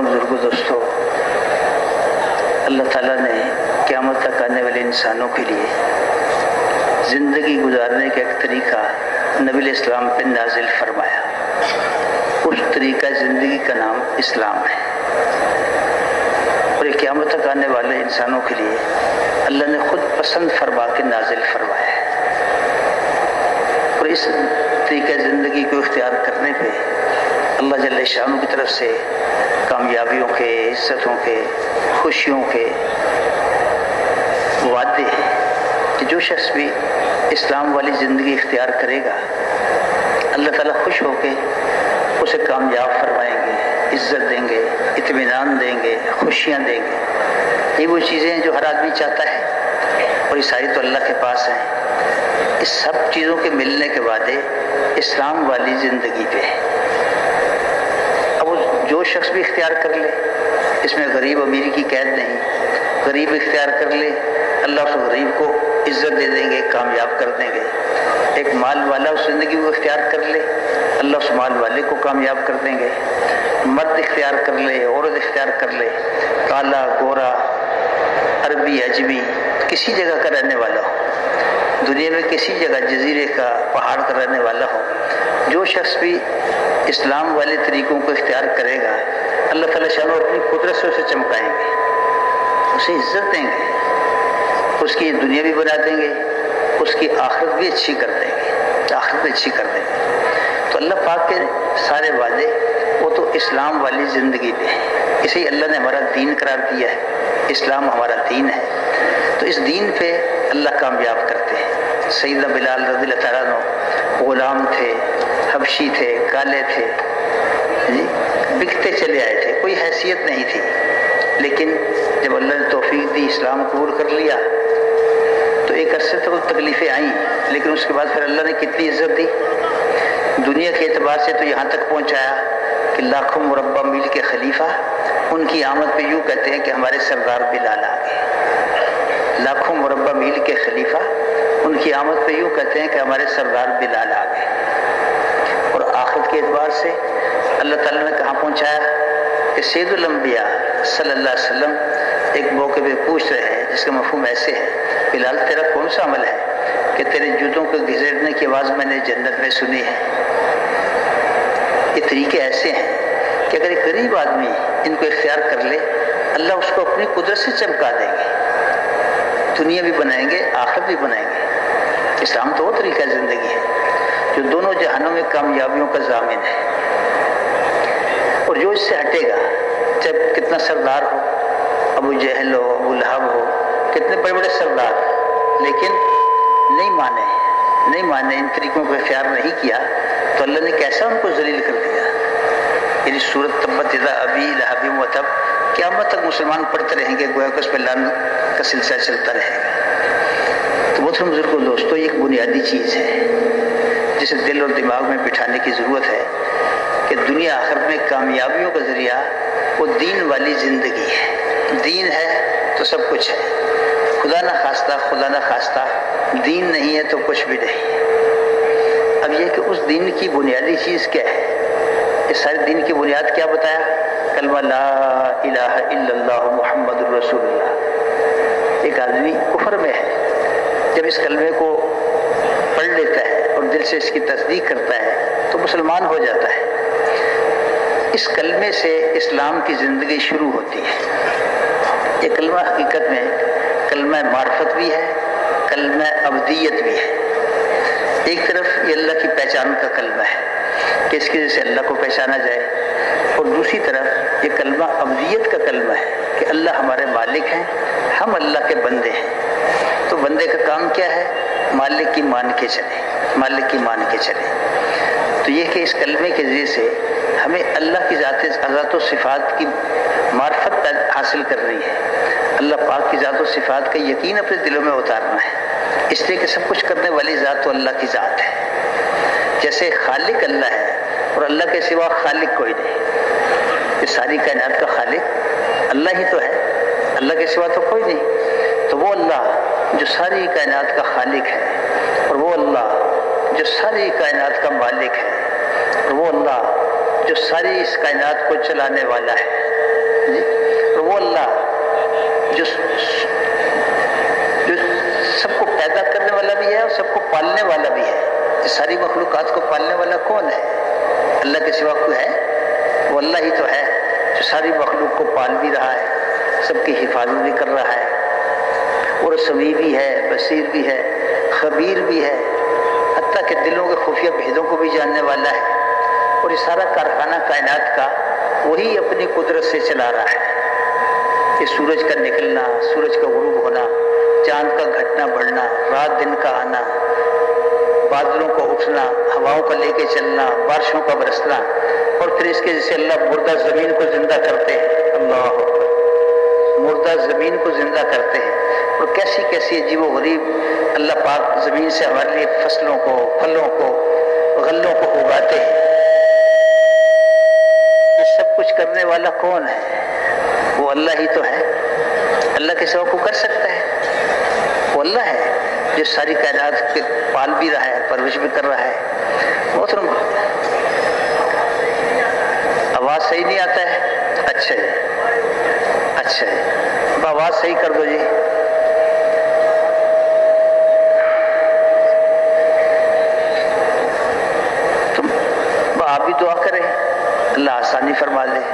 मोहतरम बुजुर्गों, दोस्तों, अल्लाह ताला ने क़यामत तक आने वाले इंसानों के लिए ज़िंदगी गुजारने का एक तरीक़ा नबी इस्लाम पे नाजिल फरमाया। उस तरीक़ा ज़िंदगी का नाम इस्लाम है और ये क़यामत तक आने वाले इंसानों के लिए अल्लाह ने ख़ुद पसंद फरमा के नाजिल फरमाया है। और इस तरीक़े ज़िंदगी को इख्तियार करने पे अल्लाह जल्ल शान की तरफ से कामयाबियों के, इज्जतों के, खुशियों के वादे हैं कि जो शख्स भी इस्लाम वाली ज़िंदगी इख्तियार करेगा अल्लाह ताला खुश होकर उसे कामयाब फरमाएंगे, इज़्ज़त देंगे, इत्मीनान देंगे, खुशियाँ देंगे। ये वो चीज़ें हैं जो हर आदमी चाहता है और ये सारी तो अल्लाह के पास हैं। इस सब चीज़ों के मिलने के बाद इस्लाम वाली ज़िंदगी पे है। अब जो शख्स भी इख्तियार कर ले, इसमें गरीब अमीर की कैद नहीं। गरीब इख्तियार कर ले, अल्लाह उस गरीब को इज़्ज़त दे देंगे, कामयाब कर देंगे। एक माल वाला उस ज़िंदगी को इख्तियार कर ले, अल्लाह उस माल वाले को कामयाब कर देंगे। मर्द इख्तियार कर ले, औरत इख्तियार कर ले, काला, गोरा, अरबी, अजमी, किसी जगह का रहने वाला हो, दुनिया में किसी जगह, जजीरे का, पहाड़ का रहने वाला हो, जो शख्स भी इस्लाम वाले तरीक़ों को इख्तियार करेगा अल्लाह ताला शानो अपनी कुदरत से उसे चमकाएंगे, उसे इज़्ज़त देंगे, उसकी दुनिया भी बना देंगे, उसकी आखिरत भी अच्छी कर देंगे, आखिरत भी अच्छी कर देंगे। तो अल्लाह पाक के सारे वादे वो तो इस्लाम वाली ज़िंदगी पे है। इसे ही अल्लाह ने हमारा दीन करार दिया है। इस्लाम हमारा दीन है, तो इस दीन पे अल्लाह कामयाब करते हैं। सैयदना बिलाल रज़ियल्लाहु ताला अन्हु ग़ुलाम थे, हबशी थे, काले थे, जी बिकते चले आए थे, कोई हैसियत नहीं थी। लेकिन जब अल्लाह ने तौफीक दी, इस्लाम कबूल कर लिया, तो एक अरसे तक तो तकलीफ़ें आईं, लेकिन उसके बाद फिर अल्लाह ने कितनी इज़्ज़त दी। दुनिया के एतबार से तो यहाँ तक पहुँचाया कि लाखों मुरब्बा मील के खलीफा उनकी आमद पे यूँ कहते हैं कि हमारे सरदार बिलाल आ गए। लाखों मुरब्बा मील के खलीफा उनकी आमद पे यूँ कहते हैं कि हमारे सरदार बिलाल आ गए। और आखिरत के एतबार से अल्लाह ताला ने कहाँ पहुँचाया कि सैयदुल अंबिया सल्लल्लाहु अलैहि वसल्लम एक मौके पे पूछ रहे हैं, जिसका मफ़हूम ऐसे है, बिलाल तेरा कौन सा अमल है कि तेरे जूतों को घिसेटने की आवाज़ मैंने जन्नत में सुनी है। ये तरीके ऐसे हैं कि अगर एक गरीब आदमी इनको इख्तियार कर ले, अल्लाह उसको अपनी कुदरत से चमका देंगे, दुनिया भी बनाएंगे, आखिरत भी बनाएंगे। इस्लाम तो वो तरीका ज़िंदगी है जो दोनों जहानों में कामयाबियों का ज़ामिन है। और जो इससे हटेगा, चाहे कितना सरदार हो, अबू जहल हो, अबू लहब हो, कितने बड़े बड़े सरदार, लेकिन नहीं माने, इन तरीकों को इख्तियार नहीं किया, तो अल्लाह ने कैसा उनको जलील कर दिया। यानी सूरत तब्बत यदा अबी लहब व तब, क़यामत तक मुसलमान पढ़ते रहेंगे, गोया कि उस पर लानत का सिलसिला चलता रहेगा। तो बहुत बुजुर्गों, दोस्तों, ये एक बुनियादी चीज़ है जिसे दिल और दिमाग में बिठाने की ज़रूरत है कि दुनिया आखिरत में कामयाबियों का ज़रिया वो दीन वाली ज़िंदगी है। दीन है तो सब कुछ है। खुदा ना खास्ता दीन नहीं है तो कुछ भी नहीं। अब यह कि उस दीन की बुनियादी चीज़ क्या है, इस सारे दीन की बुनियाद क्या बताया? कलमा ला इलाहा इल्लल्लाह मुहम्मदुर रसूलुल्लाह। एक आदमी कुफर में है, जब इस कलमे को पढ़ लेता है और दिल से इसकी तस्दीक करता है तो मुसलमान हो जाता है। इस कलमे से इस्लाम की ज़िंदगी शुरू होती है। ये कलमा हकीकत में कलमा मार्फत भी है, कलमा अब्दियत भी है। एक तरफ ये अल्लाह की पहचान का कलमा है कि इसकी वजह से अल्लाह को पहचाना जाए, और दूसरी तरफ ये कलमा अब्दियत का कलमा है कि अल्लाह हमारे मालिक हैं, हम अल्लाह के बंदे हैं। तो बंदे का काम क्या है? मालिक की मान के चले, मालिक की मान के चले। तो ये कि इस कलमे के ज़रिए से हमें अल्लाह की ज़ात व सिफ़ात की मार्फत हासिल करनी है, अल्लाह पाक की ज़ात व सिफ़ात का यकीन अपने दिलों में उतारना है, इसलिए कि सब कुछ करने वाली ज़ात तो अल्लाह की ज़ात है। जैसे खालिक अल्लाह है और अल्लाह के सिवा खालिक कोई नहीं। इस सारी कायनात का खालिक अल्लाह ही तो है, अल्लाह के सिवा तो कोई नहीं। तो वो अल्लाह जो सारी कायनात का खालिक है, और वो अल्लाह जो सारी कायनात का मालिक है, और वो अल्लाह जो सारी इस कायनात को चलाने वाला है, جی، اور وہ اللہ جو سب کو پیدا کرنے والا بھی ہے اور سب کو پالنے والا بھی ہے. یہ ساری مخلوقات کو پالنے والا کون ہے؟ اللہ کے سوا کوئی ہے؟ وہ اللہ ہی تو ہے جو ساری مخلوق کو پال بھی رہا ہے، سب کی حفاظت بھی کر رہا ہے، اور سمیع بھی ہے، بصیر بھی ہے، خبیر بھی ہے، حتیٰ کہ دلوں کے خفیہ بھیدوں کو بھی جاننے والا ہے. اور یہ سارا کارخانہ کائنات کا وہی اپنی قدرت سے چلا رہا ہے. یہ سورج کا نکلنا، سورج کا غروب ہونا، چاند کا گھٹنا بڑھنا، رات دن کا آنا، بادلوں کا اٹھنا، ہواؤں کا لے کے چلنا، بارشوں کا برسنا، اور پھر اس کے جیسے اللہ مردہ زمین کو زندہ کرتے ہیں. اللہ اکبر، مردہ زمین کو زندہ کرتے ہیں. اور کیسی کیسی عجیب و غریب اللہ پاک زمین سے ہمارے لیے فصلوں کو، پھلوں کو، غلوں کو اگاتے ہیں. یہ سب کچھ کرنے والا کون ہے؟ وہ اللہ ہی تو ہے. اللہ کے سوا کو کر سکتا ہے؟ وہ اللہ ہے جو ساری کائنات کے پال بھی رہا ہے، پرورش بھی کر رہا ہے. محترم، آواز صحیح نہیں آتا ہے؟ اچھا ہے، اچھا ہے، اب آواز صحیح کر دو جی. تم آپ بھی دعا کریں، اللہ آسانی فرما دے.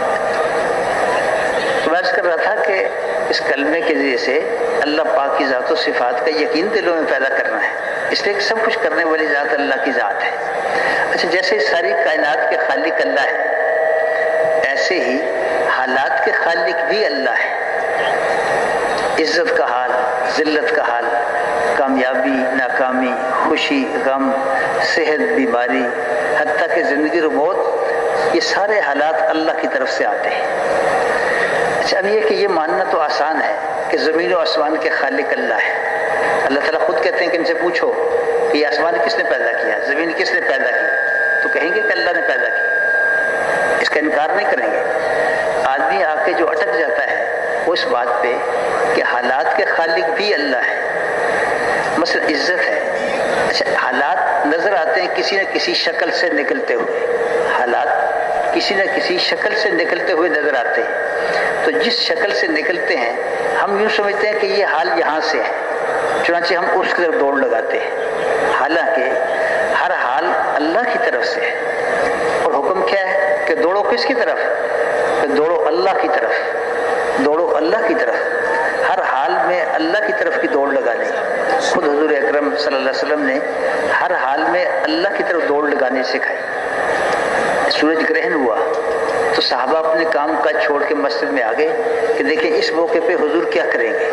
تو میں عرض کر رہا تھا کہ اس کلمے کے ذریعے سے اللہ پاک کی ذات و صفات کا یقین دلوں میں پیدا کرنا ہے، اس لیے کہ سب کچھ کرنے والی ذات اللہ کی ذات ہے. اچھا، جیسے ساری کائنات کے خالق اللہ ہے، ایسے ہی حالات کے خالق بھی اللہ ہے. عزت کا حال، ذلت کا حال، کامیابی، ناکامی، خوشی، غم، صحت، بیماری، حتیٰ کہ زندگی اور موت، یہ سارے حالات اللہ کی طرف سے آتے ہیں. اچھا، اب یہ کہ یہ ماننا تو آسان ہے کہ زمین و آسمان کے خالق اللہ ہے. اللہ تعالیٰ خود کہتے ہیں کہ ان سے پوچھو کہ یہ آسمان کس نے پیدا کیا، زمین کس نے پیدا کی، تو کہیں گے کہ اللہ نے پیدا کی. اس کا انکار نہیں کریں گے. آدمی آ کے جو اٹک جاتا ہے وہ اس بات پہ کہ حالات کے خالق بھی اللہ ہے. مثلا عزت ہے. اچھا، حالات نظر آتے ہیں کسی نہ کسی شکل سے نکلتے ہوئے، حالات کسی نہ کسی شکل سے نکلتے ہوئے نظر آتے ہیں. تو جس شکل سے نکلتے ہیں ہم یوں سمجھتے ہیں کہ یہ حال یہاں سے ہے، چنانچہ ہم اس کی طرف دوڑ لگاتے ہیں. حالانکہ ہر حال اللہ کی طرف سے ہے. اور حکم کیا ہے کہ دوڑو کس کی طرف؟ کہ دوڑو اللہ کی طرف، دوڑو اللہ کی طرف. ہر حال میں اللہ کی طرف کی دوڑ لگانے. خود حضور اکرم صلی اللہ علیہ وسلم نے ہر حال میں اللہ کی طرف دوڑ لگانے سکھائی. سورج گرہن ہوا تو صحابہ اپنے کام کاج چھوڑ کے مسجد میں آ گئے کہ دیکھیں اس موقع پہ حضور کیا کریں گے.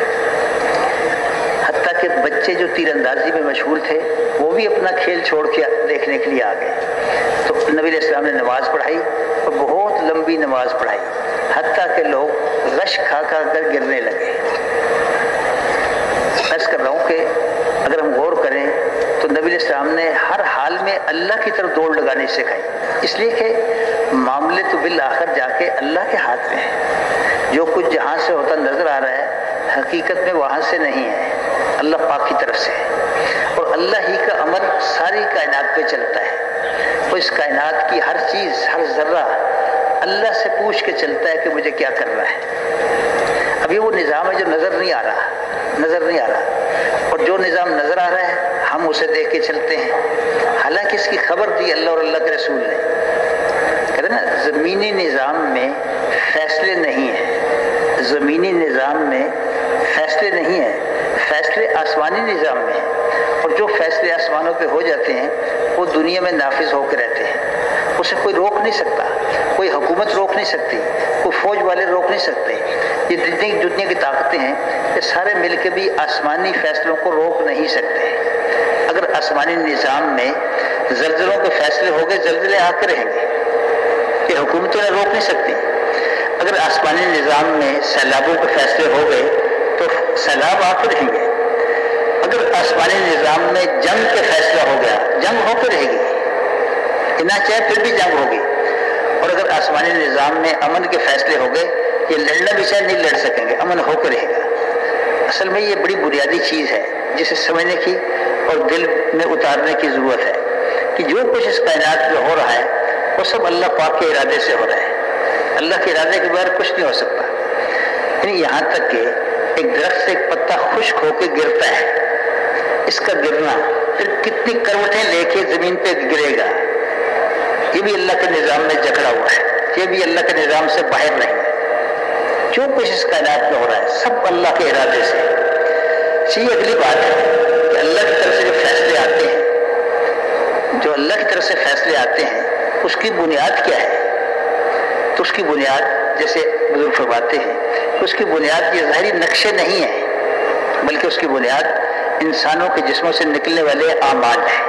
حتیٰ کہ بچے جو تیر اندازی میں مشہور تھے وہ بھی اپنا کھیل چھوڑ کے دیکھنے کے لیے آ گئے. تو نبی علیہ السلام نے نماز پڑھائی اور بہت لمبی نماز پڑھائی، حتیٰ کہ لوگ رش کھا کھا کر گرنے لگے. عرض کر رہا ہوں کہ اگر ہم غور کریں تو نبی علیہ السلام نے ہر حال میں اللہ کی طرف دوڑ لگانی سکھائی. اس لیے کہ معاملے تو بالآخر جا کے اللہ کے ہاتھ میں ہے. جو کچھ جہاں سے ہوتا نظر آ رہا ہے حقیقت میں وہاں سے نہیں ہے، اللہ پاک کی طرف سے ہے. اور اللہ ہی کا عمل ساری کائنات پہ چلتا ہے. وہ اس کائنات کی ہر چیز، ہر ذرہ اللہ سے پوچھ کے چلتا ہے کہ مجھے کیا کرنا ہے. ابھی وہ نظام ہے جو نظر نہیں آ رہا، نظر نہیں آ رہا، اور جو نظام نظر آ رہا ہے ہم اسے دیکھ کے چلتے ہیں. حالانکہ اس کی خبر دی اللہ اور اللہ کے رسول نے. کہتے ہیں نا زمینی نظام میں فیصلے نہیں ہیں، زمینی نظام میں فیصلے نہیں ہیں، فیصلے آسمانی نظام میں ہیں. اور جو فیصلے آسمانوں پہ ہو جاتے ہیں وہ دنیا میں نافذ ہو کے رہتے ہیں. اسے کوئی روک نہیں سکتا، کوئی حکومت روک نہیں سکتی، کوئی فوج والے روک نہیں سکتے. یہ دنیا کی طاقتیں ہیں کہ سارے مل کے بھی آسمانی فیصلوں کو روک نہیں سکتے. اگر آسمانی نظام میں زلزلوں کے فیصلے ہو گئے، زلزلے آ کے رہیں گے، یہ حکومتوں نے روک نہیں سکتی. اگر آسمانی نظام میں سیلابوں کے فیصلے ہو گئے تو سیلاب آ کے رہیں گے. اگر آسمانی نظام میں جنگ کے فیصلہ ہو گیا، جنگ ہو کے رہے گی، نہ چاہے پھر بھی جنگ ہوگی. اور اگر آسمانی نظام میں امن کے فیصلے ہو گئے، یہ لڑنا بھی چاہے نہیں لڑ سکیں گے، امن ہو کے رہے گا. اصل میں یہ بڑی بنیادی چیز ہے جسے سمجھنے کی اور دل میں اتارنے کی ضرورت ہے کہ جو کچھ اس کائنات میں ہو رہا ہے وہ سب اللہ پاک کے ارادے سے ہو رہا ہے. اللہ کے ارادے کے بغیر کچھ نہیں ہو سکتا. یعنی یہاں تک کہ ایک درخت سے ایک پتا خشک ہو کے گرتا ہے، اس کا گرنا پھر کتنی کروٹیں لے کے زمین پہ گرے گا، یہ بھی اللہ کے نظام میں جکڑا ہوا ہے، یہ بھی اللہ کے نظام سے باہر نہیں ہے. جو کچھ اس کائنات میں ہو رہا ہے سب اللہ کے ارادے سے. یہ اگلی بات ہے کہ اللہ کی طرف سے جو فیصلے آتے ہیں، جو اللہ کی طرف سے فیصلے آتے ہیں، اس کی بنیاد کیا ہے؟ تو اس کی بنیاد جیسے بزرگ فرماتے ہیں، اس کی بنیاد یہ ظاہری نقشے نہیں ہیں، بلکہ اس کی بنیاد انسانوں کے جسموں سے نکلنے والے اعمال ہیں.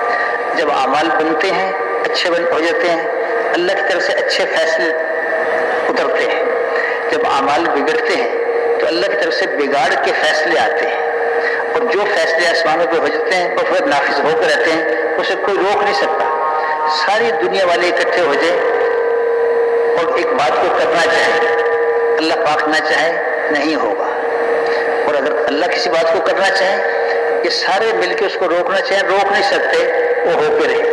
جب اعمال بنتے ہیں، اچھے ہو جاتے ہیں، اللہ کی طرف سے اچھے فیصلے اترتے ہیں. جب اعمال بگڑتے ہیں تو اللہ کی طرف سے بگاڑ کے فیصلے آتے ہیں، اور جو فیصلے آسمانوں پہ ہو جاتے ہیں وہ پھر نافذ ہو کر رہتے ہیں، اسے کوئی روک نہیں سکتا. ساری دنیا والے اکٹھے ہو جائیں اور ایک بات کو کرنا چاہے، اللہ پاک نہ چاہے نہیں ہوگا. اور اگر اللہ کسی بات کو کرنا چاہے، یہ سارے مل کے اس کو روکنا چاہیں، روک نہیں سکتے، وہ ہو کے رہے.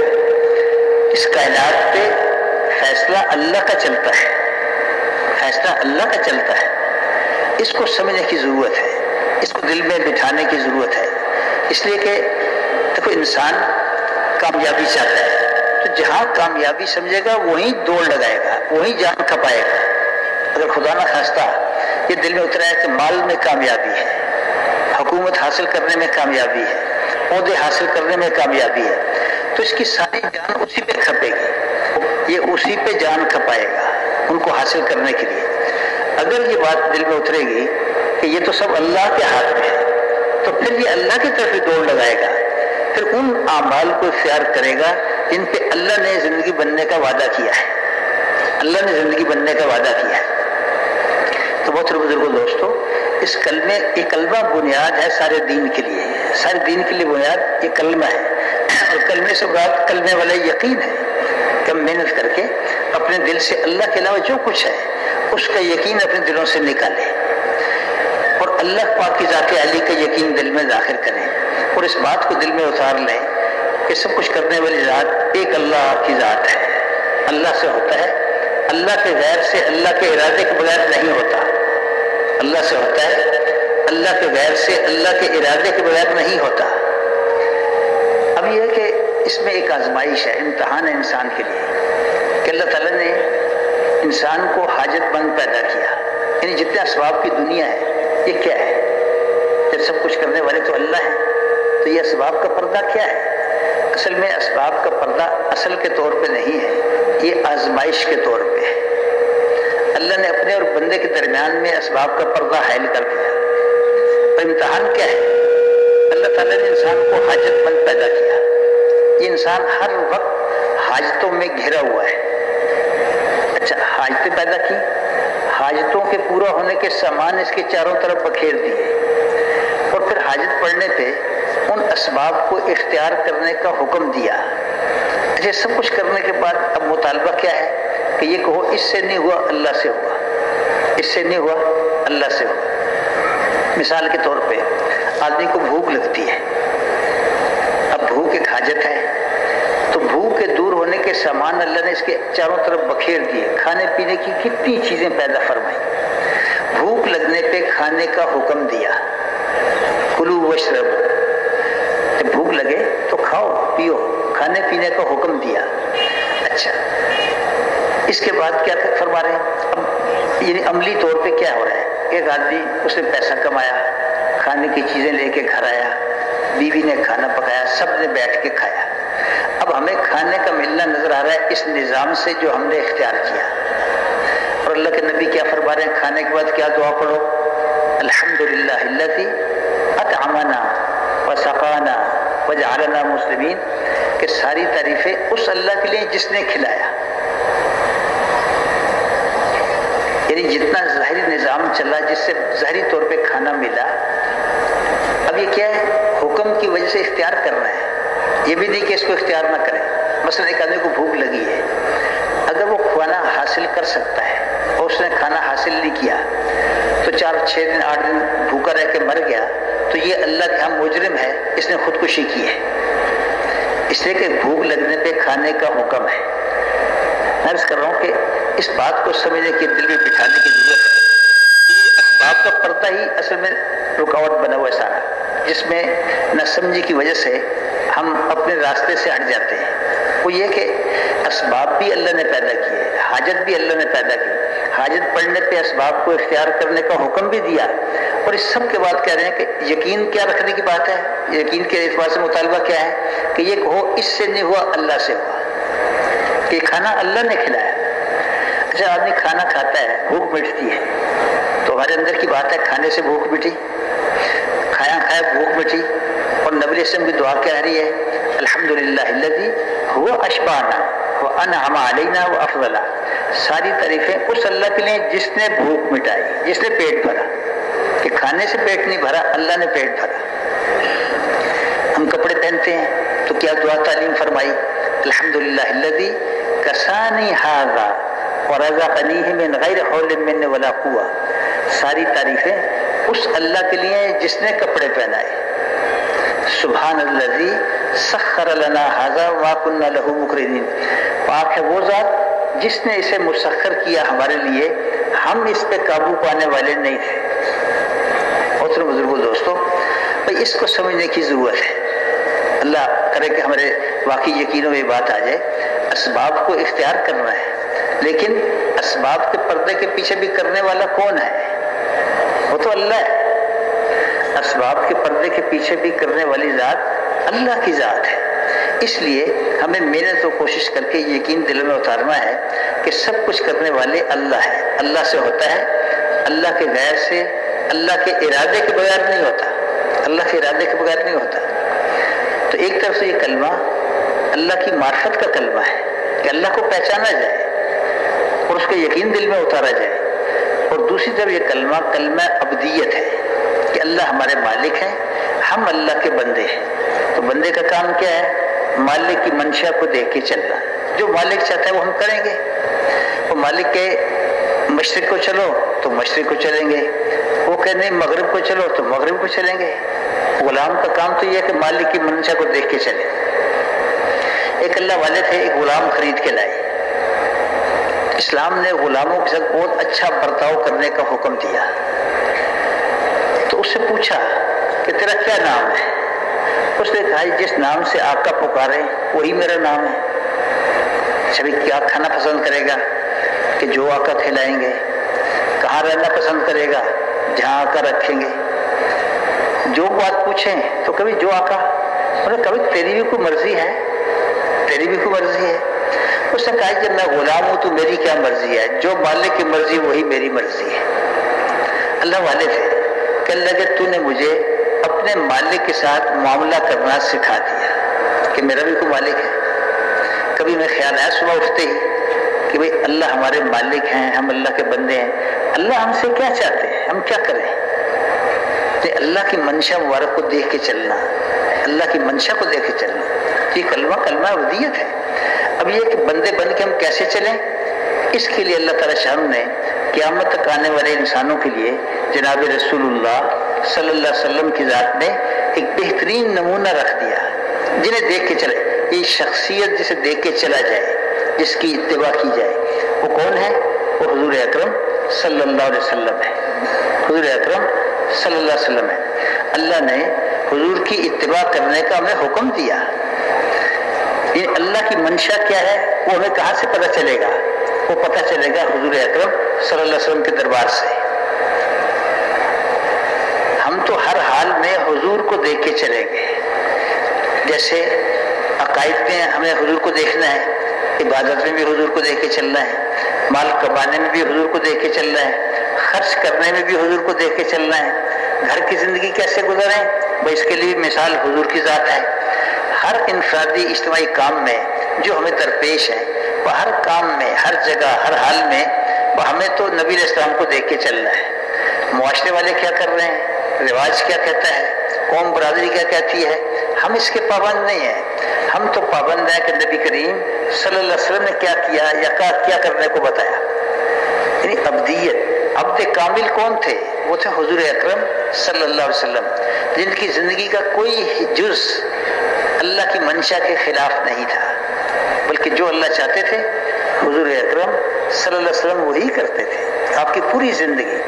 اس کائنات پہ فیصلہ اللہ کا چلتا ہے، فیصلہ اللہ کا چلتا ہے. اس کو سمجھنے کی ضرورت ہے، اس کو دل میں بٹھانے کی ضرورت ہے. اس لیے کہ دیکھو انسان کامیابی چاہتا ہے، تو جہاں کامیابی سمجھے گا وہیں دوڑ لگائے گا، وہیں جان کھپائے گا. اگر خدا نہ خواستہ یہ دل میں اترا ہے کہ مال میں کامیابی ہے، حکومت حاصل کرنے میں کامیابی ہے، عہدے حاصل کرنے میں کامیابی ہے، تو اس کی ساری جان اسی پہ کھپے گی، یہ اسی پہ جان کھپائے گا ان کو حاصل کرنے کے لیے. اگر یہ بات دل میں اترے گی کہ یہ تو سب اللہ کے ہاتھ میں ہے، تو پھر یہ اللہ کی طرف ہی دوڑ لگائے گا. پھر ان اعمال کو اختیار کرے گا جن پہ اللہ نے زندگی بننے کا وعدہ کیا ہے، اللہ نے زندگی بننے کا وعدہ کیا ہے. تو محترم بزرگوں دوستو، اس کلمے، یہ کلمہ بنیاد ہے سارے دین کے لیے، سارے دین کے لیے بنیاد یہ کلمہ ہے. اور کلمے سے بات کلمے والا یقین ہے کہ ہم محنت کر کے اپنے دل سے اللہ کے علاوہ جو کچھ ہے اس کا یقین اپنے دلوں سے نکالیں، اور اللہ پاک کی ذات علی کا یقین دل میں داخل کریں، اور اس بات کو دل میں اتار لیں کہ سب کچھ کرنے والی ذات ایک اللہ کی ذات ہے، اللہ سے ہوتا ہے، اللہ کے غیر سے، اللہ کے ارادے کے بغیر نہیں ہوتا. اللہ سے ہوتا ہے، اللہ کے غیر سے، اللہ کے ارادے کے بغیر نہیں ہوتا. اب یہ ہے کہ اس میں ایک آزمائش ہے، امتحان ہے انسان کے لیے کہ اللہ تعالیٰ نے انسان کو حاجت مند پیدا کیا. یعنی جتنے اسباب کی دنیا ہے یہ کیا ہے؟ جب سب کچھ کرنے والے تو اللہ ہیں، تو یہ اسباب کا پردہ کیا ہے؟ اصل میں اسباب کا پردہ اصل کے طور پہ نہیں ہے، یہ آزمائش کے طور پہ ہے. اللہ نے اپنے اور بندے کے درمیان میں اسباب کا پردہ حائل کر دیا. اور امتحان کیا ہے؟ اللہ تعالیٰ نے انسان کو حاجت مند پیدا کیا. یہ انسان ہر وقت حاجتوں میں گھرا ہوا ہے. اچھا، حاجتیں پیدا کی، حاجتوں کے پورا ہونے کے سامان اس کے چاروں طرف بکھیر دیے، اور پھر حاجت پڑنے پہ ان اسباب کو اختیار کرنے کا حکم دیا. اچھا، سب کچھ کرنے کے بعد اب مطالبہ کیا ہے کہ یہ کہو اس سے نہیں ہوا اللہ سے ہوا، اس سے نہیں ہوا اللہ سے ہوا. مثال کے طور پہ آدمی کو بھوک لگتی ہے، اب بھوک ایک حاجت ہے، تو بھوک کے دور ہونے کے سامان اللہ نے اس کے چاروں طرف بکھیر دیے. کھانے پینے کی کتنی چیزیں پیدا فرمائی. بھوک لگنے پہ کھانے کا حکم دیا، کلو واشربو، جب بھوک لگے تو کھاؤ پیو، کھانے پینے کا حکم دیا. اچھا، اس کے بعد کیا فرما رہے ہیں؟ اب یعنی عملی طور پہ کیا ہو رہا ہے؟ ایک آدمی اس نے پیسہ کمایا، کھانے کی چیزیں لے کے گھر آیا، بیوی نے کھانا پکایا، سب نے بیٹھ کے کھایا. اب ہمیں کھانے کا ملنا نظر آ رہا ہے اس نظام سے جو ہم نے اختیار کیا. اور اللہ کے نبی کیا فرما رہے ہیں؟ کھانے کے بعد کیا دعا پڑھو؟ الحمدللہ الذی اطعمنا وسقانا وجعلنا مسلمین، کہ ساری تعریفیں اس اللہ کے لیے جس نے کھلایا. یعنی جتنا ظاہری نظام چلا، جس سے ظاہری طور پہ کھانا ملا، اب یہ کیا ہے؟ حکم کی وجہ سے اختیار کرنا ہے. یہ بھی نہیں کہ اس کو اختیار نہ کرے. مثلا ایک آدمی کو بھوک لگی ہے، اگر وہ کھانا حاصل کر سکتا ہے اور اس نے کھانا حاصل نہیں کیا تو 4-6 دن 8 دن بھوکا رہ کے مر گیا، تو یہ اللہ کے ہاں مجرم ہے، اس نے خودکشی کی ہے. اس لیے کہ بھوک لگنے پہ کھانے کا حکم ہے. میں عرض کر رہا ہوں کہ اس بات کو سمجھنے کے دل میں بٹھانے کی ضرورت ہے کہ اسباب کا پردہ ہی اصل میں رکاوٹ بنا ہوا ہے سارا، جس میں نہ سمجھی کی وجہ سے ہم اپنے راستے سے ہٹ جاتے ہیں۔ وہ یہ کہ اسباب بھی اللہ نے پیدا کیے، حاجت بھی اللہ نے پیدا کی، حاجت پڑنے پہ اسباب کو اختیار کرنے کا حکم بھی دیا، اور اس سب کے بعد کہہ رہے ہیں کہ یقین کیا رکھنے کی بات ہے، یقین کے اعتبار سے مطالبہ کیا ہے کہ یہ ہو اس سے نہیں ہوا اللہ سے ہوا، کہ کھانا اللہ نے کھلایا۔ اچھا آدمی کھانا کھاتا ہے، بھوک مٹتی ہے، تو ہمارے اندر کی بات ہے کھانے سے بھوک مٹی، کھایا کھایا بھوک مٹی، اور نبی علیہ السلام کی دعا کیا رہی ہے، الحمدللہ الذی هو اشبعنا وانعم علینا وافضل، ساری تعریفیں اس اللہ کے لیے جس نے بھوک مٹائی، جس نے پیٹ بھرا، کہ کھانے سے پیٹ نہیں بھرا، اللہ نے پیٹ بھرا۔ ہم کپڑے پہنتے ہیں تو کیا دعا تعلیم فرمائی، الحمدللہ الذی کسانی ھذا ورزقنیہ من غیر حول منی ولا قوہ، ساری تعریفیں اس اللہ کے لیے جس نے کپڑے پہنائے۔ سبحان الذی سخر لنا ھذا وما کنا لہ مقرنین، پاک ہے وہ ذات جس نے اسے مسخر کیا ہمارے لیے، ہم اس پہ قابو پانے والے نہیں تھے۔ محترم بزرگوں دوستو، بھائی اس کو سمجھنے کی ضرورت ہے، اللہ کرے کہ ہمارے واقعی یقینوں میں یہ بات آ جائے۔ اسباب کو اختیار کرنا ہے، لیکن اسباب کے پردے کے پیچھے بھی کرنے والا کون ہے؟ وہ تو اللہ ہے۔ اسباب کے پردے کے پیچھے بھی کرنے والی ذات اللہ کی ذات ہے۔ اس لیے ہمیں محنت و کوشش کر کے یقین دل میں اتارنا ہے کہ سب کچھ کرنے والے اللہ ہے، اللہ سے ہوتا ہے، اللہ کے غیر سے، اللہ کے ارادے کے بغیر نہیں ہوتا، اللہ کے ارادے کے بغیر نہیں ہوتا۔ تو ایک طرف سے یہ کلمہ اللہ کی معرفت کا کلمہ ہے کہ اللہ کو پہچانا جائے اور اس کا یقین دل میں اتارا جائے، اور دوسری طرف یہ کلمہ کلمہ عبدیت ہے کہ اللہ ہمارے مالک ہیں، ہم اللہ کے بندے ہیں۔ تو بندے کا کام کیا ہے؟ مالک کی منشا کو دیکھ کے چلنا، جو مالک چاہتا ہے وہ ہم کریں گے۔ وہ مالک کے مشرق کو چلو تو مشرق کو چلیں گے، وہ کہ نہیں مغرب کو چلو تو مغرب کو چلیں گے۔ غلام کا کام تو یہ ہے کہ مالک کی منشا کو دیکھ کے چلے۔ ایک اللہ والے تھے، ایک غلام خرید کے لائے۔ اسلام نے غلاموں کے ساتھ بہت اچھا برتاؤ کرنے کا حکم دیا۔ تو اس سے پوچھا کہ تیرا کیا نام ہے؟ اس نے کہا جس نام سے آقا پکارے وہی میرا نام ہے۔ سبھی کیا کھانا پسند کرے گا کہ جو آقا کھلائیں گے؟ کہاں رہنا پسند کرے گا؟ جہاں آقا رکھیں گے۔ جو بات پوچھیں تو کبھی جو آقا، مطلب کبھی تیری بھی کوئی مرضی ہے، تیری بھی کوئی مرضی ہے۔ اس نے کہا جب میں غلام ہوں تو میری کیا مرضی ہے؟ جو مالک کی مرضی وہی میری مرضی ہے۔ اللہ والے تھے کہ اللہ کہ تو نے مجھے اپنے مالک کے ساتھ معاملہ کرنا سکھا دیا کہ میرا بھی کوئی مالک ہے۔ کبھی میں خیال آیا صبح اٹھتے ہی کہ بھئی اللہ ہمارے مالک ہیں، ہم اللہ کے بندے ہیں، اللہ ہم سے کیا چاہتے ہیں، ہم کیا کریں؟ کہ اللہ کی منشا مبارک کو دیکھ کے چلنا، اللہ کی منشا کو دیکھ کے چلنا، یہ کلمہ عبودیت ہے۔ اب یہ کہ بندے بن کے ہم کیسے چلیں، اس کے لیے اللہ تعالیٰ شان نے قیامت تک آنے والے انسانوں کے لیے جناب رسول اللہ صلی اللہ علیہ وسلم کی ذات نے ایک بہترین نمونہ رکھ دیا، جنہیں دیکھ کے چلے۔ یہ شخصیت جسے دیکھ کے چلا جائے، جس کی اتباع کی جائے، وہ کون ہے؟ وہ حضور اکرم صلی اللہ علیہ وسلم ہے۔ حضور اکرم صلی اللہ علیہ وسلم ہے۔ اللہ نے حضور کی اتباع کرنے کا ہمیں حکم دیا۔ یہ اللہ کی منشا کیا ہے وہ ہمیں کہاں سے پتہ چلے گا؟ وہ پتہ چلے گا حضور اکرم صلی اللہ علیہ وسلم کے دربار سے۔ ہم تو ہر حال میں حضور کو دیکھ کے چلیں گے، جیسے عقائد میں ہمیں حضور کو دیکھنا ہے، عبادت میں بھی حضور کو دیکھ کے چلنا ہے، مال کمانے میں بھی حضور کو دیکھ کے چلنا ہے، خرچ کرنے میں بھی حضور کو دیکھ کے چلنا ہے، گھر کی زندگی کیسے گزاریں وہ اس کے لیے مثال حضور کی ذات ہے۔ ہر انفرادی اجتماعی کام میں جو ہمیں درپیش ہے، وہ ہر کام میں، ہر جگہ، ہر حال میں وہ ہمیں تو نبی علیہ السلام کو دیکھ کے چلنا ہے۔ معاشرے والے کیا کر رہے ہیں، رواج کیا کہتا ہے، قوم برادری کیا کہتی ہے، ہم اس کے پابند نہیں ہیں۔ ہم تو پابند ہیں کہ نبی کریم صلی اللہ علیہ وسلم نے کیا کیا یا کیا کرنے کو بتایا۔ یعنی عبدیت، عبد کامل کون تھے؟ وہ تھے حضور اکرم صلی اللہ علیہ وسلم، جن کی زندگی کا کوئی جز اللہ کی منشا کے خلاف نہیں تھا، بلکہ جو اللہ چاہتے تھے हुजूर अकरम सल्लल्लाहु अलैहि वसल्लम वही करते थे आपकी पूरी जिंदगी।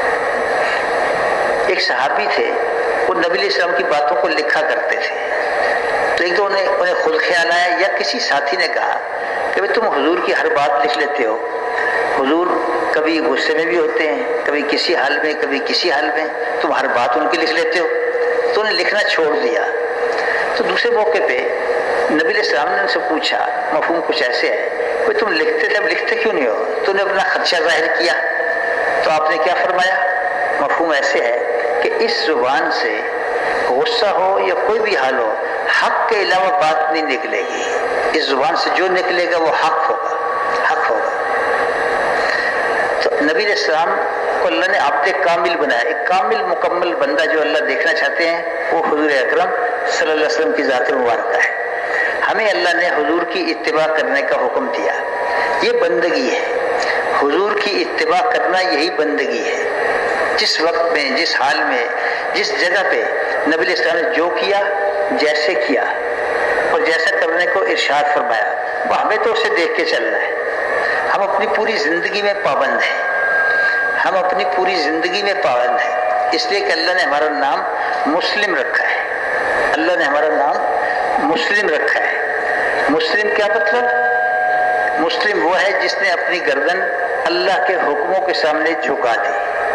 एक सहाबी थे, वो नबी इस्लाम की बातों को लिखा करते थे। तो एक तो उन्हें खुद ख्याल आया या किसी साथी ने कहा कि भाई तुम हुजूर की हर बात लिख लेते हो, हुजूर कभी गुस्से में भी होते हैं, कभी किसी हाल में, कभी किसी हाल में, तुम हर बात उनकी लिख लेते हो। तो उन्हें लिखना छोड़ दिया। तो दूसरे मौके पे नबी इस्लाम ने उनसे पूछा, मफहूम कुछ ऐसे है, भाई तुम लिखते थे, अब लिखते क्यों नहीं हो? तो उन्हें अपना खदशा जाहिर किया। तो आपने क्या फरमाया? मफहूम ऐसे है कि इस जुबान से गुस्सा हो या कोई भी हाल हो, हक के अलावा बात नहीं निकलेगी। इस जुबान से जो निकलेगा वो हक होगा, हक होगा। तो नबी इस्लाम को अल्लाह ने आब्दे कामिल बनाया, एक कामिल मुकम्मल बंदा जो अल्लाह देखना चाहते हैं वो हुजूर अकरम सल्लल्लाहु अलैहि वसल्लम की ज़ात मुबारक है। हमें अल्लाह ने हुजूर की इत्तिबा करने का हुक्म दिया, ये बंदगी है। हुजूर की इत्तिबा करना यही बंदगी है। जिस वक्त में, जिस हाल में, जिस जगह पे नबी इस्लाम ने जो किया, जैसे किया और जैसा करने को इरशाद फरमाया, वो हमें तो उसे देख के चलना है। हम अपनी पूरी जिंदगी में पाबंद हैं, हम अपनी पूरी जिंदगी में पाबंद हैं। इसलिए कि अल्लाह ने हमारा नाम मुस्लिम रखा है, अल्लाह ने हमारा नाम मुस्लिम रखा है। मुस्लिम क्या मतलब? मुस्लिम वो है जिसने अपनी गर्दन अल्लाह के हुक्मों के सामने झुका दी।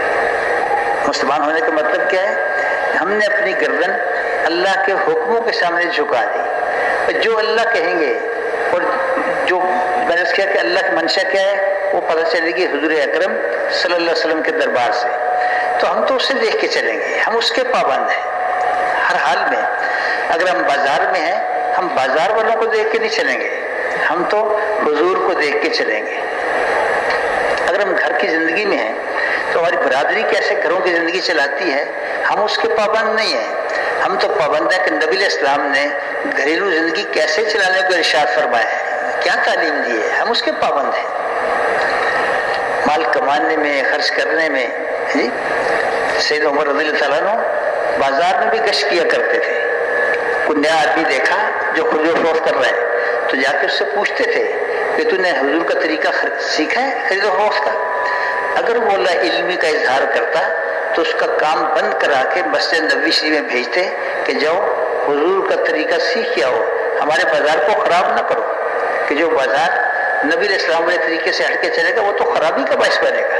मुसलमान होने का मतलब क्या है? हमने अपनी गर्दन अल्लाह के हुक्मों के सामने झुका दी। जो अल्लाह कहेंगे और जो मैंने किया कि अल्लाह की मंशा क्या है वो पता चलेगी हुजूर अकरम सल्लल्लाहु अलैहि वसल्लम के दरबार से। तो हम तो उससे देख के चलेंगे, हम उसके पाबंद हैं हर हाल में। अगर हम बाजार में हैं, हम बाजार वालों को देख के नहीं चलेंगे, हम तो हुजूर को देख के चलेंगे। अगर हम घर की जिंदगी में हैं तो हमारी बरादरी कैसे घरों की जिंदगी चलाती है, हम उसके पाबंद नहीं है। हम तो पाबंद है कि नबी इस्लाम ने घरेलू जिंदगी कैसे चलाने को इरशाद फरमाया है, क्या तालीम दी है, हम उसके पाबंद हैं। माल कमाने में, खर्च करने में, सैयद उमर रज़ियल्लाहु ताला अन्हु बाजार में भी गश्त किया करते थे। कोई नया आदमी देखा जो खरीदो फरोख्त कर रहा है तो जाके उससे पूछते थे कि तूने हुजूर का तरीका सीखा है खरीदो फरोख्त का? अगर वो इल्मी का इजहार करता तो उसका काम बंद करा के मस्जिद नबवी शरीफ में भेजते कि जाओ हुजूर का तरीका सीख के आओ, हमारे बाजार को खराब ना करो। कि जो बाजार नबी इस्लाम वाले तरीके से हटके चलेगा वो तो खराबी का बायस बनेगा।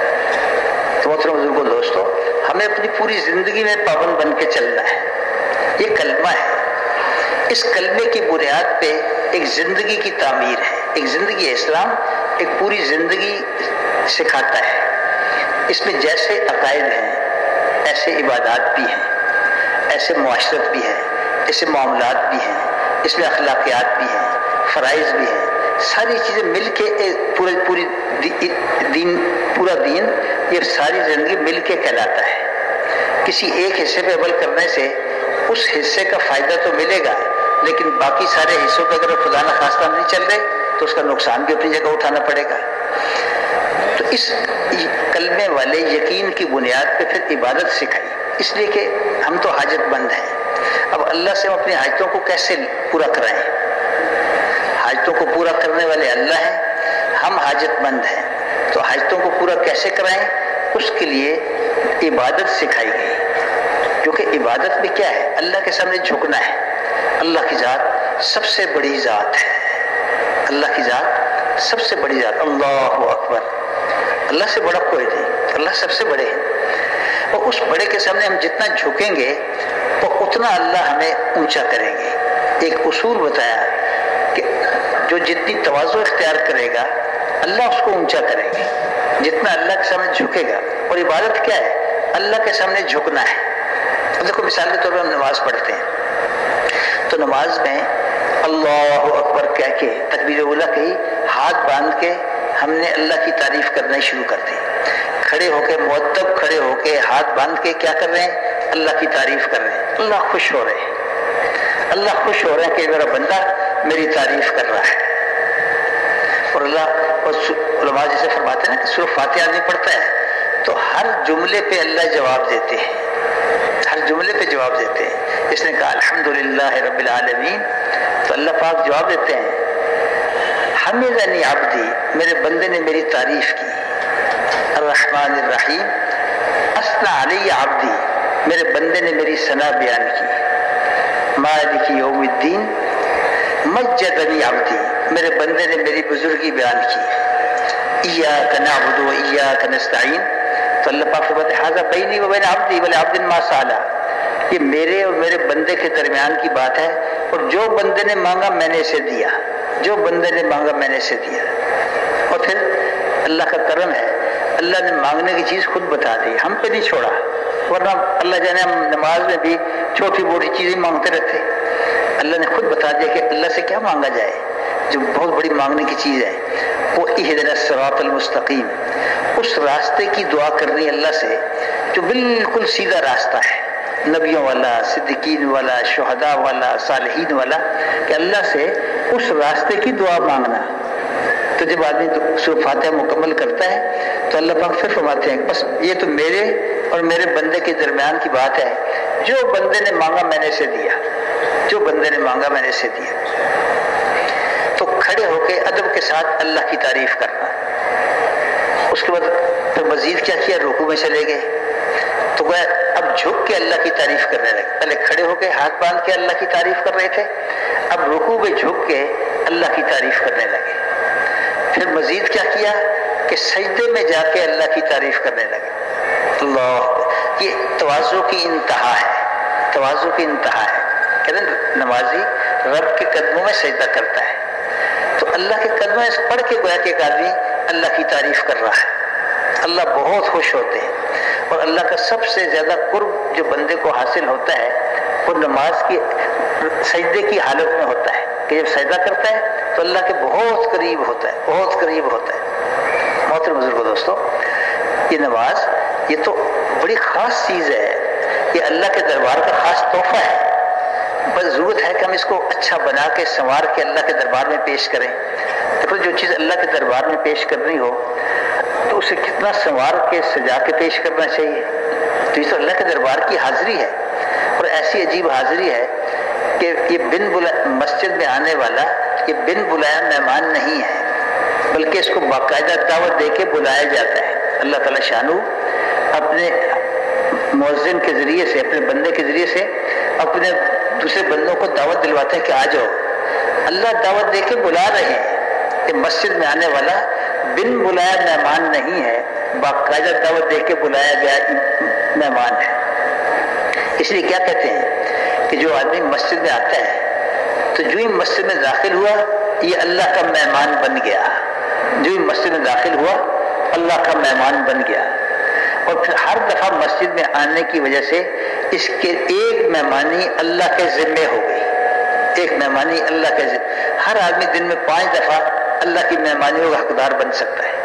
तो मोहतरम बुजुर्गों, दोस्तों, हमें अपनी पूरी जिंदगी में पाबंद बन के चलना है। ये कलमा है, इस कलमे की बुनियाद पे एक जिंदगी की तामीर है। एक जिंदगी इस्लाम एक पूरी जिंदगी सिखाता है। इसमें जैसे अकायद हैं ऐसे इबादत भी हैं, ऐसे मुआशरत भी है, ऐसे मामलात भी हैं, इसमें अखलाकियात भी हैं, फ़राइज़ भी हैं। सारी चीज़ें मिल के पूरा दीन, ये सारी ज़िंदगी मिल के कहलाता है। किसी एक हिस्से पे अमल करने से उस हिस्से का फ़ायदा तो मिलेगा, लेकिन बाकी सारे हिस्सों पे अगर खुदा न खास्ता नहीं चल रहे तो उसका नुकसान भी अपनी जगह उठाना पड़ेगा। तो इस कलमे वाले यकीन की बुनियाद पे फिर इबादत सिखाई, इसलिए कि हम तो हाजतमंद हैं। अब अल्लाह से हम अपनी हाजतों को कैसे पूरा कराएं? हाजतों को पूरा करने वाले अल्लाह हैं, हम हाजतमंद हैं, तो हाजतों को पूरा कैसे कराएं? उसके लिए इबादत सिखाई गई। क्योंकि इबादत में क्या है? अल्लाह के सामने झुकना है। अल्लाह की ज़ात सबसे बड़ी ज़ात है, अल्लाह की ज़ात सबसे बड़ी ज़ात। अल्लाहु अकबर, अल्लाह से बड़ा कोई नहीं, अल्लाह सबसे बड़े हैं। और उस बड़े के सामने हम जितना झुकेंगे तो उतना अल्लाह हमें ऊंचा करेंगे। एक उसूल बताया कि जो जितनी तवाज़ु इख्तियार करेगा अल्लाह उसको ऊंचा करेंगे, जितना अल्लाह के सामने झुकेगा। और इबादत क्या है? अल्लाह के सामने झुकना है। अब देखो, मिसाल के तौर पर हम नमाज पढ़ते हैं तो नमाज में अल्लाहु अकबर कह के तकबीर उला कही, हाथ बांध के हमने अल्लाह की तारीफ करना शुरू कर दी। खड़े होके, मुअत्तब खड़े होके हाथ बांध के क्या कर रहे हैं? अल्लाह की तारीफ कर रहे हैं। अल्लाह खुश हो रहे हैं, अल्लाह खुश हो रहे हैं कि मेरा बंदा मेरी तारीफ कर रहा है। और अल्लाह उलमा जैसे फरमाते हैं ना कि सूरह फातिहा नहीं पढ़ता है तो हर जुमले पे अल्लाह जवाब देते हैं, हर जुमले पे जवाब देते हैं। इसने कहा अल्हम्दुलिल्लाह रब्बिल आलमीन, तो अल्लाह पाक जवाब देते हैं حمدنی عبدی، میرے بندے نے میری تعریف کی. الرحمن الرحیم، اثنى علی عبدی، میرے بندے نے میری ثنا بیان کی. مالک یوم الدین، مجدنی عبدی، میرے بندے نے میری بزرگی بیان کی. ایاک نعبد و ایاک نستعین، تو اللہ پاک فرماتے ہیں ھذا بینی و بین عبدی ولعبد ما سأل، یہ میرے اور میرے بندے کے درمیان کی بات ہے، اور جو بندے نے مانگا میں نے اسے دیا، جو بندے نے مانگا میں نے اسے دیا. اور پھر اللہ کا کرم ہے، اللہ نے مانگنے کی چیز خود بتا دی، ہم پہ نہیں چھوڑا، ورنہ اللہ جانے ہم نماز میں بھی چھوٹی موٹی چیزیں مانگتے رہتے. اللہ نے خود بتا دیا کہ اللہ سے کیا مانگا جائے جو بہت بڑی مانگنے کی چیز ہے. وہ اہدنا الصراط المستقیم، اس راستے کی دعا کرنی اللہ سے جو بالکل سیدھا راستہ ہے، نبیوں والا، صدیقین والا، شہداء والا، صالحین والا، کہ اللہ سے اس راستے کی دعا مانگنا. تو جب آدمی سورۃ فاتحہ مکمل کرتا ہے تو اللہ پاک پھر فرماتے ہیں بس یہ تو میرے اور میرے بندے کے درمیان کی بات ہے، جو بندے نے مانگا میں نے اسے دیا، جو بندے نے مانگا میں نے اسے دیا. تو کھڑے ہو کے ادب کے ساتھ اللہ کی تعریف کرنا. اس کے بعد پھر مزید کیا کیا، رکوع میں چلے گئے تو گویا اب جھک کے اللہ کی تعریف کرنے لگے. پہلے کھڑے ہو کے ہاتھ باندھ کے اللہ کی تعریف کر رہے تھے، اب رکوع میں جھک کے اللہ کی تعریف کرنے لگے. پھر مزید کیا کیا کہ سجدے میں جا کے اللہ کی تعریف کرنے لگے. اللہ، یہ تواضع کی انتہا ہے، تواضع کی انتہا ہے. کہتے ہیں نمازی رب کے قدموں میں سجدہ کرتا ہے، تو اللہ کے قدموں میں پڑھ کے گویا کہ ایک آدمی اللہ کی تعریف کر رہا ہے. اللہ بہت خوش ہوتے ہیں، اور اللہ کا سب سے زیادہ قرب جو بندے کو حاصل ہوتا ہے وہ نماز کی سجدے کی حالت میں ہوتا ہے، کہ جب سجدہ کرتا ہے تو اللہ کے بہت قریب ہوتا ہے، بہت قریب ہوتا ہے. محترم بزرگو دوستو، یہ نماز یہ تو بڑی خاص چیز ہے، یہ اللہ کے دربار کا خاص تحفہ ہے. بس ضرورت ہے کہ ہم اس کو اچھا بنا کے سنوار کے اللہ کے دربار میں پیش کریں. دیکھو جو چیز اللہ کے دربار میں پیش کرنی ہو تو اسے کتنا سنوار کے سجا کے پیش کرنا چاہیے. تو یہ تو اللہ کے دربار کی حاضری ہے، اور ایسی عجیب حاضری ہے کہ یہ مسجد میں آنے والا یہ بن بلایا مہمان نہیں ہے، بلکہ اس کو باقاعدہ دعوت دے کے بلایا جاتا ہے. اللہ تعالیٰ شانو اپنے مؤذن کے ذریعے سے، اپنے بندے کے ذریعے سے اپنے دوسرے بندوں کو دعوت دلواتے ہیں کہ آ جاؤ. اللہ دعوت دے کے بلا رہے ہیں کہ مسجد میں آنے والا بن بلایا مہمان نہیں ہے، باقاعدہ دعوت دے کے بلایا گیا مہمان ہے. اس لیے کیا کہتے ہیں کہ جو آدمی مسجد میں آتا ہے تو جو ہی مسجد میں داخل ہوا یہ اللہ کا مہمان بن گیا. جو ہی مسجد میں داخل ہوا اللہ کا مہمان بن گیا. اور پھر ہر دفعہ مسجد میں آنے کی وجہ سے اس کے ایک مہمانی اللہ کے ذمے ہو گئی، ایک مہمانی اللہ کے ذمے. ہر آدمی دن میں 5 دفعہ اللہ کی مہمانیوں کا حقدار بن سکتا ہے.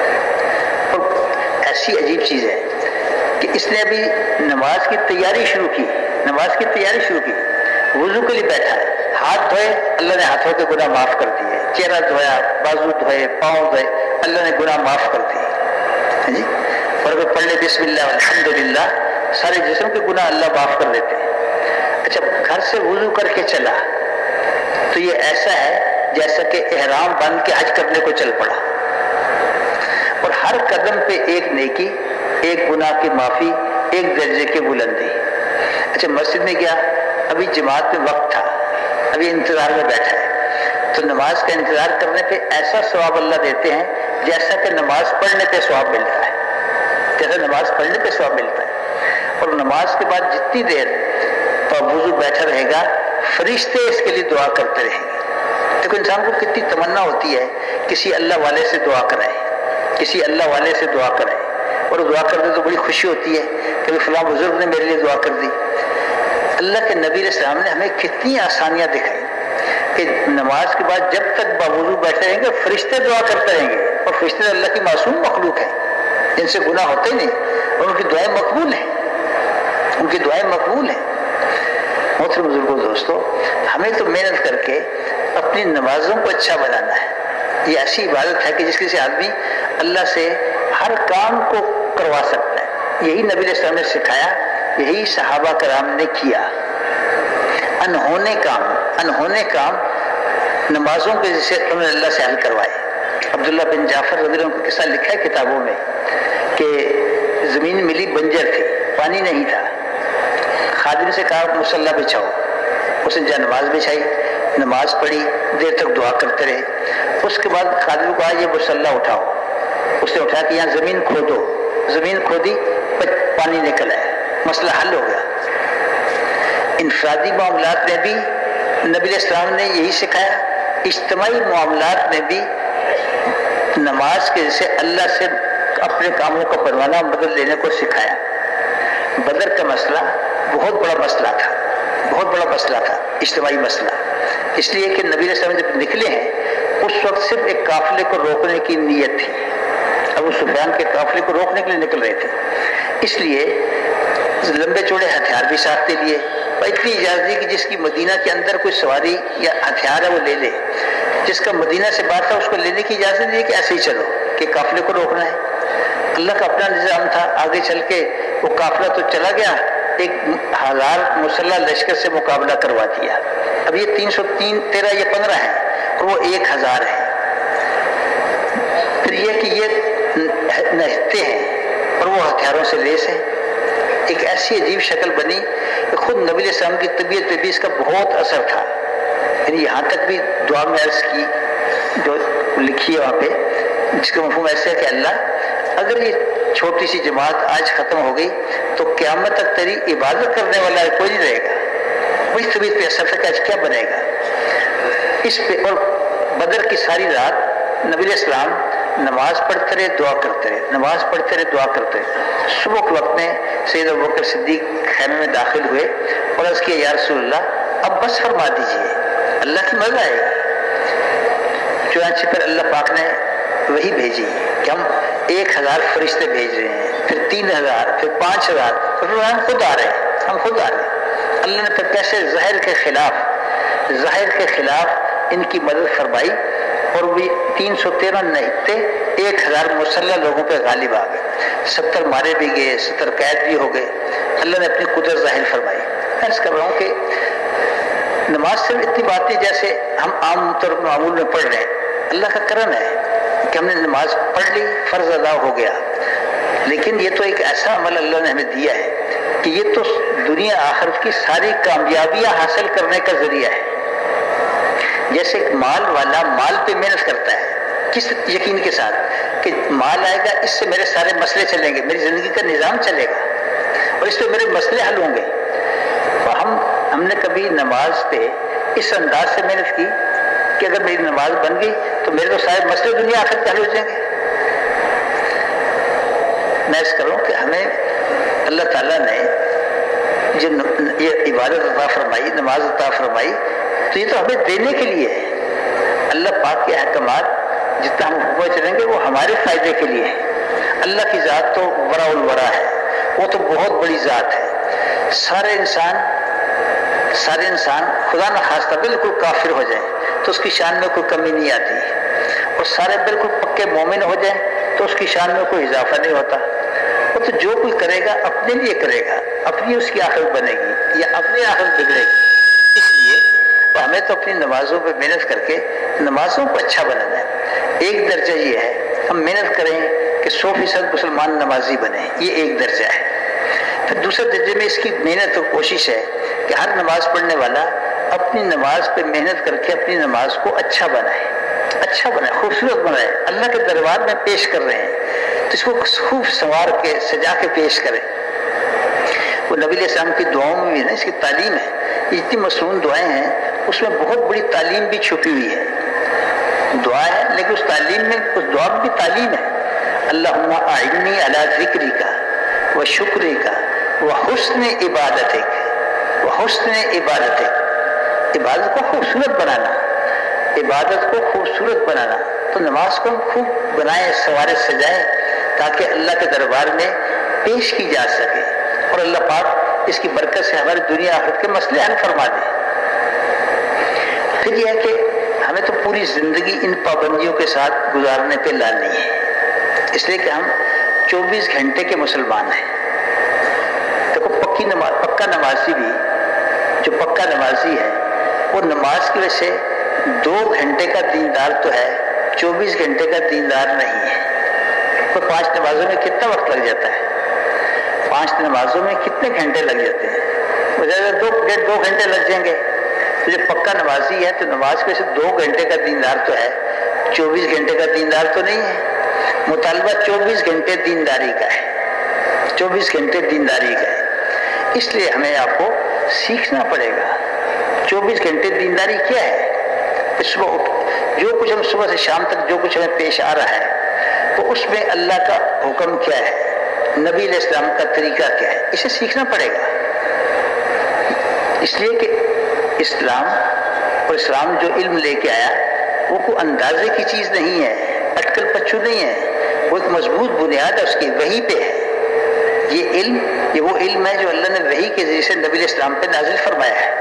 اور ایسی عجیب چیز ہے کہ اس نے ابھی نماز کی تیاری شروع کی، نماز کی تیاری شروع کی، وضو کے لیے بیٹھا ہے، ہاتھ دھوئے اللہ نے ہاتھوں کے گناہ معاف کر دیے، چہرہ دھویا، بازو دھوئے، پاؤں دھوئے، اللہ نے گناہ معاف کر دیے. جی، اور اگر پڑھ لے بسم اللہ الحمدللہ سارے جسم کے گناہ اللہ معاف کر دیتے ہیں. اچھا، گھر سے وضو کر کے چلا تو یہ ایسا ہے جیسا کہ احرام باندھ کے حج کرنے کو چل پڑا، اور ہر قدم پہ ایک نیکی، ایک گناہ کی معافی، ایک درجے کی بلندی. اچھا، مسجد میں گیا، ابھی جماعت میں وقت تھا، ابھی انتظار میں بیٹھا ہے، تو نماز کا انتظار کرنے پہ ایسا ثواب اللہ دیتے ہیں جیسا کہ نماز پڑھنے پہ ثواب ملتا ہے، جیسا نماز پڑھنے پہ ثواب ملتا ہے. اور نماز کے بعد جتنی دیر تو وضو بیٹھا رہے گا فرشتے اس کے لیے دعا کرتے رہیں گے. دیکھو انسان کو کتنی تمنا ہوتی ہے کسی اللہ والے سے دعا کرائے، کسی اللہ والے سے دعا کرائے، اور دعا کرتے تو بڑی خوشی ہوتی ہے کہ فلاں بزرگ نے میرے لیے دعا کر دی. اللہ کے نبی علیہ السلام نے ہمیں کتنی آسانیاں دکھائی کہ نماز کے بعد جب تک باوضو بیٹھے رہیں گے فرشتے دعا کرتے رہیں گے. اور فرشتے اللہ کی معصوم مخلوق ہیں، جن سے گناہ ہوتے ہی نہیں، اور ان کی دعائیں مقبول ہیں، ان کی دعائیں مقبول ہیں. محترم بزرگوں دوستو، ہمیں تو محنت کر کے اپنی نمازوں کو اچھا بنانا ہے. یہ ایسی عبادت ہے کہ جس کی سے آدمی اللہ سے ہر کام کو کروا سکتا ہے. یہی نبی علیہ السلام نے سکھایا، یہی صحابہ کرام نے کیا. انہونے کام نمازوں کے جیسے انہوں نے اللہ سے حل کروائے. عبداللہ بن جعفر رضی اللہ عنہ کا قصہ لکھا ہے کتابوں میں کہ زمین ملی بنجر تھی, پانی نہیں تھا. خادم سے کہا مصلی بچھاؤ, اس نے جا نماز بچھائی, نماز پڑھی, دیر تک دعا کرتے رہے. اس کے بعد خادم کو کہا یہ مصلی اٹھاؤ. اس نے اٹھا کہ یہاں زمین کھودو, زمین کھودی, پانی نکل آیا, مسئلہ حل ہو گیا. انفرادی معاملات میں بھی نبی علیہ السلام نے یہی سکھایا, اجتماعی معاملات میں بھی نماز کے جیسے اللہ سے اپنے کاموں کا پروانہ بدل لینے کو سکھایا. بدر کا مسئلہ بہت بڑا مسئلہ تھا, بہت بڑا مسئلہ تھا, اجتماعی مسئلہ. اس لیے کہ نبی علیہ السلام جب نکلے ہیں اس وقت صرف ایک قافلے کو روکنے کی نیت تھی. ابو سفیان کے قافلے کو روکنے کے لیے نکل رہے تھے, اس لیے لمبے چوڑے ہتھیار بھی ساختے لیے, اور اتنی اجازت دی کہ جس کی مدینہ کے اندر کوئی سواری یا ہتھیار ہے وہ لے لے. جس کا مدینہ سے باہر تھا اس کو لینے کی اجازت دی کہ ایسے ہی چلو کہ قافلے کو روکنا ہے. اللہ کا اپنا نظام تھا. آگے چل کے وہ قافلہ تو چلا گیا, 1000 مسلح لشکر سے مقابلہ کروا دیا. اب یہ 313 یا 15 ہے اور وہ 1000 ہے. پھر یہ کہ یہ نہتے ہیں اور وہ ہتھیاروں سے لیس ہیں. ایک ایسی عجیب شکل بنی کہ خود نبی علیہ السلام کی طبیعت پہ بھی اس کا بہت اثر تھا. یعنی یہاں تک بھی دعا میں عرض کی جو لکھی ہے وہاں پہ, جس کا مفہوم ایسا ہے کہ اللہ اگر یہ چھوٹی سی جماعت آج ختم ہو گئی تو قیامت تک تیری عبادت کرنے والا کوئی نہیں رہے گا. وہی طبیعت پہ اثر تھا کہ آج کیا بنے گا اس پہ. اور بدر کی ساری رات نبی علیہ السلام نماز پڑھتے رہے, دعا کرتے رہے, نماز پڑھتے رہے, دعا کرتے رہے. صبح کے وقت میں سید ابوبکر صدیق خیمے میں داخل ہوئے اور عرض کیا یا رسول اللہ اب بس فرما دیجئے, اللہ کی مزہ آئے گی. چنانچہ پھر اللہ پاک نے وہی بھیجی کہ ہم 1000 فرشتے بھیج رہے ہیں, پھر 3000, پھر 5000, پھر ہم خود آ رہے ہیں, ہم خود آ رہے ہیں. اللہ نے پھر کیسے ظاہر کے خلاف ان کی مدد فرمائی اور وہ 313 نہتے 1000 مسلح لوگوں پہ غالب آ گئے. 70 مارے بھی گئے, 70 قید بھی ہو گئے. اللہ نے اپنی قدرت ظاہر فرمائی. میں عرض کر رہا ہوں کہ نماز صرف اتنی باتیں جیسے ہم عام طور پر معمول میں پڑھ رہے ہیں, اللہ کا کرم ہے کہ ہم نے نماز پڑھ لی, فرض ادا ہو گیا. لیکن یہ تو ایک ایسا عمل اللہ نے ہمیں دیا ہے کہ یہ تو دنیا آخرت کی ساری کامیابیاں حاصل کرنے کا ذریعہ ہے. جیسے ایک مال والا مال پہ محنت کرتا ہے کس یقین کے ساتھ کہ مال آئے گا, اس سے میرے سارے مسئلے چلیں گے, میری زندگی کا نظام چلے گا اور اس پہ میرے مسئلے حل ہوں گے. ہم نے کبھی نماز پہ اس انداز سے محنت کی کہ اگر میری نماز بن گئی تو میرے تو سارے مسئلے دنیا آخرت کے حل ہو جائیں گے. میں اس کروں کہ ہمیں اللہ تعالیٰ نے جو یہ عبادت عطا فرمائی, نماز عطا فرمائی, تو یہ تو ہمیں دینے کے لیے ہے. اللہ پاک کے احکامات جتنا ہم حکم چلیں گے وہ ہمارے فائدے کے لیے ہے. اللہ کی ذات تو ورا الورا ہے, وہ تو بہت بڑی ذات ہے. سارے انسان خدا نخواستہ بالکل کافر ہو جائیں تو اس کی شان میں کوئی کمی نہیں آتی, اور سارے بالکل پکے مومن ہو جائیں تو اس کی شان میں کوئی اضافہ نہیں ہوتا. وہ تو جو کوئی کرے گا اپنے لیے کرے گا, اپنی اس کی آخرت بنے گی یا اپنی آخرت بگڑے گی. اس لیے ہمیں تو اپنی نمازوں پہ محنت کر کے نمازوں کو اچھا بنانا ہے. ایک درجہ یہ ہے ہم محنت کریں کہ 100% مسلمان نمازی بنے, یہ ایک درجہ ہے. پھر دوسرے درجے میں اس کی محنت اور کوشش ہے کہ ہر نماز پڑھنے والا اپنی نماز پہ محنت کر کے اپنی نماز کو اچھا بنائے, خوبصورت بنائے. اللہ کے دربار میں پیش کر رہے ہیں تو اس کو خوب سنوار کے سجا کے پیش کریں. وہ نبی علیہ السلام کی دعاؤں میں بھی نا اس کی تعلیم ہے. اتنی مصنون دعائیں ہیں, اس میں بہت بڑی تعلیم بھی چھپی ہوئی ہے. دعا ہے لیکن اس تعلیم میں, اس دعا میں بھی تعلیم ہے. اللہم اعنی علی ذکرک و شکرک و حسن عبادتک, عبادت کو خوبصورت بنانا, عبادت کو خوبصورت بنانا. تو نماز کو ہم خوب بنائیں, سوارے سجائیں تاکہ اللہ کے دربار میں پیش کی جا سکے اور اللہ پاک اس کی برکت سے ہماری دنیا آخرت کے مسئلے حل فرما دے. پھر یہ ہے کہ ہمیں تو پوری زندگی ان پابندیوں کے ساتھ گزارنے پہ لانی ہے, اس لیے کہ ہم 24 گھنٹے کے مسلمان ہیں. دیکھو پکا نمازی بھی جو پکا نمازی ہے وہ نماز کی وجہ سے 2 घंटे का दीनदार तो है, 24 घंटे का दीनदार नहीं है। तो 5 नमाजों में कितना वक्त लग जाता है? 5 नमाजों में कितने घंटे लग जाते हैं? डेढ़ 2 घंटे लग जाएंगे। तो जो पक्का नमाजी है तो नमाज पे से 2 घंटे का दीनदार तो है, 24 घंटे का दीनदार तो नहीं है। मुतालबा 24 घंटे दीनदारी का है, 24 घंटे दीनदारी का है। इसलिए हमें आपको सीखना पड़ेगा 24 घंटे दीनदारी क्या है। सुबह जो कुछ हम सुबह से शाम तक जो कुछ हमें पेश आ रहा है तो उसमें अल्लाह का हुक्म क्या है, नबी अलैहि सलाम का तरीका क्या है, इसे सीखना पड़ेगा। इसलिए कि इस्लाम और इस्लाम जो इल्म लेके आया वो कोई अंदाजे की चीज़ नहीं है, अटकल पच्चू नहीं है, वो एक मजबूत बुनियाद है उसकी, वही पे है। ये वो इल्म है जो अल्लाह ने वही के जरिए से नबी इस्लाम पे नाजिल फरमाया है।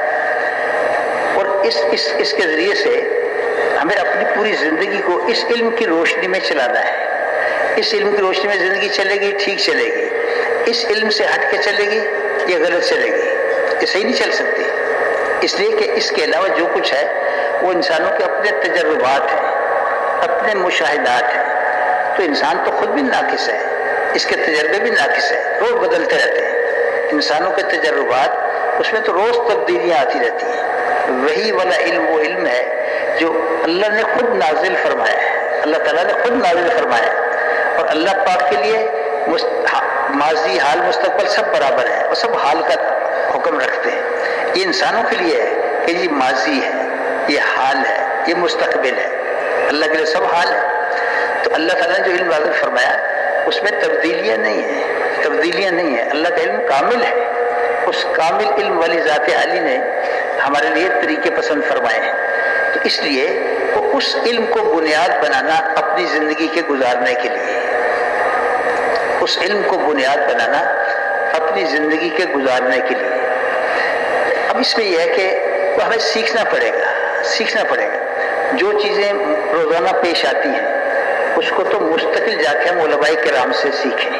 और इसके जरिए से हमें अपनी पूरी जिंदगी को इस इल्म की रोशनी में चलाना है। इस इल्म की रोशनी में जिंदगी चलेगी, ठीक चलेगी। इस इल्म से हट के चलेगी या गलत चलेगी, ये सही नहीं चल सकती। इसलिए कि इसके अलावा जो कुछ है वो इंसानों के अपने तजर्बात हैं, अपने मुशाहिदात हैं। तो इंसान तो खुद भी नाकिस है, इसके तजर्बे भी नाकिस है, रोज बदलते रहते हैं। इंसानों के तजर्बात उसमें तो रोज तब्दीलियाँ आती रहती हैं। वही वाला इल्म वो इल्म है जो अल्लाह ने खुद नाजिल फरमाया है, अल्लाह ताला ने खुद नाजिल फरमाया है। और अल्लाह पाक के लिए माजी हाल मुस्तकबल सब बराबर है और सब हाल का हुक्म रखते हैं। ये इंसानों के लिए है कि ये माजी है, ये हाल है, ये मुस्तकबिल है। अल्लाह के लिए सब हाल है। तो अल्लाह ताला ने जो इल्म नाजिल फरमाया उसमें तब्दीलियाँ नहीं है, तब्दीलियाँ नहीं है। अल्लाह का इल्म कामिल है। उस कामिल इल्म वाली ज़ात आली ने हमारे लिए तरीके पसंद फरमाए हैं। तो इसलिए वो उस इल्म को बुनियाद बनाना अपनी ज़िंदगी के गुजारने के लिए, उस इल्म को बुनियाद बनाना अपनी ज़िंदगी के गुजारने के लिए। अब इसमें यह है कि वो हमें सीखना पड़ेगा। जो चीज़ें रोज़ाना पेश आती हैं उसको तो मुस्तकिल जाके हम उलमाए किराम से सीखें।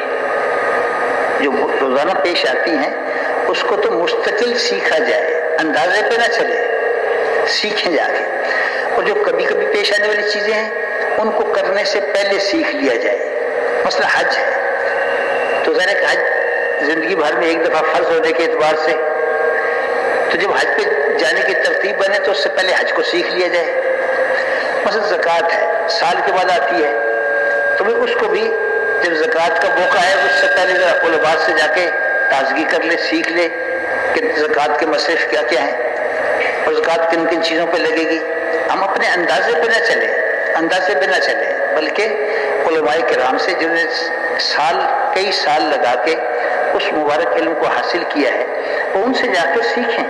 जो रोज़ाना पेश आती हैं उसको तो मुस्तकिल सीखा जाए, अंदाजे पे ना चले, सीखें जाके। और जो कभी कभी पेश आने वाली चीज़ें हैं उनको करने से पहले सीख लिया जाए। मसला हज है तो ज़रा हज जिंदगी भर में एक दफ़ा फर्ज होने के एतबार से, तो जब हज पे जाने की तरतीब बने तो उससे पहले हज को सीख लिया जाए। मसला ज़कात है, साल के बाद आती है, तो भाई उसको भी जब ज़कात का मौका है उससे पहले ज़रा उलमा से जाके ताज़गी कर ले, सीख ले कि ज़कात के मसरफ़ क्या क्या हैं और ज़कात किन किन चीज़ों पे लगेगी। हम अपने अंदाजे पे ना चले, बल्कि उलमाए किराम से जिन्होंने कई साल लगा के उस मुबारक इल्म को हासिल किया है वो उनसे जाकर सीखें।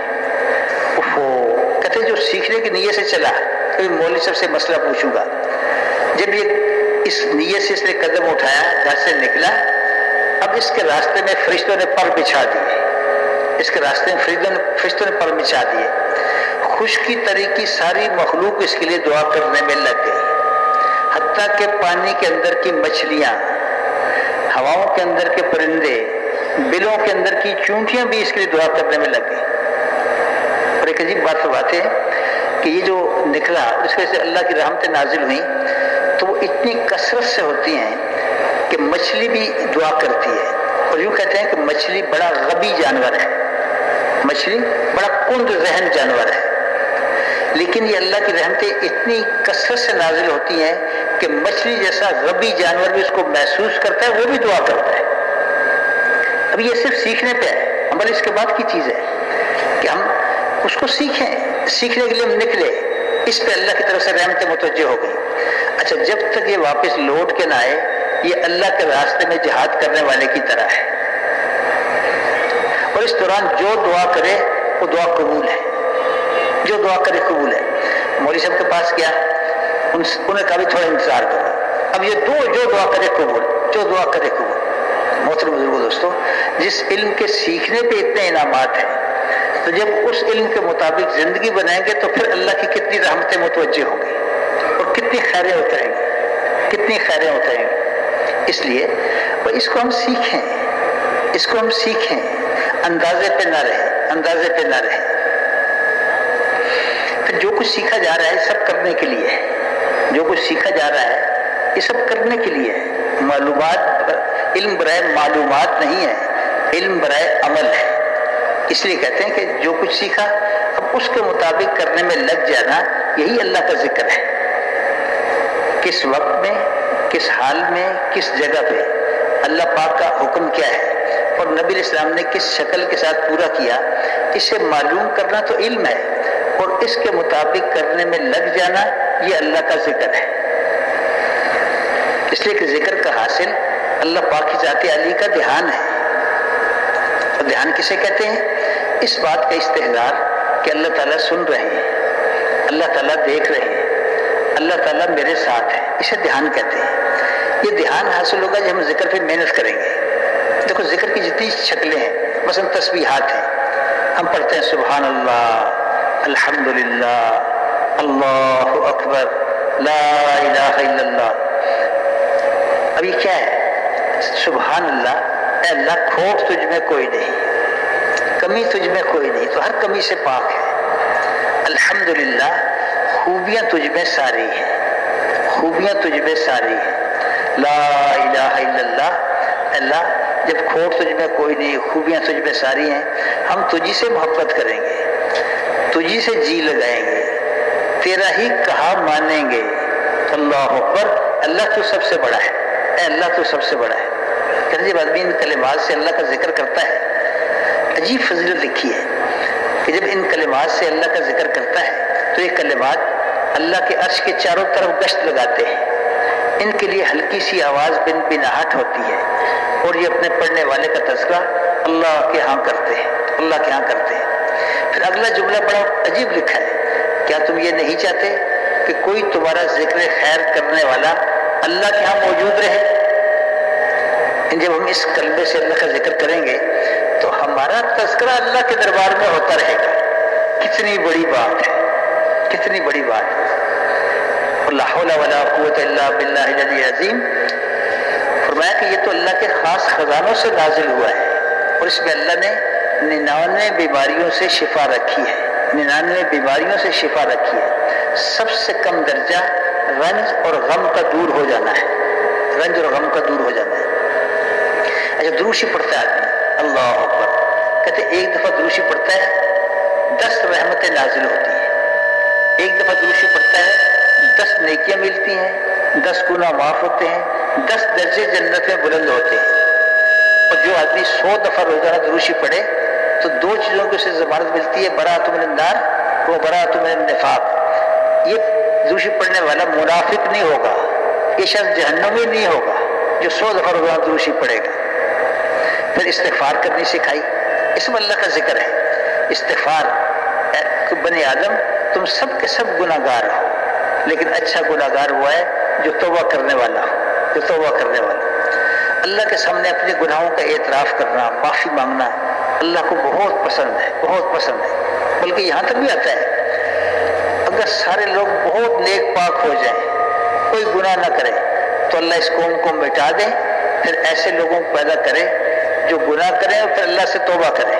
कहते जो सीखने की नीयत से चला तो मौलवी साहब से मसला पूछूंगा। जब ये इस नीयत से इसने कदम उठाया, घर से निकला, अब इसके रास्ते में फरिश्तों ने पर बिछा दिए, इसके रास्ते में फरिश्तों ने पर बिछा दिए। खुशकी तरह की सारी मखलूक इसके लिए दुआ करने में लग गई, हत्ता के पानी के अंदर की मछलियाँ, हवाओं के अंदर के परिंदे, बिलों के अंदर की चूंटियाँ भी इसके लिए दुआ करने में लग गई। और एक अजीब बात है कि ये जो निकला उसकी वजह से अल्लाह की रहमतें नाजिल हुई तो वो इतनी कसरत से होती हैं कि मछली भी दुआ करती है। और यूँ कहते हैं कि मछली बड़ा गबी जानवर है, मछली बड़ा कुंद ज़हन जानवर है, लेकिन ये अल्लाह की रहमतें इतनी कसरत से नाजिल होती हैं कि मछली जैसा गबी जानवर भी उसको महसूस करता है, वो भी दुआ करता है। अब ये सिर्फ सीखने पे है, अमल इसके बाद की चीज़ है कि हम उसको सीखें। सीखने के लिए हम निकले, इस पे अल्लाह की तरफ से रहमतें मुतवज्जह हो गई। अच्छा, जब तक ये वापस लौट के ना आए, ये अल्लाह के रास्ते में जिहाद करने वाले की तरह है। और इस दौरान जो दुआ करे वो दुआ कबूल है, जो दुआ करे कबूल है। मौलवी साहब के पास गया, उन्हें कहा भी थोड़ा इंतजार करो। अब ये जो दुआ करे कबूल, जो दुआ करे कबूल। मोहतरम बुजुर्गों, दोस्तों, जिस इल्म के सीखने पे इतने इनामात हैं, तो जब उस इल्म के मुताबिक जिंदगी बनाएंगे तो फिर अल्लाह की कितनी रहमतें मुतवज्जह होंगी और कितनी खैरें उतरेंगी, कितनी खैरें उतरेंगी। इसलिए इसको हम सीखें, इसको हम सीखें, अंदाजे पे ना रहे, अंदाजे पे ना रहे। फिर جو کچھ سیکھا جا رہا ہے سب کرنے کے لیے ہے، جو کچھ سیکھا جا رہا ہے یہ سب کرنے کے لیے ہے۔ معلومات، علم برائے معلومات نہیں ہے، علم برائے عمل ہے۔ اس لیے کہتے ہیں کہ جو کچھ سیکھا اب اس کے مطابق کرنے میں لگ جانا، یہی اللہ کا ذکر ہے۔ کس وقت میں، کس حال میں، کس جگہ پہ اللہ پاک کا حکم کیا ہے اور نبی علیہ السلام نے کس شکل کے ساتھ پورا کیا، اسے معلوم کرنا تو علم ہے، اور اس کے مطابق کرنے میں لگ جانا یہ اللہ کا ذکر ہے۔ اس لیے کہ ذکر کا حاصل اللہ پاک کی ذات علی کا دھیان ہے۔ اور دھیان کسے کہتے ہیں؟ اس بات کا استحضار کہ اللہ تعالیٰ سن رہے ہیں، اللہ تعالیٰ دیکھ رہے ہیں، اللہ تعالیٰ میرے ساتھ ہے، اسے دھیان کہتے ہیں۔ یہ دھیان حاصل ہوگا جب ہم ذکر پہ محنت کریں گے۔ دیکھو ذکر کی جتنی شکلیں ہیں، مثلا تسبیحات ہیں، ہم پڑھتے ہیں سبحان اللہ، الحمدللہ، اللہ اکبر، لا الہ الا اللہ۔ اب یہ کیا ہے؟ سبحان اللہ، اے اللہ کھوٹ تجھ میں کوئی نہیں، کمی تجھ میں کوئی نہیں، تو ہر کمی سے پاک ہے۔ الحمدللہ، خوبیاں تجھ میں ساری ہیں، خوبیاں تجھ میں ساری ہیں۔ لا الہ الا اللہ، اللہ جب کھوٹ تجھ میں کوئی نہیں، خوبیاں تجھ میں ساری ہیں، ہم تجھی سے محبت کریں گے، تجھی سے جی لگائیں گے، تیرا ہی کہا مانیں گے۔ اللہ اکبر، اللہ تو سب سے بڑا ہے، اے اللہ تو سب سے بڑا ہے۔ کہتے جب آدمی ان کلمات سے اللہ کا ذکر کرتا ہے، عجیب فضیلت لکھی ہے کہ جب ان کلمات سے اللہ کا ذکر کرتا ہے تو یہ کلمات اللہ کے عرش کے چاروں طرف گشت لگاتے ہیں، ان کے لیے ہلکی سی آواز بن بناہٹ ہوتی ہے، اور یہ اپنے پڑھنے والے کا تذکرہ اللہ کے ہاں کرتے ہیں، اللہ کے ہاں کرتے ہیں۔ پھر اگلا جملہ بڑا عجیب لکھا ہے، کیا تم یہ نہیں چاہتے کہ کوئی تمہارا ذکر خیر کرنے والا اللہ کے ہاں موجود رہے؟ جب ہم اس کلمے سے اللہ کا ذکر کریں گے تو ہمارا تذکرہ اللہ کے دربار میں ہوتا رہے گا۔ کتنی بڑی بات ہے، کتنی بڑی بات ہے۔ لا حول ولا قوت الا باللہ العلی العظیم۔ فرمایا کہ یہ تو اللہ کے خاص خزانوں سے نازل ہوا ہے، اور اس میں اللہ نے 99 بیماریوں سے شفا رکھی ہے، 99 بیماریوں سے شفا رکھی ہے۔ سب سے کم درجہ رنج اور غم کا دور ہو جانا ہے، رنج اور غم کا دور ہو جانا ہے۔ اچھا دروشی پڑھتا ہے آدمی، اللہ اکبر، کہتے ایک دفعہ دروشی پڑھتا ہے 10 رحمتیں نازل ہوتی ہیں، ایک دفعہ دروشی پڑھتا ہے 10 نیکیاں ملتی ہیں، 10 گناہ معاف ہوتے ہیں، 10 درجے جنت میں بلند ہوتے ہیں۔ اور جو آدمی 100 دفعہ روزانہ دروشی پڑھے تو 2 چیزوں کی اسے ضمانت ملتی ہے، براءۃ من النار و براءۃ من النفاق۔ یہ دروشی پڑھنے والا منافق نہیں ہوگا، یہ شخص جہنمی نہیں ہوگا جو 100 دفعہ روزانہ دروشی پڑھے گا۔ پھر استغفار کرنی سکھائی، اس میں اللہ کا ذکر ہے۔ استغفار کہ بنی آدم تم سب کے سب گناہ گار ہو، لیکن اچھا گناہ گار ہوا ہے جو توبہ کرنے والا ہو، جو توبہ کرنے والا۔ اللہ کے سامنے اپنے گناہوں کا اعتراف کرنا، معافی مانگنا اللہ کو بہت پسند ہے، بہت پسند ہے۔ بلکہ یہاں تک بھی آتا ہے اگر سارے لوگ بہت نیک پاک ہو جائیں، کوئی گناہ نہ کرے، تو اللہ اس قوم کو مٹا دے، پھر ایسے لوگوں کو پیدا کرے جو گناہ کریں اور پھر اللہ سے توبہ کریں۔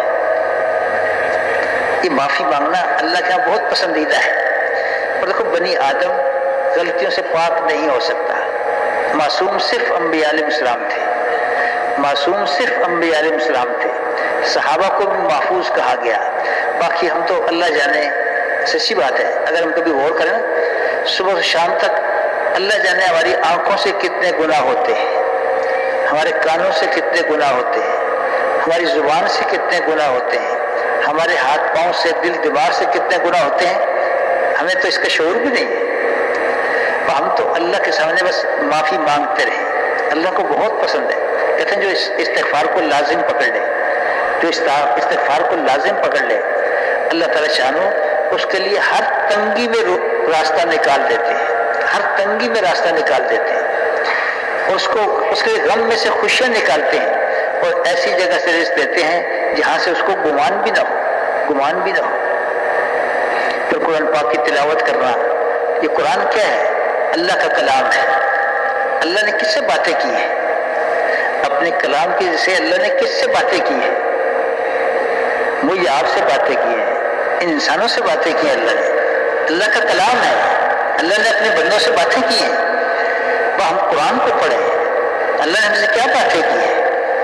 یہ معافی مانگنا اللہ کے یہاں بہت پسندیدہ ہے۔ اور دیکھو بنی آدم غلطیوں سے پاک نہیں ہو سکتا، معصوم صرف انبیاء علیہ السلام تھے، معصوم صرف انبیاء علیہ السلام تھے۔ صحابہ کو بھی محفوظ کہا گیا، باقی ہم تو اللہ جانے۔ سچی بات ہے، اگر ہم کبھی غور کریں صبح سے شام تک اللہ جانے ہماری آنکھوں سے کتنے گناہ ہوتے ہیں، ہمارے کانوں سے کتنے گناہ ہوتے ہیں، ہماری زبان سے کتنے گناہ ہوتے ہیں، ہمارے ہاتھ پاؤں سے، دل دماغ سے کتنے گناہ ہوتے ہیں، ہمیں تو اس کا شعور بھی نہیں ہے۔ ہم تو اللہ کے سامنے بس معافی مانگتے رہیں، اللہ کو بہت پسند ہے۔ کہتے ہیں جو استغفار کو لازم پکڑ لے، جو استغفار کو لازم پکڑ لے، اللہ تعالیٰ شانو اس کے لیے ہر تنگی میں راستہ نکال دیتے ہیں، ہر تنگی میں راستہ نکال دیتے ہیں، اور اس کے غم میں سے خوشیاں نکالتے ہیں، اور ایسی جگہ سے رزق دیتے ہیں جہاں سے اس کو گمان بھی نہ ہو، گمان بھی نہ ہو۔ پھر قرآن پاک کی تلاوت کرنا، یہ قرآن کیا ہے؟ اللہ کا کلام ہے۔ اللہ نے کس سے باتیں کی ہیں؟ اپنے کلام کی جیسے اللہ نے کس سے باتیں کی ہیں؟ مجھے آپ سے باتیں کی ہیں، ان انسانوں سے باتیں کی ہیں اللہ نے۔ اللہ کا کلام ہے، اللہ نے اپنے بندوں سے باتیں کی ہیں، وہ ہم قرآن کو پڑھیں، اللہ نے ہم سے کیا باتیں کی ہیں۔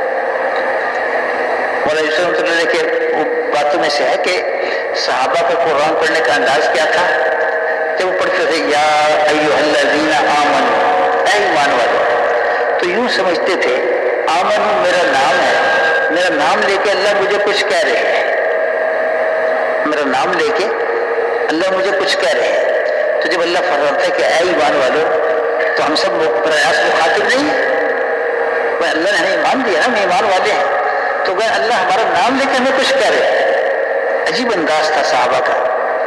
مولانا یوسف رحمۃ اللہ علیہ کے وہ باتوں میں سے ہے کہ صحابہ کا قرآن پڑھنے کا انداز کیا تھا کہ وہ پڑھتے تھے یا ایھا الذین آمنوا، اے ایمان والو، تو یوں سمجھتے تھے آمن میرا نام ہے، میرا نام لے کے اللہ مجھے کچھ کہہ رہے ہیں، میرا نام لے کے اللہ مجھے کچھ کہہ رہے ہیں۔ تو جب اللہ فرماتا ہے کہ اے ایمان والو، تو ہم سب پریاس مخاطب نہیں ہیں، اللہ نے ہمیں ایمان دیا نا، ہم ایمان والے ہیں، تو کہ اللہ ہمارا نام لے کے ہمیں کچھ کہہ رہے ہیں۔ عجیب انداز تھا صحابہ کا۔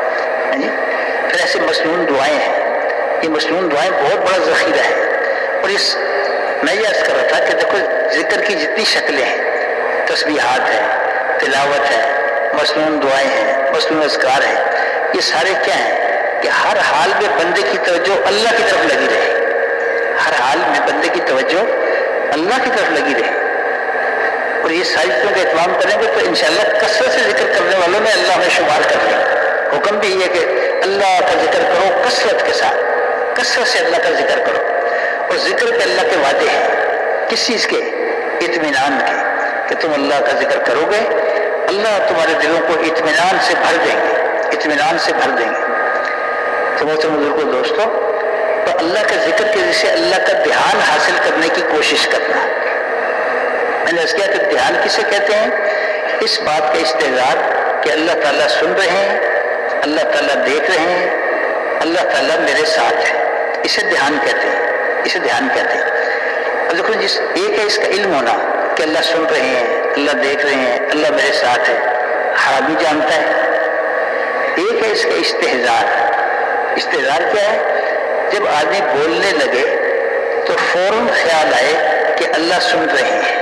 پھر ایسے مسنون دعائیں ہیں، یہ مسنون دعائیں بہت بڑا ذخیرہ ہے۔ اور اس میں یہ عرض کر رہا تھا کہ دیکھو ذکر کی جتنی شکلیں ہیں، تسبیحات ہیں، تلاوت ہے، مسنون دعائیں ہیں، مسنون اذکار ہیں، یہ سارے کیا ہیں کہ ہر حال میں بندے کی توجہ اللہ کی طرف لگی رہے، ہر حال میں بندے کی توجہ اللہ کی طرف لگی رہے۔ اور یہ ساری چیزوں کا اہتمام کریں گے تو انشاءاللہ کثرت سے ذکر کرنے والوں میں اللہ ہمیں شمار کر لیں گے۔ حکم بھی یہ کہ اللہ کا ذکر کرو کثرت کے ساتھ، کثرت سے اللہ کا ذکر کرو۔ اور ذکر کے اللہ کے وعدے ہیں، کس چیز کے؟ اطمینان کے، کہ تم اللہ کا ذکر کرو گے اللہ تمہارے دلوں کو اطمینان سے بھر دیں گے، اطمینان سے بھر دیں گے۔ تو محترم بزرگوں دوستوں، تو اللہ کا ذکر کے ذریعے اللہ کا دھیان حاصل کرنے کی کوشش کرنا۔ میں نے اس کیا کہ دھیان کسے کہتے ہیں؟ اس بات کا استحضار کہ اللہ تعالیٰ سن رہے ہیں، اللہ تعالیٰ دیکھ رہے ہیں، اللہ تعالیٰ میرے ساتھ ہے، اسے دھیان کہتے ہیں، اسے دھیان کہتے ہیں۔ اب دیکھو جس ایک ہے اس کا علم ہونا کہ اللہ سن رہے ہیں، اللہ دیکھ رہے ہیں، اللہ میرے ساتھ ہے، حامی جانتا ہے۔ ایک ہے اس کا استحضار۔ استحضار کیا ہے؟ جب آدمی بولنے لگے تو فوراً خیال آئے کہ اللہ سن رہے ہیں،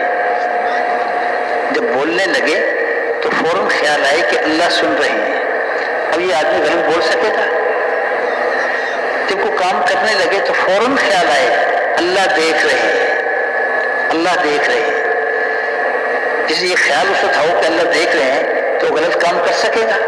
جب بولنے لگے تو فوراً خیال آئے کہ اللہ سن رہے ہیں۔ اب یہ آدمی غلط بول سکے گا؟ جب کوئی کام کرنے لگے تو فوراً خیال آئے اللہ دیکھ رہے ہیں، اللہ دیکھ رہے ہیں۔ جسے یہ خیال اس وقت ہو کہ اللہ دیکھ رہے ہیں تو غلط کام کر سکے گا؟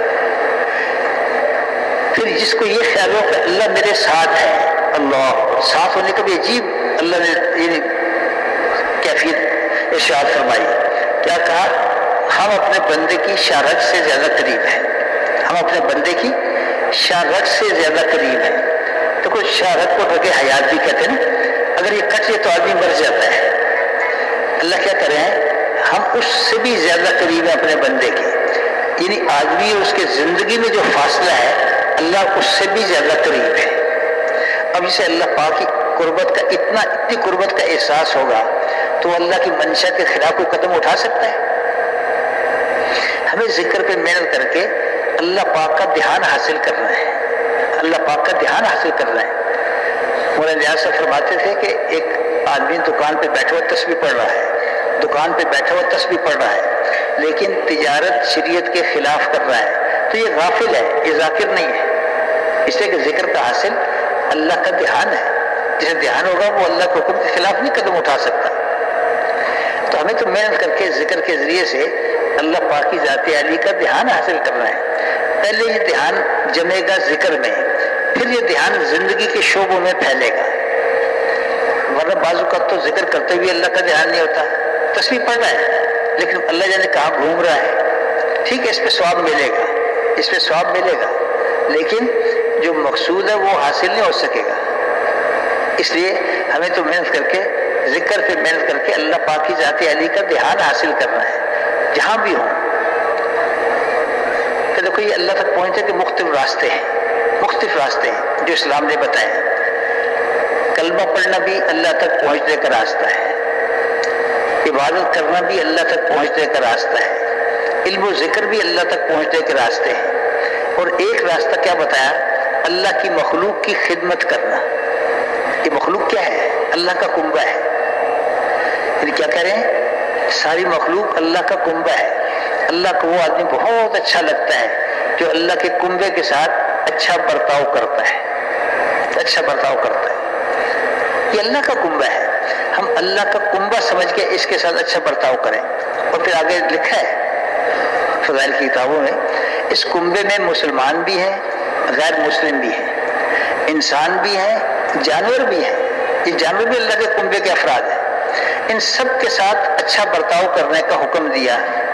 پھر جس کو یہ خیال ہو کہ اللہ میرے ساتھ ہے، اللہ ساتھ ہونے کا بھی عجیب اللہ نے یہ کیفیت ارشاد فرمائی۔ کیا کہا؟ ہم اپنے بندے کی شارک سے زیادہ قریب ہیں، ہم اپنے بندے کی شارک سے زیادہ قریب ہیں۔ تو کچھ شارک کو رگ حیات بھی کہتے ہیں نا، اگر یہ کٹ جائے تو آدمی مر جاتا ہے۔ اللہ کیا کر رہے ہیں؟ ہم اس سے بھی زیادہ قریب ہیں اپنے بندے کے، یعنی آدمی اور اس کے زندگی میں جو فاصلہ ہے اللہ اس سے بھی زیادہ قریب ہے۔ اب اسے اللہ پاک کی قربت کا اتنی قربت کا احساس ہوگا تو اللہ کی منشا کے خلاف کوئی قدم اٹھا سکتا ہے؟ ہمیں ذکر پہ محنت کر کے اللہ پاک کا دھیان حاصل کرنا ہے، اللہ پاک کا دھیان حاصل کرنا ہے۔ مولانا نیاز صاحب فرماتے تھے کہ ایک آدمی دکان پہ بیٹھا ہوا تسبیح پڑھ رہا ہے، دکان پہ بیٹھا ہوا تسبیح پڑھ رہا ہے، لیکن تجارت شریعت کے خلاف کر رہا ہے، تو یہ غافل ہے، یہ ذاکر نہیں ہے۔ اس لیے کہ ذکر کا حاصل اللہ کا دھیان ہے، جسے دھیان ہوگا وہ اللہ کے حکم کے خلاف نہیں قدم اٹھا سکتا۔ تو ہمیں تو محنت کر کے ذکر کے ذریعے سے اللہ پاک کی ذات عالی کا دھیان حاصل کرنا ہے۔ پہلے یہ دھیان جمے گا ذکر میں، پھر یہ دھیان زندگی کے شعبوں میں پھیلے گا۔ ورنہ بعض اوقات تو ذکر کرتے ہوئے اللہ کا دھیان نہیں ہوتا، تسبیح پڑھ رہا ہے لیکن اللہ جانے کہاں گھوم رہا ہے۔ ٹھیک ہے، اس پہ ثواب ملے گا، اس پہ ثواب ملے گا، لیکن جو مقصود ہے وہ حاصل نہیں ہو سکے گا۔ اس لیے ہمیں تو محنت کر کے ذکر پہ محنت کر کے اللہ پاک کی ذات علی کا دھیان حاصل کرنا ہے جہاں بھی ہوں۔ کہ دیکھو یہ اللہ تک پہنچنے کے مختلف راستے ہیں، مختلف راستے ہیں جو اسلام نے بتائے ہیں۔ کلمہ پڑھنا بھی اللہ تک پہنچنے کا راستہ ہے، عبادت کرنا بھی اللہ تک پہنچنے کا راستہ ہے، علم و ذکر بھی اللہ تک پہنچنے کے راستے ہیں۔ اور ایک راستہ کیا بتایا؟ اللہ کی مخلوق کی خدمت کرنا۔ یہ مخلوق کیا ہے؟ اللہ کا کنبہ ہے۔ یعنی کیا کہہ رہے ہیں؟ ساری مخلوق اللہ کا کنبہ ہے۔ اللہ کو وہ آدمی بہت اچھا لگتا ہے جو اللہ کے کنبے کے ساتھ اچھا برتاؤ کرتا ہے، اچھا برتاؤ کرتا ہے۔ یہ اللہ کا کنبہ ہے، ہم اللہ کا کنبہ سمجھ کے اس کے ساتھ اچھا برتاؤ کریں۔ اور پھر آگے لکھا ہے فضائل کی کتابوں میں، اس کنبے میں مسلمان بھی ہیں، غیر مسلم بھی ہیں، انسان بھی ہیں، جانور بھی ہیں، یہ جانور بھی اللہ کے کنبے کے افراد ہیں، ان سب کے ساتھ اچھا برتاؤ کرنے کا حکم دیا۔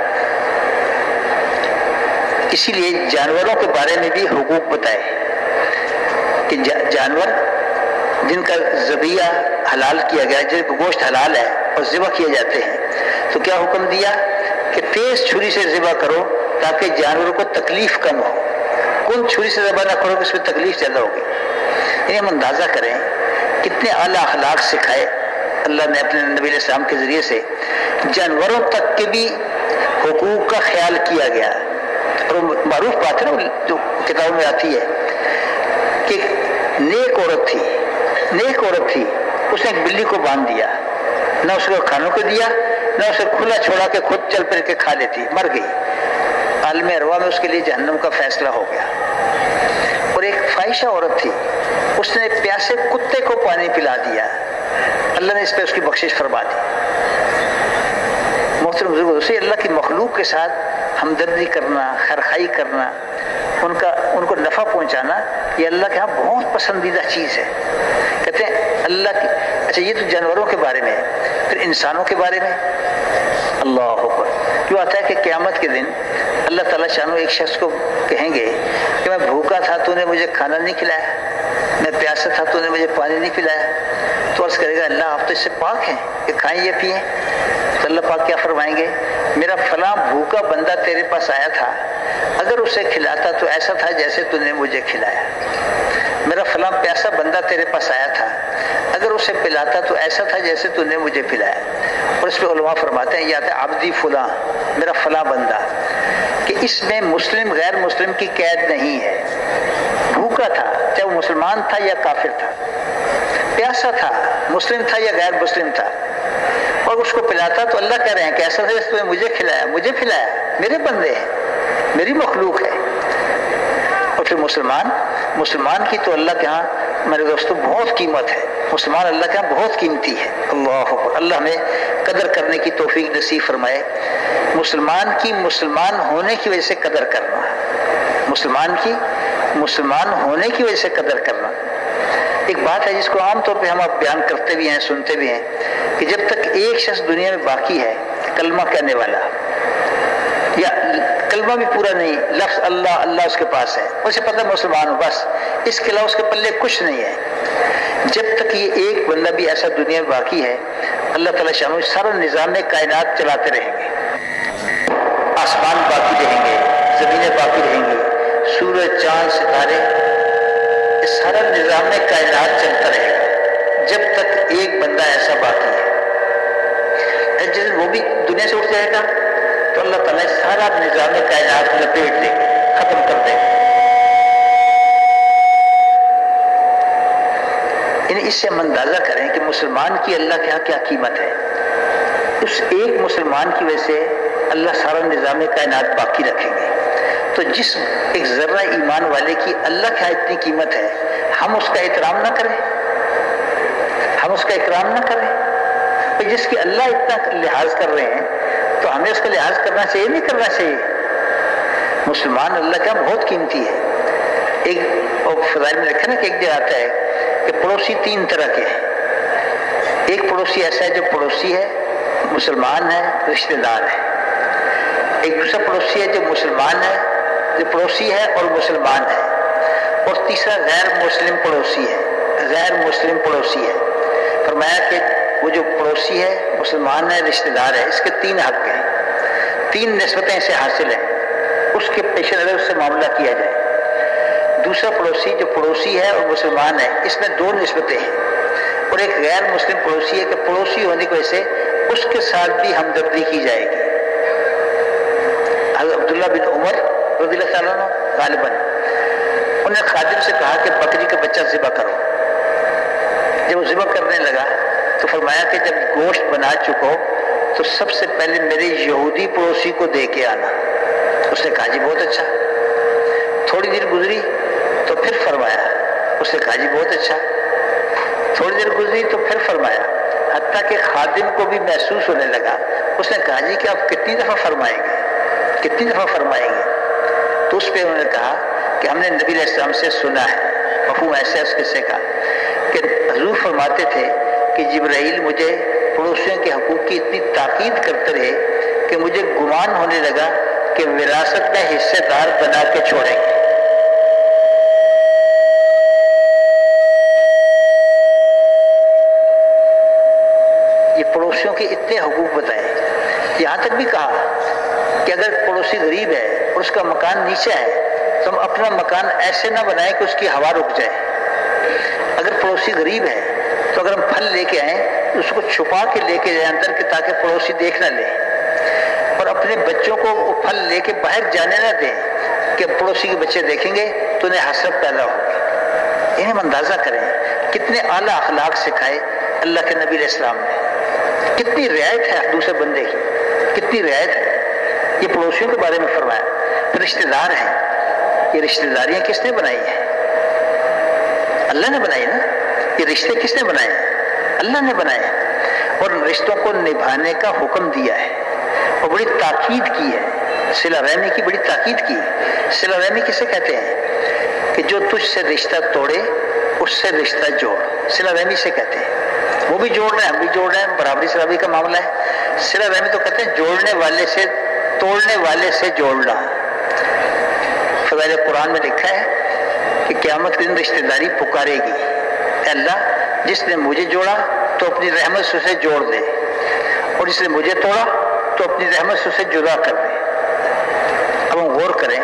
اسی لیے جانوروں کے بارے میں بھی حقوق بتائے کہ جانور جن کا ذبیحہ حلال کیا گیا، جن کا گوشت حلال ہے اور ذبح کیے جاتے ہیں، تو کیا حکم دیا کہ تیز چھری سے ذبح کرو تاکہ جانوروں کو تکلیف کم ہو۔ کون چھری سے ذبح نہ کرو کہ اس میں تکلیف زیادہ ہوگی۔ یعنی ہم اندازہ کریں کتنے اعلیٰ اخلاق سکھائے اللہ نے اپنے نبی علیہ السلام کے ذریعے سے، جانوروں تک کے بھی حقوق کا خیال کیا گیا۔ اور معروف بات ہے نا جو کتابوں میں آتی ہے کہ نیک عورت تھی، اس نے ایک بلی کو باندھ دیا، نہ اس کو کھانوں کو دیا، نہ اسے کھلا چھوڑا کہ خود چل پھر کے کھا لیتی، مر گئی۔ عالم ارواح میں اس کے لیے جہنم کا فیصلہ ہو گیا۔ اور ایک فاحشہ عورت تھی، اس نے پیاسے کتے کو پانی پلا دیا، اللہ نے اس پہ اس کی بخشش فرما دی۔ محترم بزرگوں، اسے اللہ کی مخلوق کے ساتھ ہمدردی کرنا، خیرخواہی کرنا، ان کو نفع پہنچانا، یہ اللہ کے ہاں بہت پسندیدہ چیز ہے۔ کہتے ہیں اللہ کی، اچھا یہ تو جانوروں کے بارے میں ہے، پھر انسانوں کے بارے میں اللہ اکبر، کیوں آتا ہے کہ قیامت کے دن اللہ تعالیٰ شانو ایک شخص کو کہیں گے کہ میں بھوکا تھا تو نے مجھے کھانا نہیں کھلایا، میں پیاسا تھا تو نے مجھے پانی نہیں پلایا، تو عرض کرے گا اللہ آپ تو اس سے پاک ہیں کہ کھائیں یا پئیں، تو اللہ پاک کیا فرمائیں گے، میرا فلاں بھوکا بندہ تیرے پاس آیا تھا، اگر اسے کھلاتا تو ایسا تھا جیسے تو نے مجھے کھلایا، میرا فلاں پیاسا بندہ تیرے پاس آیا تھا، اگر اسے پلاتا تو ایسا تھا جیسے تو نے مجھے پلایا۔ اور اس پہ علماء فرماتے ہیں، یا عبدی فلاں، میرا فلاں بندہ، کہ اس میں مسلم غیر مسلم کی قید نہیں ہے۔ بھوکا تھا چاہے وہ مسلمان تھا یا کافر تھا، پیاسا تھا مسلم تھا یا غیر مسلم تھا، اور اس کو پلاتا تو اللہ کہہ رہے ہیں کہ ایسا تھا جیسے تو نے مجھے کھلایا، میرے بندے ہیں، میری مخلوق ہے۔ اور پھر مسلمان کی تو اللہ کے ہاں میرے دوستوں بہت قیمت ہے، مسلمان اللہ کے ہاں بہت قیمتی ہے۔ اللہ اکبر، اللہ ہمیں قدر کرنے کی توفیق نصیب فرمائے۔ مسلمان کی مسلمان ہونے کی وجہ سے قدر کرنا، مسلمان ہونے کی وجہ سے قدر کرنا۔ ایک بات ہے جس کو عام طور پہ ہم اب بیان کرتے بھی ہیں، سنتے بھی ہیں، کہ جب تک ایک شخص دنیا میں باقی ہے کلمہ کہنے والا، یا کلمہ بھی پورا نہیں، لفظ اللہ اللہ اس کے پاس ہے، اسے پتہ مسلمان ہو، بس اس کے علاوہ اس کے پلے کچھ نہیں ہے، جب تک یہ ایک بندہ بھی ایسا دنیا میں باقی ہے، اللہ تعالیٰ شانو سارا نظام کائنات چلاتے رہیں گے، آسمان باقی رہیں گے، زمینیں باقی رہیں گی، سورج چاند ستارے، یہ سارا نظام کائنات چلتا رہے گا جب تک ایک بندہ ایسا باقی ہے۔ جس وہ بھی دنیا سے اٹھ جائے گا تو اللہ تعالیٰ سارا نظام کائنات لپیٹ دے گا، ختم کر دے گا۔ یعنی اس سے ہم اندازہ کریں کہ مسلمان کی اللہ کے یہاں کیا قیمت ہے۔ اس ایک مسلمان کی وجہ سے اللہ سارا نظام کائنات باقی رکھیں گے۔ تو جس ایک ذرہ ایمان والے کی اللہ کے یہاں اتنی قیمت ہے، ہم اس کا احترام نہ کریں، تو جس کی اللہ اتنا لحاظ کر رہے ہیں تو ہمیں اس کا لحاظ کرنا چاہیے نہیں کرنا چاہیے؟ مسلمان اللہ کا بہت قیمتی ہے۔ ایک فضائل میں لکھا نا کہ ایک جگہ آتا ہے کہ پڑوسی تین طرح کے ہیں۔ ایک پڑوسی ایسا ہے جو پڑوسی ہے، مسلمان ہے، رشتہ دار ہے۔ ایک دوسرا پڑوسی ہے جو مسلمان ہے، جو پڑوسی ہے اور مسلمان ہے۔ اور تیسرا غیر مسلم پڑوسی ہے۔ فرمایا کہ وہ جو پڑوسی ہے، مسلمان ہے، رشتہ دار ہے، اس کے تین حق ہیں، تین نسبتیں اسے حاصل ہیں، اس کے پیش نظر اس سے معاملہ کیا جائے۔ دوسرا پڑوسی جو پڑوسی ہے اور مسلمان ہے، اس میں دو نسبتیں ہیں۔ اور ایک غیر مسلم پڑوسی ہے کہ پڑوسی ہونے کی وجہ سے اس کے ساتھ بھی ہمدردی کی جائے گی۔ حضرت عبداللہ بن عمر رضی اللہ تعالیٰ عنہ غالباً انہوں نے خادم سے کہا کہ بکری کا بچہ ذبح کرو۔ جب وہ ذبح کرنے لگا تو فرمایا کہ جب گوشت بنا چکو تو سب سے پہلے میرے یہودی پڑوسی کو دے کے آنا۔ اس نے کہا جی بہت اچھا۔ تھوڑی دیر گزری تو پھر فرمایا، اس نے کہا جی بہت اچھا۔ تھوڑی دیر گزری تو پھر فرمایا، حتیٰ کہ خادم کو بھی محسوس ہونے لگا۔ اس نے کہا جی کہ آپ کتنی دفعہ فرمائیں گے؟ تو اس پہ انہوں نے کہا کہ ہم نے نبی علیہ السلام سے سنا ہے، مفہوم ایسا ہے اس قصے کا کہ حضور فرماتے تھے کہ جبرائیل مجھے پڑوسیوں کے حقوق کی اتنی تاکید کرتے رہے کہ مجھے گمان ہونے لگا کہ وراثت میں حصے دار بنا کے چھوڑیں گے۔ یہ پڑوسیوں کے اتنے حقوق بتائے، یہاں تک بھی کہا کہ اگر پڑوسی غریب ہے اور اس کا مکان نیچے ہے تو ہم اپنا مکان ایسے نہ بنائیں کہ اس کی ہوا رک جائے۔ اگر پڑوسی غریب ہے تو اگر ہم پھل لے کے آئیں تو اس کو چھپا کے لے کے جائیں اندر کہ تاکہ پڑوسی دیکھ نہ لے، اور اپنے بچوں کو وہ پھل لے کے باہر جانے نہ دیں کہ پڑوسی کے بچے دیکھیں گے تو انہیں حسرت پیدا ہوگی۔ انہیں ہم اندازہ کریں کتنے اعلیٰ اخلاق سکھائے اللہ کے نبی علیہ السلام نے، کتنی رعایت ہے دوسرے بندے کی، کتنی رعایت ہے۔ یہ پڑوسیوں کے بارے میں فرمایا۔ پھر رشتہ دار ہیں، یہ رشتہ داریاں کس نے بنائی ہیں؟ اللہ نے بنائی نا۔ یہ رشتے کس نے بنائے؟ اللہ نے بنائے، اور رشتوں کو نبھانے کا حکم دیا ہے اور بڑی تاکید کی ہے، صلہ رحمی کی بڑی تاکید کی ہے۔ صلہ رحمی کسے کہتے ہیں؟ کہ جو تجھ سے رشتہ توڑے اس سے رشتہ جوڑ، صلہ رحمی سے کہتے ہیں۔ وہ بھی جوڑ رہے ہیں، ہم بھی جوڑ رہے ہیں، برابری سرابری کا معاملہ ہے۔ صلہ رحمی تو کہتے ہیں جوڑنے والے سے، توڑنے والے سے جوڑنا۔ فضائل قرآن میں لکھا ہے کہ قیامت کے دن رشتہ داری پکارے گی، اے اللہ جس نے مجھے جوڑا تو اپنی رحمت سے اسے جوڑ دے، اور جس نے مجھے توڑا تو اپنی رحمت سے اسے جدا کر دے۔ اب ہم غور کریں،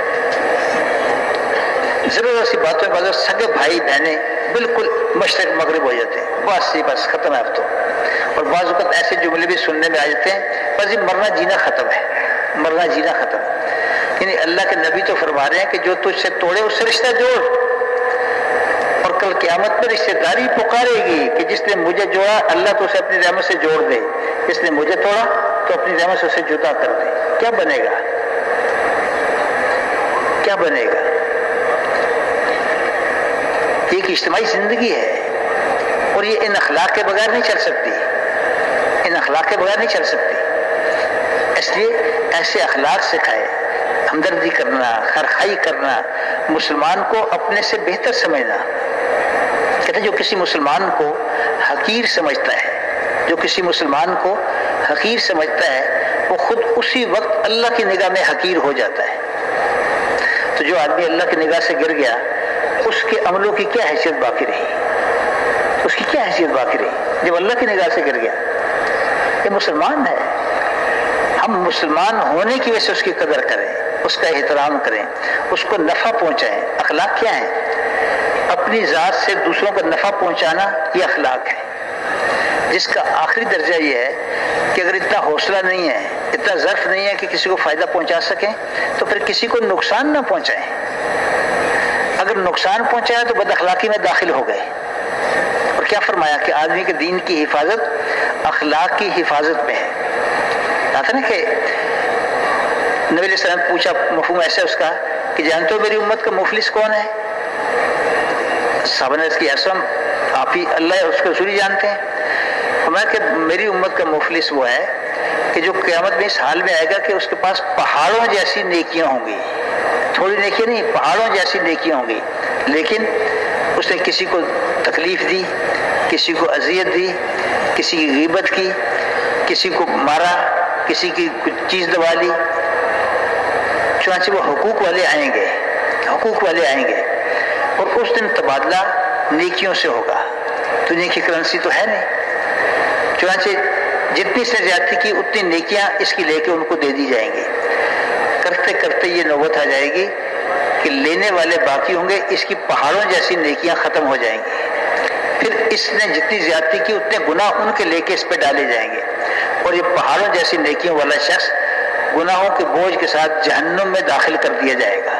ضرورت سی باتوں میں سگے بھائی بہنیں بالکل مشرق مغرب ہو جاتے ہیں، بس ختم ہے اب تو۔ اور بعض اوقات ایسے جملے بھی سننے میں آ جاتے ہیں بس یہ مرنا جینا ختم ہے، مرنا جینا ختم۔ یعنی اللہ کے نبی تو فرما رہے ہیں کہ جو تجھ سے توڑے اس سے رشتہ جوڑ، اور کل قیامت میں رشتہ داری پکارے گی کہ جس نے مجھے جوڑا اللہ تو اسے اپنی رحمت سے جوڑ دے، جس نے مجھے توڑا تو اپنی رحمت سے اسے جدا کر دے۔ کیا بنے گا؟ کیا بنے گا؟ یہ ایک اجتماعی زندگی ہے، اور یہ ان اخلاق کے بغیر نہیں چل سکتی، ان اخلاق کے بغیر نہیں چل سکتی۔ اس لیے ایسے اخلاق سکھائے، ہمدردی کرنا، خیرخواہی کرنا، مسلمان کو اپنے سے بہتر سمجھنا۔ کہتے ہیں جو کسی مسلمان کو حقیر سمجھتا ہے، جو کسی مسلمان کو حقیر سمجھتا ہے وہ خود اسی وقت اللہ کی نگاہ میں حقیر ہو جاتا ہے۔ تو جو آدمی اللہ کی نگاہ سے گر گیا اس کے عملوں کی کیا حیثیت باقی رہی؟ اس کی کیا حیثیت باقی رہی جب اللہ کی نگاہ سے گر گیا؟ یہ مسلمان ہے، ہم مسلمان ہونے کی وجہ سے اس کی قدر کریں، اس کا احترام کریں، اس کو نفع پہنچائیں۔ اخلاق کیا ہیں؟ اپنی ذات سے دوسروں کو نفع پہنچانا یہ اخلاق ہے، جس کا آخری درجہ یہ ہے کہ اگر اتنا حوصلہ نہیں ہے، اتنا ظرف نہیں ہے کہ کسی کو فائدہ پہنچا سکیں تو پھر کسی کو نقصان نہ پہنچائیں۔ اگر نقصان پہنچایا تو بد اخلاقی میں داخل ہو گئے۔ اور کیا فرمایا کہ آدمی کے دین کی حفاظت اخلاق کی حفاظت میں ہے۔ آتا نا کہ نبی علیہ السلام پوچھا، مفہوم ایسا اس کا کہ جانتے ہو میری امت کا مفلس کون ہے؟ صحابہ نے اس کی ایسا آپ ہی اللہ اور اس کے رسول ہی جانتے ہیں۔ فرمایا کہ میری امت کا مفلس وہ ہے کہ جو قیامت میں اس حال میں آئے گا کہ اس کے پاس پہاڑوں جیسی نیکیاں ہوں گی، تھوڑی نیکیاں نہیں، پہاڑوں جیسی نیکیاں ہوں گی، لیکن اس نے کسی کو تکلیف دی، کسی کو اذیت دی، کسی کی غیبت کی، کسی کو مارا، کسی کی کچھ چیز دبا لی۔ چنانچہ وہ حقوق والے آئیں گے، حقوق والے آئیں گے، اور اس دن تبادلہ نیکیوں سے ہوگا۔ دنیا کی کرنسی تو ہے نہیں، چنانچہ جتنی سے زیادتی کی اتنی نیکیاں اس کی لے کے ان کو دے دی جائیں گی۔ کرتے کرتے یہ نوبت آ جائے گی کہ لینے والے باقی ہوں گے، اس کی پہاڑوں جیسی نیکیاں ختم ہو جائیں گی۔ پھر اس نے جتنی زیادتی کی اتنے گناہ ان کے لے کے اس پہ ڈالے جائیں گے، اور یہ پہاڑوں جیسی نیکیوں والا شخص گناہوں کے بوجھ کے ساتھ جہنم میں داخل کر دیا جائے گا۔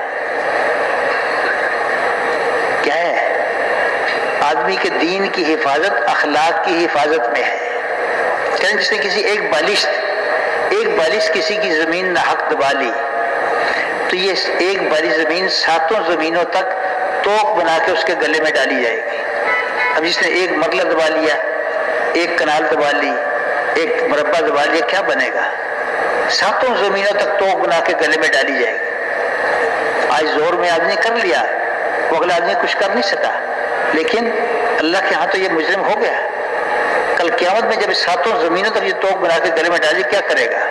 کیا ہے؟ آدمی کے دین کی حفاظت اخلاق کی حفاظت میں ہے۔ کہیں جس نے کسی ایک بالش کسی کی زمین نہ حق دبا لی تو یہ ایک بالش زمین 7 زمینوں تک توق بنا کے اس کے گلے میں ڈالی جائے گی۔ اب جس نے ایک مرلہ دبا لیا، ایک کنال دبا لی، ایک مربع دبا لیا، کیا بنے گا؟ 7 زمینوں تک توق بنا کے گلے میں ڈالی جائے گی۔ آج زور میں آدمی کر لیا، وہ اگلا آدمی کچھ کر نہیں سکا، لیکن اللہ کے ہاں تو یہ مجرم ہو گیا۔ کل قیامت میں جب ساتوں زمینوں تک یہ توق بنا کے گلے میں ڈالی، کیا کرے گا؟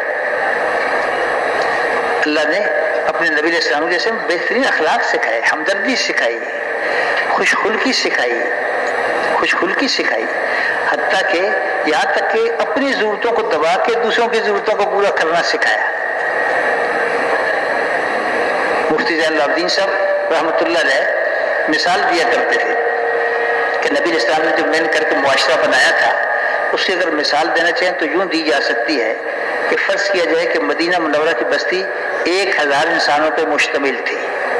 اللہ نے اپنے نبی علیہ السلام جیسے بہترین اخلاق سکھائے، ہمدردی سکھائی، خوش خلقی سکھائی، خوش خلقی سکھائی، حتیٰ کہ یہاں تک کہ اپنی ضرورتوں کو دبا کے دوسروں کی ضرورتوں کو پورا کرنا سکھایا۔ مفتی زین العابدین صاحب رحمۃ اللہ علیہ مثال دیا کرتے تھے کہ نبی علیہ السلام نے جو مل کر کے معاشرہ بنایا تھا، اس کی اگر مثال دینا چاہیں تو یوں دی جا سکتی ہے کہ فرض کیا جائے کہ مدینہ منورہ کی بستی 1000 انسانوں پہ مشتمل تھی،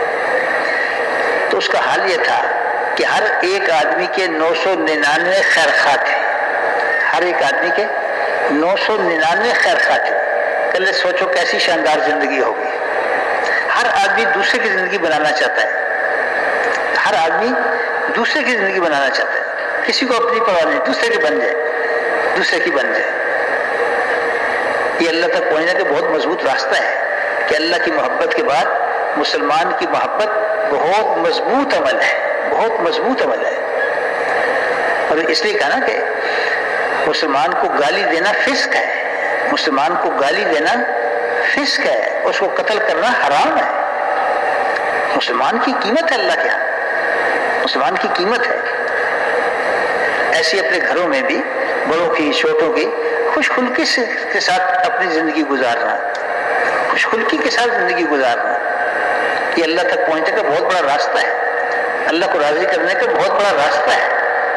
تو اس کا حال یہ تھا کہ ہر ایک آدمی کے 999 خیر خواہ تھے، ہر ایک آدمی کے 999 خیر خواہ تھے۔ پہلے سوچو کیسی شاندار زندگی ہوگی۔ ہر آدمی دوسرے کی زندگی بنانا چاہتا ہے، ہر آدمی دوسرے کی زندگی بنانا چاہتا ہے، کسی کو اپنی پرواہ نہیں، دوسرے کی بن جائے، دوسرے کی بن جائے۔ یہ اللہ تک پہنچنے کا بہت مضبوط راستہ ہے کہ اللہ کی محبت کے بعد مسلمان کی محبت بہت مضبوط عمل ہے، بہت مضبوط عمل ہے۔ اور اس لیے کہا نا کہ مسلمان کو گالی دینا فسق ہے، مسلمان کو گالی دینا فسق ہے، اس کو قتل کرنا حرام ہے۔ مسلمان کی قیمت ہے اللہ کے ہاں، مسلمان کی قیمت ہے۔ ایسے اپنے گھروں میں بھی بڑوں کی چھوٹوں کی خوش خلقی کے ساتھ اپنی زندگی گزارنا، خوش خلقی کے ساتھ زندگی گزارنا، یہ اللہ تک پہنچنے کا بہت بڑا راستہ ہے، اللہ کو راضی کرنے کا بہت بڑا راستہ ہے۔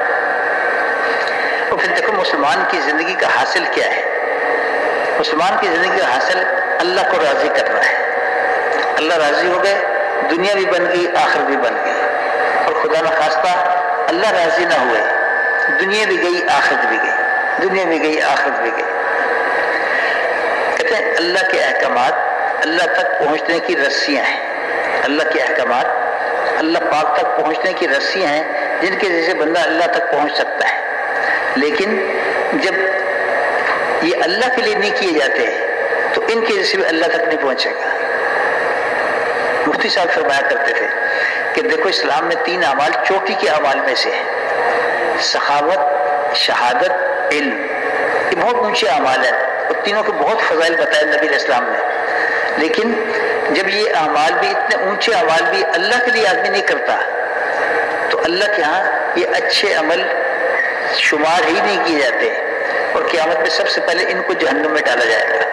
اور پھر دیکھو مسلمان کی زندگی کا حاصل کیا ہے؟ مسلمان کی زندگی کا حاصل اللہ کو راضی کرنا ہے۔ اللہ راضی ہو گئے، دنیا بھی بن گئی، آخرت بھی بن گئی۔ اور خدا نخواستہ اللہ راضی نہ ہوئے، دنیا بھی گئی، آخرت بھی گئی، دنیا بھی گئی، آخرت بھی گئی۔ کہتے ہیں اللہ کے احکامات اللہ تک پہنچنے کی رسیاں ہیں، اللہ کے احکامات اللہ پاک تک پہنچنے کی رسیاں ہیں جن کے ذریعے بندہ اللہ تک پہنچ سکتا ہے۔ لیکن جب یہ اللہ کے لیے نہیں کیے جاتے تو ان کے ذریعے بھی اللہ تک نہیں پہنچے گا۔ مفتی صاحب فرمایا کرتے تھے کہ دیکھو اسلام میں 3 اعمال چوٹی کے اعمال میں سے ہیں، سخاوت، شہادت، علم، یہ بہت اونچے اعمال ہیں اور تینوں کے بہت فضائل بتائے نبی علیہ السلام نے۔ لیکن جب یہ اعمال بھی اتنے اونچے اعمال بھی اللہ کے لیے آدمی نہیں کرتا تو اللہ کے ہاں یہ اچھے عمل شمار ہی نہیں کیے جاتے، اور قیامت میں سب سے پہلے ان کو جہنم میں ڈالا جائے گا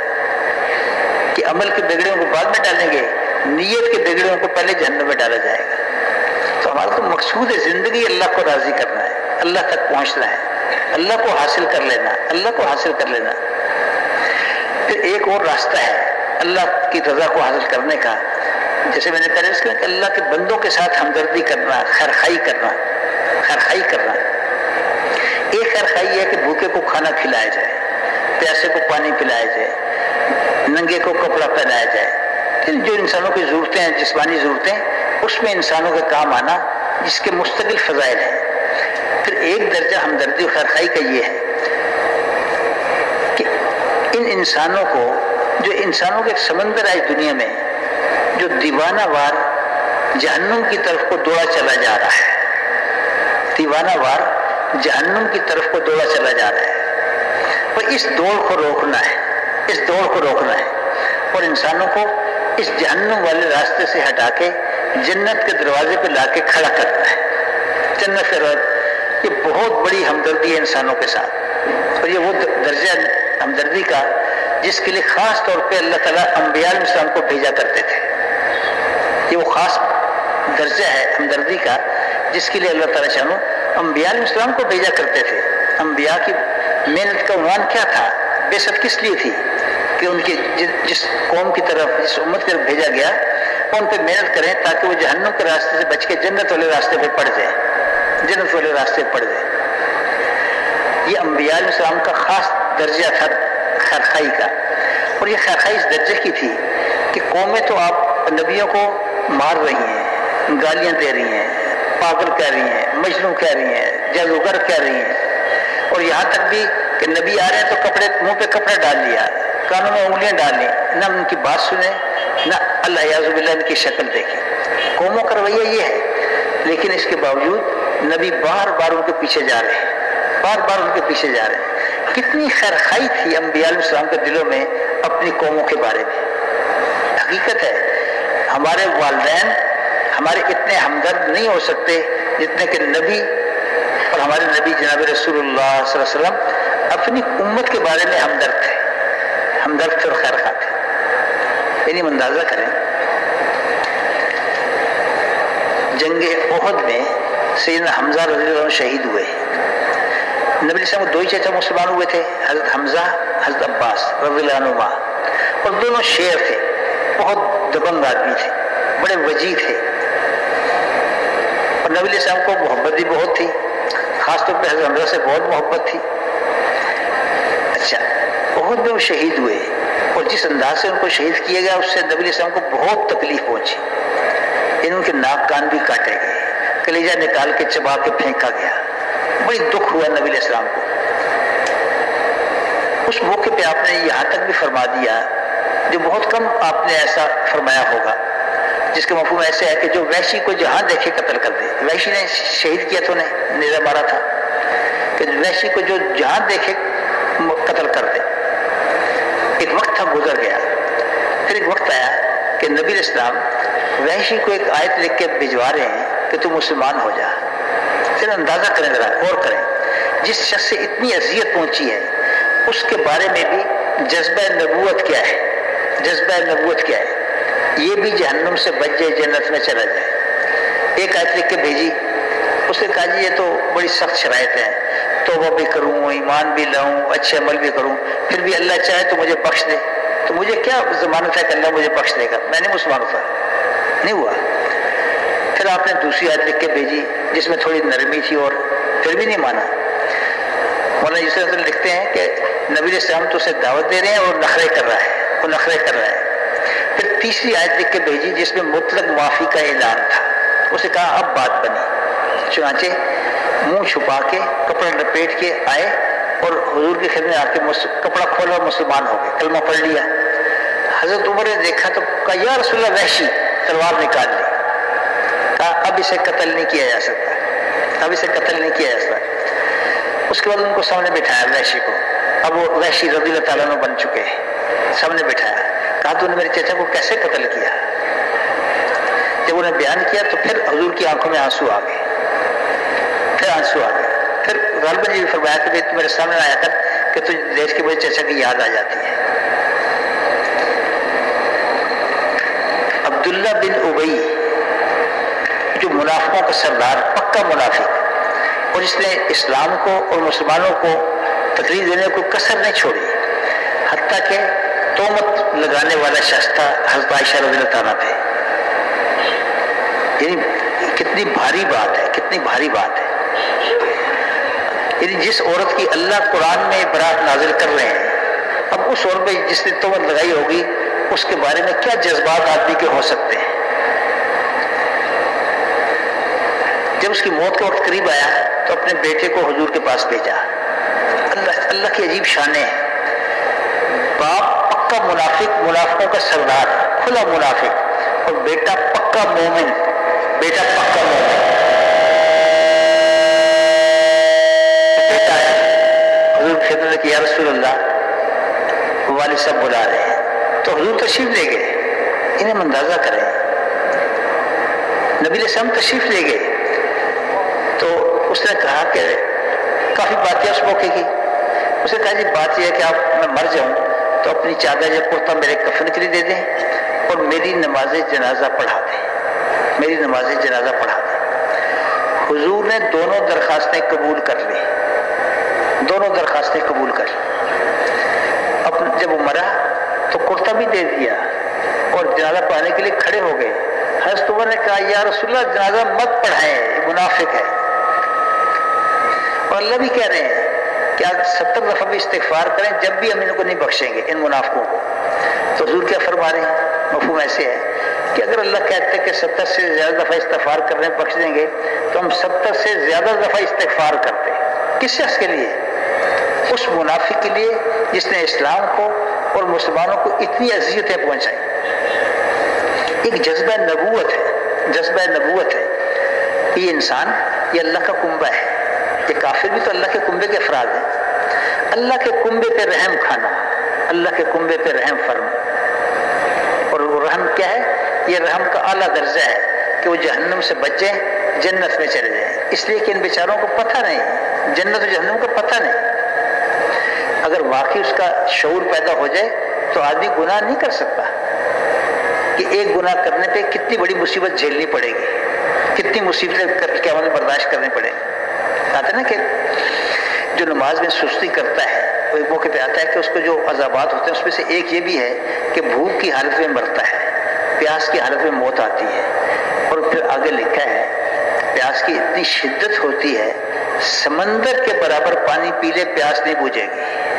کہ عمل کے بگڑوں کو بعد میں ڈالیں گے، نیت کے بگڑوں کو پہلے جہنم میں ڈالا جائے گا۔ تو ہمارا تو مقصود ہے زندگی اللہ کو راضی کرنا ہے، اللہ تک پہنچنا ہے، اللہ کو حاصل کر لینا، اللہ کو حاصل کر لینا۔ پھر ایک اور راستہ ہے اللہ کی رضا کو حاصل کرنے کا، جیسے میں نے پہلے کہا کہ اللہ کے بندوں کے ساتھ ہمدردی کرنا، خیرخواہی کرنا، خیرخواہی کرنا۔ ایک خیرخواہی یہ ہے کہ بھوکے کو کھانا کھلایا جائے، پیاسے کو پانی پلایا جائے، ننگے کو کپڑا پہنایا جائے، جو انسانوں کی ضرورتیں ہیں، جسمانی ضرورتیں، اس میں انسانوں کے کام آنا، جس کے مستقل فضائل ہیں۔ پھر ایک درجہ ہمدردی و خیرخواہی کا یہ ہے کہ ان انسانوں کو، جو انسانوں کے ایک سمندر ہے دنیا میں جو دیوانہ وار جہنم کی طرف کو دوڑا چلا جا رہا ہے، دیوانہ وار جہنم کی طرف کو دوڑا چلا جا رہا ہے، اور اس دوڑ کو روکنا ہے، اس دوڑ کو روکنا ہے، اور انسانوں کو اس جہنم والے راستے سے ہٹا کے جنت کے دروازے پہ لا کے کھڑا کرنا ہے۔ جنت کے یہ بہت بڑی ہمدردی ہے انسانوں کے ساتھ، اور یہ وہ درجہ ہمدردی کا جس کے لیے خاص طور پہ اللہ تعالیٰ انبیاء علیہ السلام کو بھیجا کرتے تھے۔ یہ وہ خاص درجہ ہے ہمدردی کا جس کے لیے اللہ تعالیٰ شانو انبیاء علیہ السلام کو بھیجا کرتے تھے۔ انبیاء کی محنت کا عنوان کیا تھا؟ بعثت کس لیے تھی؟ کہ ان کی جس قوم کی طرف، جس امت کی طرف بھیجا گیا ان پہ محنت کریں تاکہ وہ جہنم کے راستے سے بچ کے جنت والے راستے پہ پڑ جائے، جنت والے راستے پہ پڑ جائے۔ یہ انبیاء علیہ السلام کا خاص درجہ تھا خیرخواہی کا، اور یہ خیرخواہی اس درجے کی تھی کہ قومیں تو آپ نبیوں کو مار رہی ہیں، گالیاں دے رہی ہیں، پاگل کہہ رہی ہیں، مجنون کہہ رہی ہیں، جادوگر کہہ رہی ہیں، اور یہاں تک بھی کہ نبی آ رہے ہیں تو کپڑے منہ پہ کپڑا ڈال لیا، کانوں میں انگلیاں ڈال لی، نہ ان کی بات سنیں، نہ اللہ یعوذ باللہ ان کی شکل دیکھی۔ قوموں کا رویہ یہ ہے، لیکن اس کے باوجود نبی بار بار ان کے پیچھے جا رہے ہیں، بار بار ان کے پیچھے جا رہے ہیں۔ کتنی خیرخواہی تھی انبیاء علیہ السلام کے دلوں میں اپنی قوموں کے بارے میں۔ حقیقت ہے ہمارے والدین ہمارے اتنے ہمدرد نہیں ہو سکتے جتنے کہ نبی اور ہمارے نبی جناب رسول اللہ صلی اللہ علیہ وسلم اپنی امت کے بارے میں ہمدرد تھے، ہمدرد تھے اور خیرخواہ تھے۔ یعنی اندازہ کریں جنگ احد میں سیدنا حمزہ رضی اللہ عنہ شہید ہوئے۔ نبی علیہ السلام کو دو ہی چچا مسلمان ہوئے تھے، حضرت حمزہ حضرت عباس رضی اللہ عنہما، اور دونوں شیر تھے، بہت دبنگ آدمی تھے، بڑے وجیح تھے، اور نبی علیہ السلام کو محبت بھی بہت تھی، خاص طور پہ حضرت حمزہ سے بہت محبت تھی۔ اچھا احد میں وہ شہید ہوئے، اور جس انداز سے ان کو شہید کیا گیا اس سے نبی علیہ السلام کو بہت تکلیف پہنچی، ان کے ناک کان بھی کاٹے گئے، کلیجہ نکال کے چبا کے پھینکا گیا، بڑی دکھ ہوا نبی علیہ السلام کو۔ اس موقع پہ آپ نے یہاں تک بھی فرما دیا جو بہت کم آپ نے ایسا فرمایا ہوگا، جس کا مفہوم ایسے ہے کہ جو وحشی کو جہاں دیکھے قتل کر دے۔ وحشی نے شہید کیا تو انہیں نیزہ مارا تھا کہ وحشی کو جو جہاں دیکھے قتل کر دے۔ ایک وقت تھا گزر گیا، پھر ایک وقت آیا کہ نبی علیہ السلام وحشی کو ایک آیت لکھ کے بھجوا رہے ہیں کہ تو مسلمان ہو جا۔ پھر اندازہ کریں، ذرا غور کریں، جس شخص سے اتنی اذیت پہنچی ہے اس کے بارے میں بھی جذبہ نبوت کیا ہے، جذبہ نبوت کیا ہے، یہ بھی جہنم سے بچ جائے جنت میں چلا جائے۔ ایک آیت لکھ کے بھیجی، اس نے کہا جی یہ تو بڑی سخت شرائط ہیں، توبہ بھی کروں، ایمان بھی لاؤں، اچھے عمل بھی کروں، پھر بھی اللہ چاہے تو مجھے بخش دے، تو مجھے کیا ضمانت ہے کہ اللہ مجھے بخش دے گا؟ میں نہیں مسلمان ہوتا، نہیں ہوا۔ پھر آپ نے دوسری آیت لکھ کے بھیجی جس میں تھوڑی نرمی تھی، اور پھر بھی نہیں مانا۔ مولانا یوسف لکھتے ہیں کہ نبی علیہ السلام تو اسے دعوت دے رہے ہیں اور نخرے کر رہا ہے، وہ نخرے کر رہا ہے۔ پھر تیسری آیت لکھ کے بھیجی جس میں مطلق معافی کا اعلان تھا، اسے کہا اب بات بنی۔ چنانچہ منہ چھپا کے کپڑا لپیٹ کے آئے اور حضور کی خدمت میں آ کے کپڑا کھولا اور مسلمان ہو گئے، کلمہ پڑھ لیا۔ حضرت عمر نے دیکھا تو کہا یا رسول اللہ، وحشی، تلوار نکال لی۔ کہا اب اسے قتل نہیں کیا جا سکتا، اب اسے قتل نہیں کیا جا سکتا۔ اس کے بعد ان کو سامنے بٹھایا وحشی کو، اب وہ وحشی رضی اللہ تعالیٰ عنہ بن چکے ہیں، سامنے بٹھایا، کہا تو نے میرے چچا کو کیسے قتل کیا؟ جب انہیں بیان کیا تو پھر حضور کی آنکھوں میں آنسو آ گئے، پھر آنسو آ گئے۔ پھر غالباً یہ فرمایا کہ تو میرے سامنے آیا کر کہ تجھ دیکھ کے مجھے چچا کی یاد آ جاتی ہے۔ عبداللہ بن ابی جو منافقوں کا سردار، پکا منافق، اور جس نے اسلام کو اور مسلمانوں کو تقریر دینے کو کسر نہیں چھوڑی، حتیٰ کہ تہمت لگانے والا شخص تھا حضرت عائشہ رضی اللہ تعالیٰ پہ۔ یعنی کتنی بھاری بات ہے، کتنی بھاری بات ہے۔ یعنی جس عورت کی اللہ قرآن میں برات نازل کر رہے ہیں، اب اس عورت پہ جس نے تہمت لگائی ہوگی اس کے بارے میں کیا جذبات آدمی کے ہو سکتے ہیں۔ جب اس کی موت کا وقت قریب آیا تو اپنے بیٹے کو حضور کے پاس بھیجا۔ اللہ کی عجیب شانیں ہیں، باپ پکا منافق، منافقوں کا سردار، کھلا منافق، اور بیٹا پکا مومن، بیٹا پکا مومن۔ بیٹا ہے حضور کی خدمت کی یا رسول اللہ والد صاحب بلا رہے ہیں، تو حضور تشریف لے گئے۔ انہیں اندازہ کریں، نبی علیہ السلام تشریف لے گئے تو اس نے کہا کہ کافی باتیں اس موقع کی۔ اس نے کہا جی بات یہ ہے کہ آپ میں مر جاؤں تو اپنی چادر یا کرتا میرے کفن کے لیے دے دیں اور میری نماز جنازہ پڑھا دیں، میری نماز جنازہ پڑھا دیں۔ حضور نے دونوں درخواستیں قبول کر لی، دونوں درخواستیں قبول کر لی۔ جب وہ مرا تو کرتا بھی دے دیا اور جنازہ پڑھانے کے لیے کھڑے ہو گئے۔ حضرت عمر نے کہا یا رسول اللہ جنازہ مت پڑھائیں، یہ منافق ہے۔ اور اللہ بھی کہہ رہے ہیں کہ آپ 70 دفعہ بھی استغفار کریں جب بھی ہم ان کو نہیں بخشیں گے، ان منافقوں کو۔ تو حضور کیا فرما رہے ہیں؟ مفہوم ایسے ہے کہ اگر اللہ کہتے کہ 70 سے زیادہ دفعہ استغفار کر رہے ہیں بخش دیں گے تو ہم 70 سے زیادہ دفعہ استغفار کرتے۔ کس شخص کے لیے؟ اس منافق کے لیے جس نے اسلام کو اور مسلمانوں کو اتنی اذیتیں پہنچائیں۔ ایک جذبہ نبوت ہے، جذبہ نبوت ہے کہ یہ انسان یہ اللہ کا کنبہ ہے، یہ کافر بھی تو اللہ کے کنبے کے افراد ہیں، اللہ کے کنبے پہ رحم کھانا، اللہ کے کنبے پہ رحم فرما، اور وہ رحم کیا ہے؟ یہ رحم کا اعلیٰ درجہ ہے کہ وہ جہنم سے بچ جائیں، جنت میں چلے جائیں، اس لیے کہ ان بیچاروں کو پتہ نہیں، جنت و جہنم کا پتہ نہیں۔ اگر واقعی اس کا شعور پیدا ہو جائے تو آدمی گناہ نہیں کر سکتا کہ ایک گناہ کرنے پہ کتنی بڑی مصیبت جھیلنی پڑے گی، کتنی مصیبتیں قیامت میں برداشت کرنی پڑے گی۔ کہتے ہیں نا کہ جو نماز میں سستی کرتا ہے وہ ایک موقع پہ آتا ہے کہ اس کو جو عذابات ہوتے ہیں اس میں سے ایک یہ بھی ہے کہ بھوک کی حالت میں مرتا ہے، پیاس کی حالت میں موت آتی ہے، اور پھر آگے لکھا ہے پیاس کی اتنی شدت ہوتی ہے سمندر کے برابر پانی پی لے پیاس نہیں بجھے گی،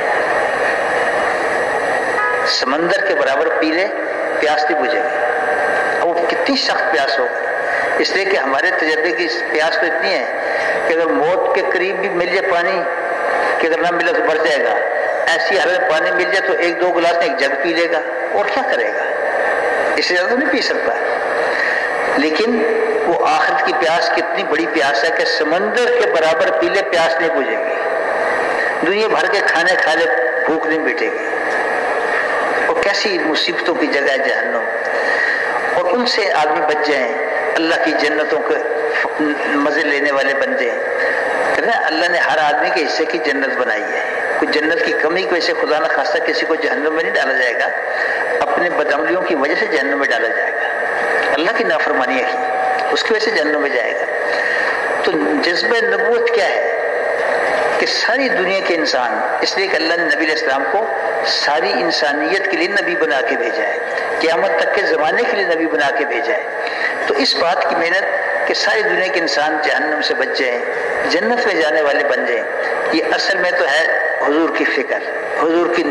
سمندر کے برابر پی لے پیاس نہیں بجھے گی۔ اب وہ کتنی سخت پیاس ہوگی، اس لیے کہ ہمارے تجربے کی پیاس تو اتنی ہے کہ اگر موت کے قریب بھی مل جائے پانی کہ اگر نہ ملا تو مر جائے گا، ایسی حالت میں پانی مل جائے تو ایک دو گلاس میں ایک جگ پی لے گا، اور کیا کرے گا، اس سے زیادہ نہیں پی سکتا۔ لیکن وہ آخرت کی پیاس کتنی بڑی پیاس ہے کہ سمندر کے برابر پی لے پیاس نہیں بجھے گی، دنیا بھر کے کھانے کھا لے بھوک نہیں مٹے گی۔ اور کیسی مصیبتوں کی جگہ ہے جہنم، اور ان سے آدمی بچ جائیں، اللہ کی جنتوں کے مزے لینے والے بن جائیں۔ کہتے ہیں اللہ نے ہر آدمی کے حصے کی جنت بنائی ہے، کوئی جنت کی کمی کی وجہ سے خدا نہ خواستہ کسی کو جہنم میں نہیں ڈالا جائے گا، اپنے بدعملیوں کی وجہ سے جہنم میں ڈالا جائے گا، اللہ کی نافرمانی کی اس کی وجہ سے جہنم میں جائے گا۔ تو جذبہ نبوت کیا ہے کہ ساری دنیا کے انسان، اس لیے کہ اللہ نے نبی علیہ السلام کو ساری انسانیت کے لیے نبی بنا کے بھیجا ہے، قیامت تک کے زمانے کے لیے نبی بنا کے بھیجا ہے۔ تو اس بات کی محنت کہ ساری دنیا کے انسان جہنم سے بچ جائیں، جنت میں جانے والے بن جائیں، یہ اصل میں تو ہے حضور کی فکر، حضور کی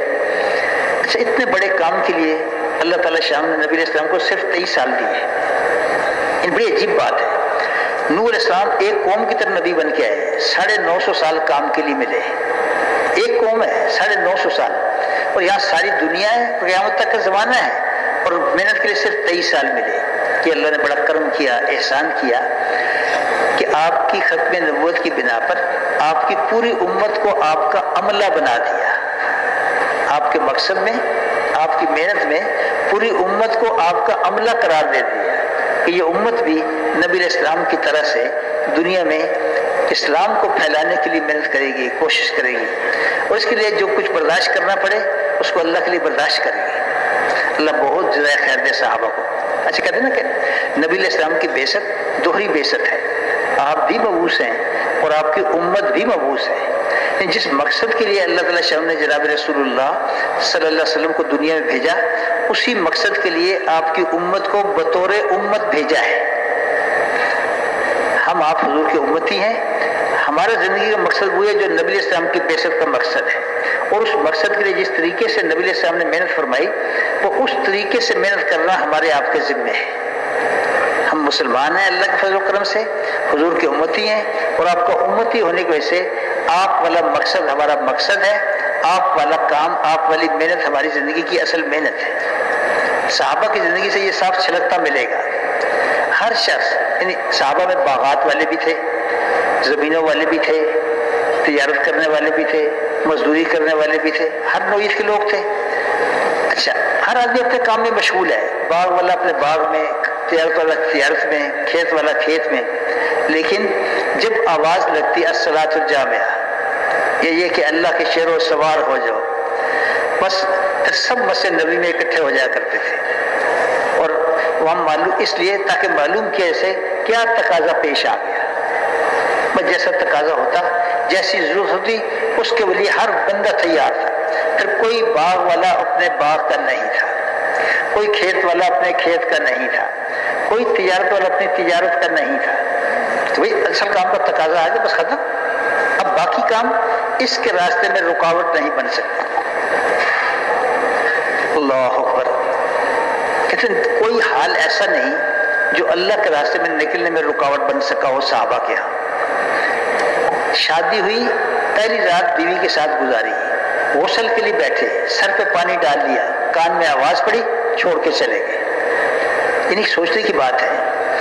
نیت۔ اچھا، اتنے بڑے کام کے لیے اللہ تعالیٰ شام نے نبی علیہ السلام کو صرف 23 سال دیے، یہ بڑی عجیب بات ہے۔ نوح علیہ السلام ایک قوم کی طرح نبی بن کے آئے، 950 سال کام کے لیے ملے، ایک قوم ہے 950 سال، اور یہاں ساری دنیا ہے، قیامت تک کا زمانہ ہے، اور محنت کے لیے صرف 23 سال ملے۔ کہ اللہ نے بڑا کرم کیا، احسان کیا کہ آپ کی ختم نبوت کی بنا پر آپ کی پوری امت کو آپ کا عملہ بنا دیا، آپ کے مقصد میں، آپ کی محنت میں پوری امت کو آپ کا عملہ قرار دے دیا کہ یہ امت بھی نبی علیہ السلام کی طرح سے دنیا میں اسلام کو پھیلانے کے لیے محنت کرے گی، کوشش کرے گی، اور اس کے لیے جو کچھ برداشت کرنا پڑے اس کو اللہ کے لیے برداشت کرے گی۔ اللہ بہت جزائے خیر دے صحابہ کو۔ اچھا، کہتے ہیں نا کہ نبی علیہ السلام کی بعثت دوہری بعثت ہے، آپ بھی مبعوث ہیں اور آپ کی امت بھی مبعوث ہے۔ جس مقصد کے لیے اللہ تعالیٰ شاہ نے جناب رسول اللہ صلی اللہ علیہ وسلم کو دنیا میں بھیجا، اسی مقصد کے لیے آپ کی امت کو بطور امت بھیجا ہے۔ ہم آپ حضور کی امتی ہیں، ہمارا زندگی کا مقصد وہ ہے جو نبی علیہ السلام کی بعثت کا مقصد ہے، اور اس مقصد کے لیے جس طریقے سے نبی علیہ السلام نے محنت فرمائی وہ اس طریقے سے محنت کرنا ہمارے آپ کے ذمہ ہے۔ ہم مسلمان ہیں اللہ کے فضل و کرم سے، حضور کی امتی ہیں، اور آپ کا امتی ہونے کی وجہ سے آپ والا مقصد ہمارا مقصد ہے، آپ والا کام، آپ والی محنت ہماری زندگی کی اصل محنت ہے۔ صحابہ کی زندگی سے یہ صاف چھلکتا ملے گا۔ ہر شخص، یعنی صحابہ میں باغات والے بھی تھے، زمینوں والے بھی تھے، تجارت کرنے والے بھی تھے، مزدوری کرنے والے بھی تھے، ہر نوعیت کے لوگ تھے۔ اچھا، ہر آدمی اپنے کام میں مشغول ہے، باغ والا اپنے باغ میں، تجارت والا تجارت میں، کھیت والا کھیت میں، لیکن جب آواز لگتی الصلاۃ الجامعہ، یہ کہ اللہ کے شیر و سوار ہو جاؤ، بس سب مسجد نبی میں اکٹھے ہو جایا کرتے تھے۔ اور وہاں معلوم اس لیے تاکہ معلوم کیا اسے کیا تقاضا پیش آ گیا، بس جیسا تقاضا ہوتا، جیسی ضرورت ہوتی، اس کے لیے ہر بندہ تیار تھا۔ پھر کوئی باغ والا اپنے باغ کا نہیں تھا، کوئی کھیت والا اپنے کھیت کا نہیں تھا، کوئی تجارت والا اپنی تجارت کا نہیں تھا۔ تو بھائی اصل کام کا تقاضا آ گیا، بس ختم۔ اب باقی کام اس کے راستے میں رکاوٹ نہیں بن سکتا۔ اللہ اکبر۔ کہتے ہیں کوئی حال ایسا نہیں جو اللہ کے راستے میں نکلنے میں رکاوٹ بن سکا ہو صحابہ کے ہاں۔ شادی ہوئی، پہلی رات بیوی کے ساتھ گزاری، غسل کے لیے بیٹھے، سر پہ پانی ڈال لیا، کان میں آواز پڑی، چھوڑ کے چلے گئے۔ یعنی سوچنے کی بات ہے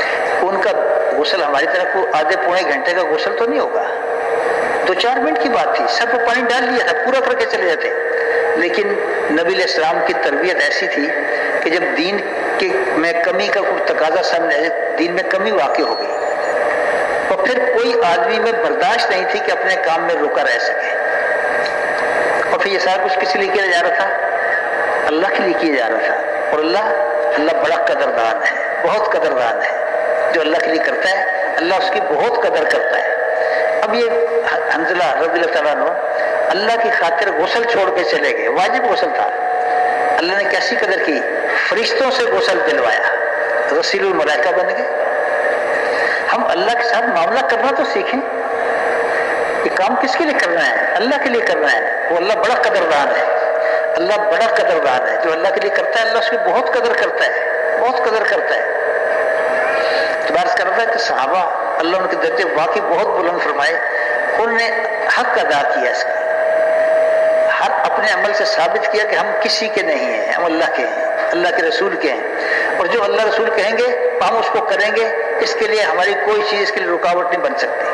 ان کا غسل ہماری طرح کو آدھے پونے گھنٹے کا غسل تو نہیں ہوگا، 2-4 منٹ کی بات تھی، سر پہ پانی ڈال لیا تھا، پورا کر کے چلے جاتے. لیکن نبی علیہ السلام کی تربیت ایسی تھی کہ جب دین میں کمی کا کوئی تقاضا سامنے آئے، دین میں کمی واقع ہو گئی، اور پھر کوئی آدمی میں برداشت نہیں تھی کہ اپنے کام میں رکا رہ سکے. اور پھر یہ سارا کچھ کس لیے کیا جا رہا تھا؟ اللہ کے لیے کیا جا رہا تھا. اور اللہ بڑا قدردان ہے، بہت قدردان ہے. جو اللہ کے لیے کرتا ہے اللہ اس کی بہت قدر کرتا ہے. اب یہ حنظلہ رضی اللہ تعالیٰ عنہ اللہ کی خاطر غسل چھوڑ کے چلے گئے، واجب غسل تھا. اللہ نے کیسی قدر کی، فرشتوں سے غسل دلوایا، غسیل الملائکہ بن گئے. ہم اللہ کے ساتھ معاملہ کرنا تو سیکھیں. یہ کام کس کے لیے کرنا ہے؟ اللہ کے لیے کرنا ہے. وہ اللہ بڑا قدردان ہے، اللہ بڑا قدردان ہے. جو اللہ کے لیے کرتا ہے اللہ اس کی بہت قدر کرتا ہے، بہت قدر کرتا ہے. تو بات کر رہا تھا کہ صحابہ اللہ ان کے درجے واقعی بہت بلند فرمائے، انہوں نے حق ادا کیا اس کا، ہر اپنے عمل سے ثابت کیا کہ ہم کسی کے نہیں ہیں، ہم اللہ کے ہیں، اللہ کے رسول کے ہیں. اور جو اللہ رسول کہیں گے ہم اس کو کریں گے. اس کے لیے ہماری کوئی چیز اس کے لیے رکاوٹ نہیں بن سکتی.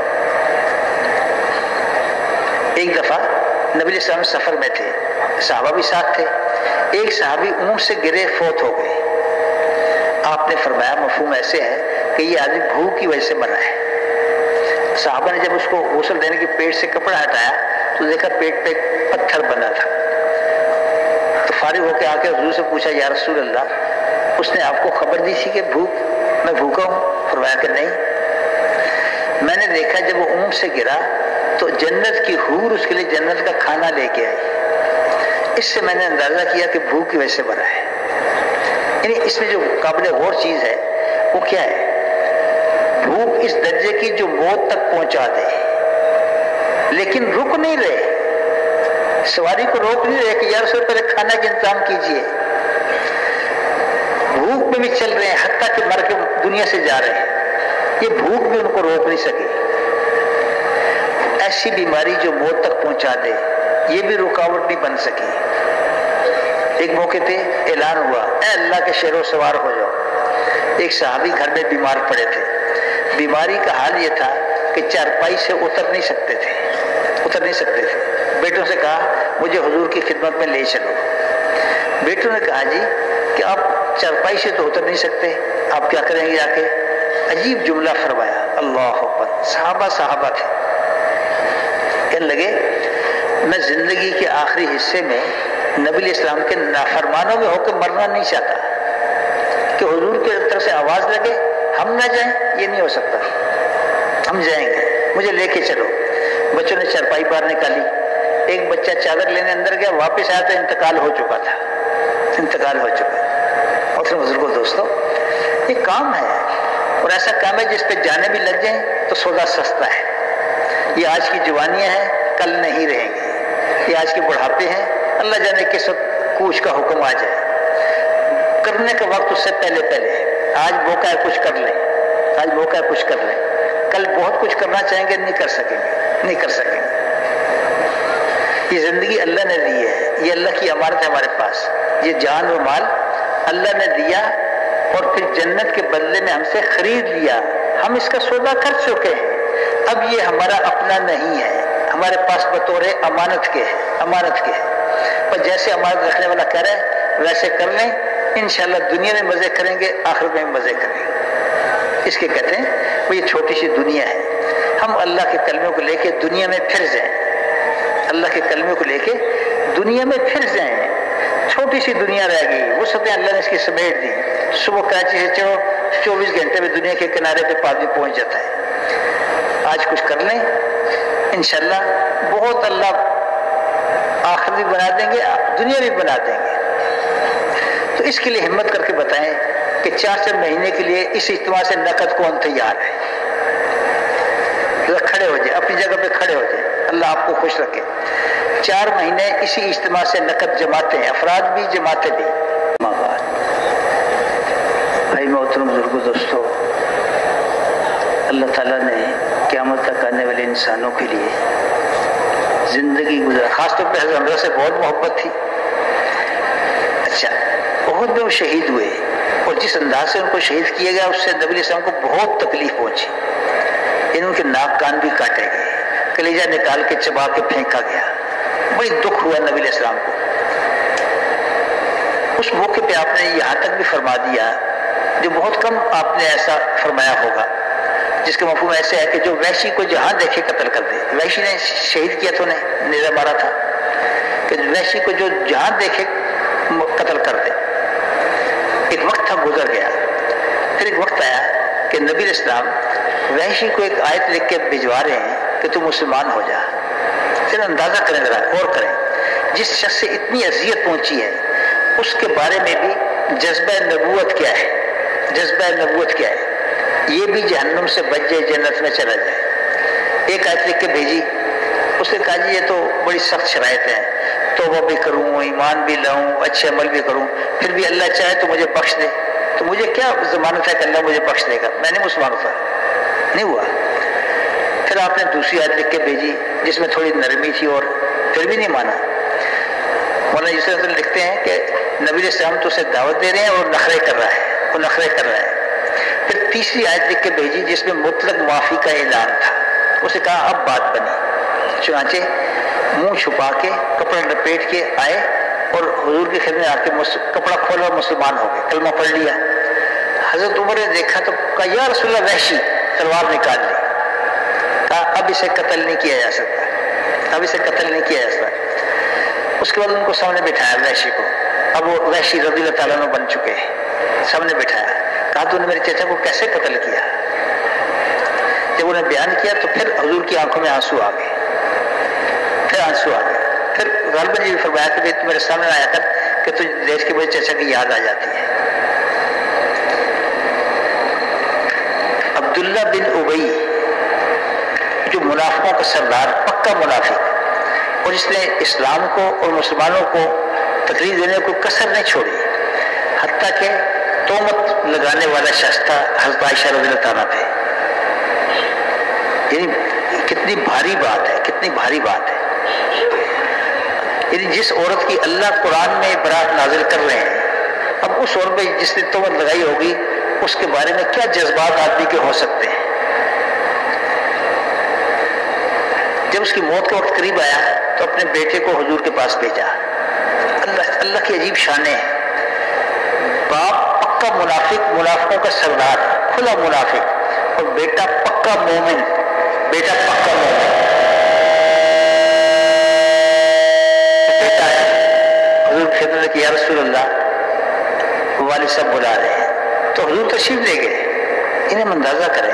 ایک دفعہ نبی علیہ السلام سفر میں تھے، صحابہ بھی ساتھ تھے. ایک صحابی اونٹ سے گرے فوت ہو گئے. آپ نے فرمایا مفہوم ایسے ہے کہ یہ آدمی بھوک کی وجہ سے مرا ہے. صحابہ نے جب اس کو غسل دینے کے پیٹ سے کپڑا ہٹایا تو دیکھا پیٹ پہ پتھر بنا تھا. تو فارغ ہو کے آ کے حضور سے پوچھا یا رسول اللہ، اس نے آپ کو خبر دی تھی کہ میں بھوکا ہوں؟ فرمایا کہ نہیں. میں نے دیکھا جب وہ اونٹ سے گرا تو جنت کی حور اس کے لیے جنت کا کھانا لے کے آئی. اس سے میں نے اندازہ کیا کہ بھوک کی وجہ سے مرا ہے. یعنی اس میں جو قابل غور چیز ہے وہ کیا ہے؟ بھوک اس درجے کی جو موت تک پہنچا دے، لیکن رک نہیں رہے، سواری کو روک نہیں رہے کہ یار سو پہلے کھانا کا انتظام کیجئے. بھوک میں بھی چل رہے ہیں، حتیٰ کہ مر کے دنیا سے جا رہے ہیں. یہ بھوک بھی ان کو روک نہیں سکی. ایسی بیماری جو موت تک پہنچا دے یہ بھی رکاوٹ نہیں بن سکی. ایک موقع پہ اعلان ہوا اے اللہ کے شہروں سوار ہو جاؤ. ایک صحابی گھر میں بیمار پڑے تھے. بیماری کا حال یہ تھا کہ چارپائی سے اتر نہیں سکتے تھے. بیٹوں سے کہا مجھے حضور کی خدمت میں لے چلو. بیٹوں نے کہا جی کہ آپ چارپائی سے تو اتر نہیں سکتے، آپ کیا کریں گے آ کے؟ عجیب جملہ فرمایا، اللہ اکبر. صحابہ تھے. کہنے لگے میں زندگی کے آخری حصے میں نبی علیہ السلام کے نافرمانوں میں ہو کے مرنا نہیں چاہتا کہ حضور کی طرف سے آواز لگے ہم نہ جائیں. یہ نہیں ہو سکتا، ہم جائیں گے، مجھے لے کے چلو. بچوں نے چارپائی باہر نکالی. ایک بچہ چادر لینے اندر گیا، واپس آیا تو انتقال ہو چکا تھا. اور پھر بزرگوں دوستوں یہ کام ہے، اور ایسا کام ہے جس پہ جانے بھی لگ جائیں تو سودا سستا ہے. یہ آج کی جوانیاں ہیں، کل نہیں رہیں گی. یہ آج کے بڑھاپے ہیں، اللہ جانے کس وقت کوچ کا حکم آ جائے. کرنے کا وقت اس سے پہلے آج موقع ہے کچھ کر لیں. کل بہت کچھ کرنا چاہیں گے نہیں کر سکیں گے. یہ زندگی اللہ نے دی ہے، یہ اللہ کی امانت ہے ہمارے پاس. یہ جان و مال اللہ نے دیا اور پھر جنت کے بدلے میں ہم سے خرید لیا. ہم اس کا سودا کر چکے ہیں. اب یہ ہمارا اپنا نہیں ہے، ہمارے پاس بطور امانت کے ہے. پر جیسے امانت رکھنے والا کہہ رہا ہے ویسے کر لیں، انشاءاللہ دنیا میں مزے کریں گے، آخرت میں مزے کریں گے. اس کے کہتے ہیں وہ یہ چھوٹی سی دنیا ہے. ہم اللہ کے کلموں کو لے کے دنیا میں پھر جائیں. چھوٹی سی دنیا رہ گئی، وہ سطح اللہ نے اس کی سمیٹ دی. صبح کراچی سے چلو 24 گھنٹے میں دنیا کے کنارے پہ پادری پہنچ جاتا ہے. آج کچھ کر لیں انشاءاللہ بہت اللہ آخرت بھی بنا دیں گے، دنیا بھی بنا دیں گے. تو اس کے لیے ہمت کر کے بتائیں کہ 4 مہینے کے لیے اس اجتماع سے نقد کون تیار ہے؟ کھڑے ہو جائے، اپنی جگہ پہ کھڑے ہو جائے. اللہ آپ کو خوش رکھے. 4 مہینے اسی اجتماع سے نقد جماتے ہیں، افراد بھی جماعتیں بھی. بھائی محترم بزرگوں دوستو، اللہ تعالیٰ نے قیامت تک آنے والے انسانوں کے لیے زندگی گزارا. خاص طور پہ حضرت حمزہ سے بہت محبت تھی. اچھا احد میں وہ شہید ہوئے. اور جس انداز سے ان کو شہید کیا گیا اس سے نبی علیہ السلام کو بہت تکلیف پہنچی. ان کے ناک کان بھی کاٹے گئے, کلیجہ نکال کے چبا کے پھینکا گیا. بڑی دکھ ہوا نبی علیہ السلام کو. اس موقع پہ آپ نے یہاں تک بھی فرما دیا جو بہت کم آپ نے ایسا فرمایا ہوگا, جس کا مفہوم ایسے ہے کہ جو وحشی کو جہاں دیکھے قتل کر دے. وحشی نے شہید کیا تو انہیں نیزہ مارا تھا کہ وحشی کو جو جہاں دیکھے قتل کر دے. ایک وقت تھا گزر گیا, پھر ایک وقت آیا کہ نبی علیہ السلام وحشی کو ایک آیت لکھ کے بھجوا رہے ہیں کہ تم مسلمان ہو جا. پھر اندازہ کریں ذرا, غور کریں, جس شخص سے اتنی اذیت پہنچی ہے اس کے بارے میں بھی جذبہ نبوت کیا ہے, جذبہ نبوت کیا ہے, یہ بھی جہنم سے بچ جائے, جنت میں چلا جائے. ایک آیت لکھ کے بھیجی, اس نے کہا جی یہ تو بڑی سخت شرائط ہیں, توبہ بھی کروں, ایمان بھی لاؤں, اچھے عمل بھی کروں, پھر بھی اللہ چاہے تو مجھے بخش دے. تو مجھے کیا ضمانت ہے کہ اللہ مجھے بخش دے گا؟ میں نے مسلمان تھا, نہیں ہوا. پھر آپ نے دوسری آیت لکھ کے بھیجی جس میں تھوڑی نرمی تھی اور پھر بھی نہیں مانا. مولانا یوسف رحمۃ اللہ لکھتے ہیں کہ نبی علیہ السلام تو اسے دعوت دے رہے ہیں اور نخرے کر رہا ہے, وہ نخرے کر رہا ہے. پھر تیسری آیت لکھ کے بھیجی جس میں مطلق معافی کا اعلان تھا. اسے کہا اب بات بنی. چنانچہ منہ چھپا کے کپڑا لپیٹ کے آئے اور حضور کی خدمت آ کے کپڑا کھولا اور مسلمان ہو گئے, کلمہ پڑھ لیا. حضرت عمر نے دیکھا تو کہا یا رسول اللہ, وحشی, تلوار نکال لی. کہا اب اسے قتل نہیں کیا جا سکتا, اب اسے قتل نہیں کیا جا سکتا. اس کے بعد ان کو سامنے بٹھایا وحشی کو. اب وہ وحشی رضی اللہ تعالیٰ عنہ بن چکے ہیں. سامنے بٹھایا, کہا تو نے میرے چچا کو کیسے قتل کیا؟ جب انہیں بیان کیا تو پھر حضور کی آنکھوں میں آنسو آ گئے, پھر آنسو آ گئے. پھر غالباً یہ فرمایا کہ تو میرے سامنے آیا کر کہ تجھے دیکھ کے مجھے چچا کی یاد آ جاتی ہے. عبداللہ بن ابی جو منافقوں کا سردار, پکا منافق, اور اس نے اسلام کو اور مسلمانوں کو تقریر دینے کو کسر نہیں چھوڑی, حتیٰ کہ تہمت لگانے والا شخص تھا حضرت عائشہ رضی اللہ تعالیٰ پہ. یعنی کتنی بھاری بات ہے, کتنی بھاری بات ہے. یعنی جس عورت کی اللہ قرآن میں برات نازل کر رہے ہیں, اب اس عورت پہ جس نے تہمت لگائی ہوگی اس کے بارے میں کیا جذبات آدمی کے ہو سکتے ہیں. جب اس کی موت کا وقت قریب آیا تو اپنے بیٹے کو حضور کے پاس بھیجا. اللہ کی عجیب شانیں ہیں. باپ پکا منافق, منافقوں کا سردار, کھلا منافق, اور بیٹا پکا مومن, بیٹا پکا مومن. بیٹا ہے حضور کی خدمت کی, یا رسول اللہ والد صاحب بلا رہے ہیں. تو حضور تشریف لے گئے. انہیں اندازہ کریں,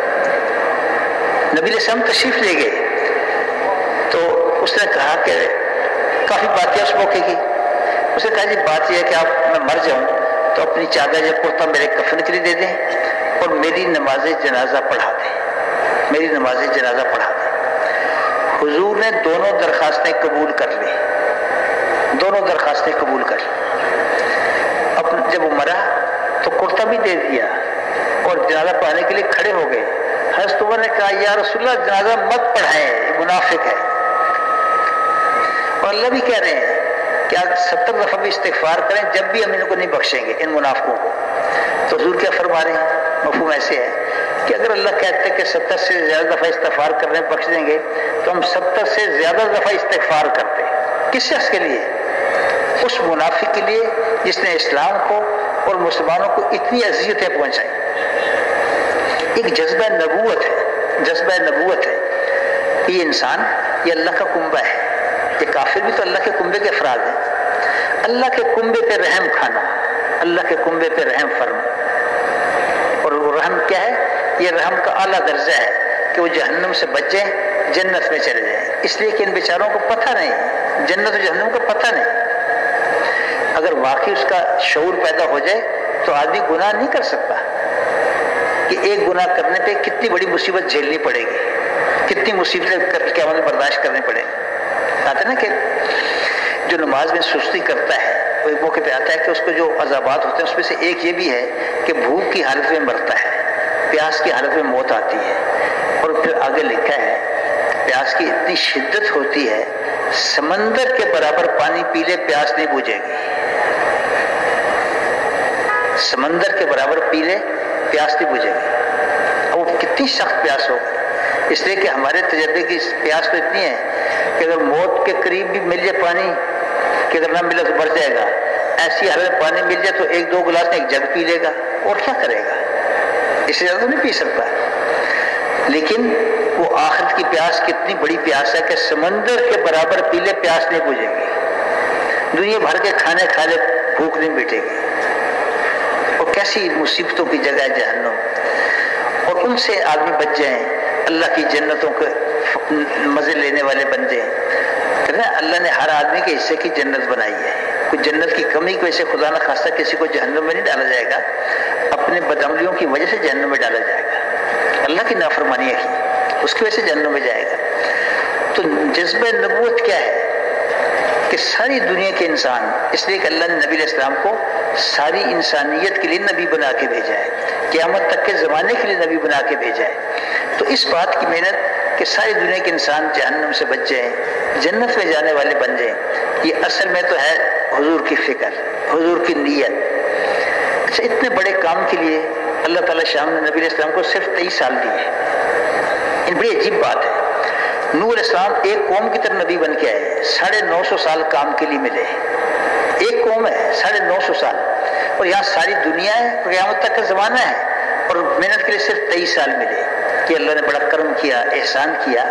نبی علیہ السلام تشریف لے گئے تو اس نے کہا کہ کافی باتیں اس موقع کی. اس نے کہا جی بات یہ ہے کہ آپ میں مر جاؤں تو اپنی چادر یا کرتا میرے کفن کے لیے دے دیں اور میری نماز جنازہ پڑھا دیں, میری نماز جنازہ پڑھا دیں. حضور نے دونوں درخواستیں قبول کر لی, دونوں درخواستیں قبول کر لی. اب جب وہ مرا تو کرتا بھی دے دیا اور جنازہ پڑھانے کے لیے کھڑے ہو گئے. حضرت عمر نے کہا یا رسول اللہ جنازہ مت پڑھائیں, یہ منافق ہے. اور اللہ بھی کہہ رہے ہیں کہ آپ 70 دفعہ بھی استغفار کریں جب بھی ہم ان کو نہیں بخشیں گے, ان منافقوں کو. تو حضور کیا فرما رہے ہیں؟ مفہوم ایسے ہے کہ اگر اللہ کہتے ہیں کہ 70 سے زیادہ دفعہ استغفار کر رہے ہیں بخش دیں گے, تو ہم 70 سے زیادہ دفعہ استغفار کرتے ہیں. کس شخص کے لیے؟ اس منافق کے لیے جس نے اسلام کو اور مسلمانوں کو اتنی اذیتیں پہنچائیں. ایک جذبہ نبوت ہے, جذبہ نبوت ہے. یہ انسان یہ اللہ کا کنبہ ہے, یہ کافر بھی تو اللہ کے کنبے کے افراد ہیں. اللہ کے کنبے پہ رحم کھانا, اللہ کے کنبے پہ رحم فرما. اور وہ رحم کیا ہے؟ یہ رحم کا اعلیٰ درجہ ہے کہ وہ جہنم سے بچ جائیں, جنت میں چلے جائیں. اس لیے کہ ان بیچاروں کو پتہ نہیں جنت و جہنم کا پتہ نہیں. اگر واقعی اس کا شعور پیدا ہو جائے تو آدمی گناہ نہیں کر سکتا کہ ایک گناہ کرنے پہ کتنی بڑی مصیبت جھیلنی پڑے گی, کتنی مصیبتیں کیا برداشت کرنی پڑے گی. آتا ہے نا کہ جو نماز میں سستی کرتا ہے وہ ایک موقع پہ آتا ہے کہ اس کو جو عذابات ہوتے ہیں اس میں سے ایک یہ بھی ہے کہ بھوک کی حالت میں مرتا ہے, پیاس کی حالت میں موت آتی ہے. اور پھر آگے لکھا ہے پیاس کی اتنی شدت ہوتی ہے سمندر کے برابر پانی پی لے پیاس نہیں بجھے گی, سمندر کے برابر پی لے پیاس نہیں بجھے گی. اب وہ کتنی سخت پیاس ہوگی. اس لیے کہ ہمارے تجربے کی پیاس تو اتنی ہے کہ اگر موت کے قریب بھی مل جائے پانی کہ اگر نہ ملا تو بڑھ جائے گا. ایسی حالت میں پانی مل جائے تو ایک دو گلاس میں ایک جگ پی لے گا اور کیا کرے گا, اس سے زیادہ نہیں پی سکتا. لیکن وہ آخرت کی پیاس کتنی بڑی پیاس ہے کہ سمندر کے برابر پی لے پیاس نہیں بجھے گی. دنیا بھر کے کھانے کھا لے بھوک نہیں مٹے گی. اور کیسی مصیبتوں کی جگہ ہے جہنم, اور ان سے آدمی بچ جائیں, اللہ کی جنتوں کے مزے لینے والے بن جائیں. کہتے ہیں اللہ نے ہر آدمی کے حصے کی جنت بنائی ہے. کوئی جنت کی کمی کو ایسے خدا نہ خواستہ کسی کو جہنم میں نہیں ڈالا جائے گا, اپنے بدعملیوں کی وجہ سے جہنم میں ڈالا جائے گا. اللہ کی نافرمانی کی اس کی وجہ سے جہنم میں جائے گا. تو جذبہ نبوت کیا ہے کہ ساری دنیا کے انسان, اس لیے کہ اللہ نے نبی علیہ السلام کو ساری انسانیت کے لیے نبی بنا کے بھیجا ہے, قیامت تک کے زمانے کے لیے نبی بنا کے بھیجا ہے. تو اس بات کی محنت کہ ساری دنیا کے انسان جہنم سے بچ جائیں, جنت میں جانے والے بن جائیں, یہ اصل میں تو ہے حضور کی فکر, حضور کی نیت. اچھا, اتنے بڑے کام کے لیے اللہ تعالیٰ شام نے نبی علیہ السلام کو صرف 23 سال دیے. یہ بڑی عجیب بات ہے. نوح علیہ السلام ایک قوم کی طرح نبی بن کے آئے, 950 سال کام کے لیے ملے. ایک قوم ہے 950 سال, اور یہاں ساری دنیا ہے, قیامت تک کا زمانہ ہے, اور محنت کے لیے صرف 23 سال ملے. کہ اللہ نے بڑا کرم کیا, احسان کیا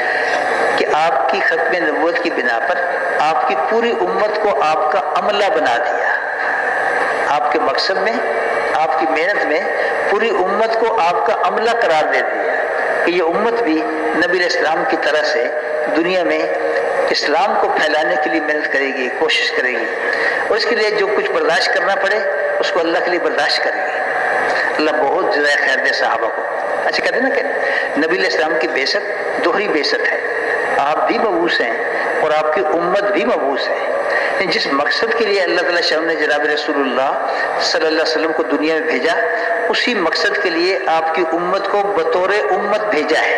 کہ آپ کی ختم نبوت کی بنا پر آپ کی پوری امت کو آپ کا عملہ بنا دیا. آپ کے مقصد میں, آپ کی محنت میں پوری امت کو آپ کا عملہ قرار دے دیا کہ یہ امت بھی نبی علیہ السلام کی طرح سے دنیا میں اسلام کو پھیلانے کے لیے محنت کرے گی, کوشش کرے گی, اور اس کے لیے جو کچھ برداشت کرنا پڑے اس کو اللہ کے لیے برداشت کرے گی. اللہ بہت جزائے خیر دے صحابہ کو. اچھا, کہتے ہیں نا کہ نبی علیہ السلام کی بعثت دوہری بعثت ہے, آپ بھی مبعوث ہیں اور آپ کی امت بھی مبعوث ہے. جس مقصد کے لیے اللہ تعالیٰ شاہ نے جناب رسول اللہ صلی اللہ علیہ وسلم کو دنیا میں بھیجا, اسی مقصد کے لیے آپ کی امت کو بطور امت بھیجا ہے.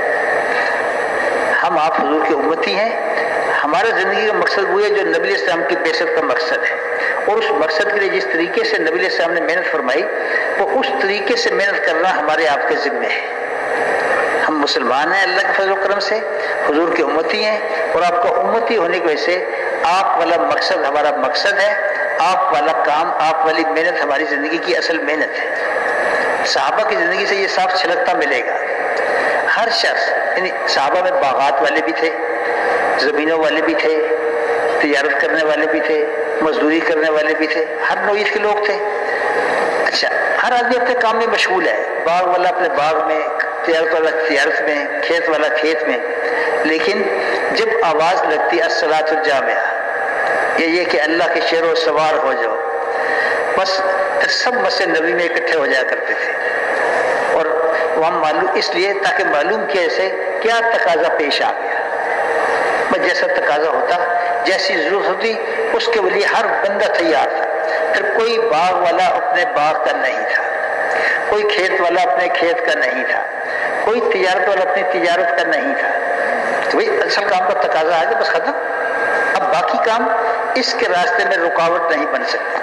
ہم آپ حضور کی امتی ہیں. ہمارا زندگی کا مقصد وہ ہے جو نبی علیہ السلام کی بعثت کا مقصد ہے, اور اس مقصد کے لیے جس طریقے سے نبی علیہ السلام نے محنت فرمائی وہ اس طریقے سے محنت کرنا ہمارے آپ کے ذمہ ہے. ہم مسلمان ہیں اللہ کے فضل و کرم سے, حضور کی امتی ہیں, اور آپ کا امتی ہونے کی وجہ سے آپ والا مقصد ہمارا مقصد ہے, آپ والا کام, آپ والی محنت ہماری زندگی کی اصل محنت ہے. صحابہ کی زندگی سے یہ صاف چھلکتا ملے گا. ہر شخص, یعنی صحابہ میں باغات والے بھی تھے, زمینوں والے بھی تھے, تجارت کرنے والے بھی تھے, مزدوری کرنے والے بھی تھے, ہر نوعیت کے لوگ تھے. اچھا, ہر آدمی اپنے کام میں مشغول ہے, باغ والا اپنے باغ میں, تجارت والا تجارت میں, کھیت والا کھیت میں. لیکن جب آواز لگتی الصلاۃ الجامعہ, یہ کہ اللہ کے شعر و سوار ہو جاؤ, بس سب مسجد نبی میں اکٹھے ہو جایا کرتے تھے. اور وہاں معلوم اس لیے تاکہ معلوم کیا جیسے کیا تقاضا پیش آ گیا, بس جیسا تقاضا ہوتا, جیسی ضرورت ہوتی, اس کے لیے ہر بندہ تیار تھا. پھر کوئی باغ والا اپنے باغ کا نہیں تھا, کوئی کھیت والا اپنے کھیت کا نہیں تھا, کوئی تجارت والا اپنی تجارت کا نہیں تھا. تو بھائی اصل کام کا تقاضا آ گیا, بس ختم. اب باقی کام اس کے راستے میں رکاوٹ نہیں بن سکتا.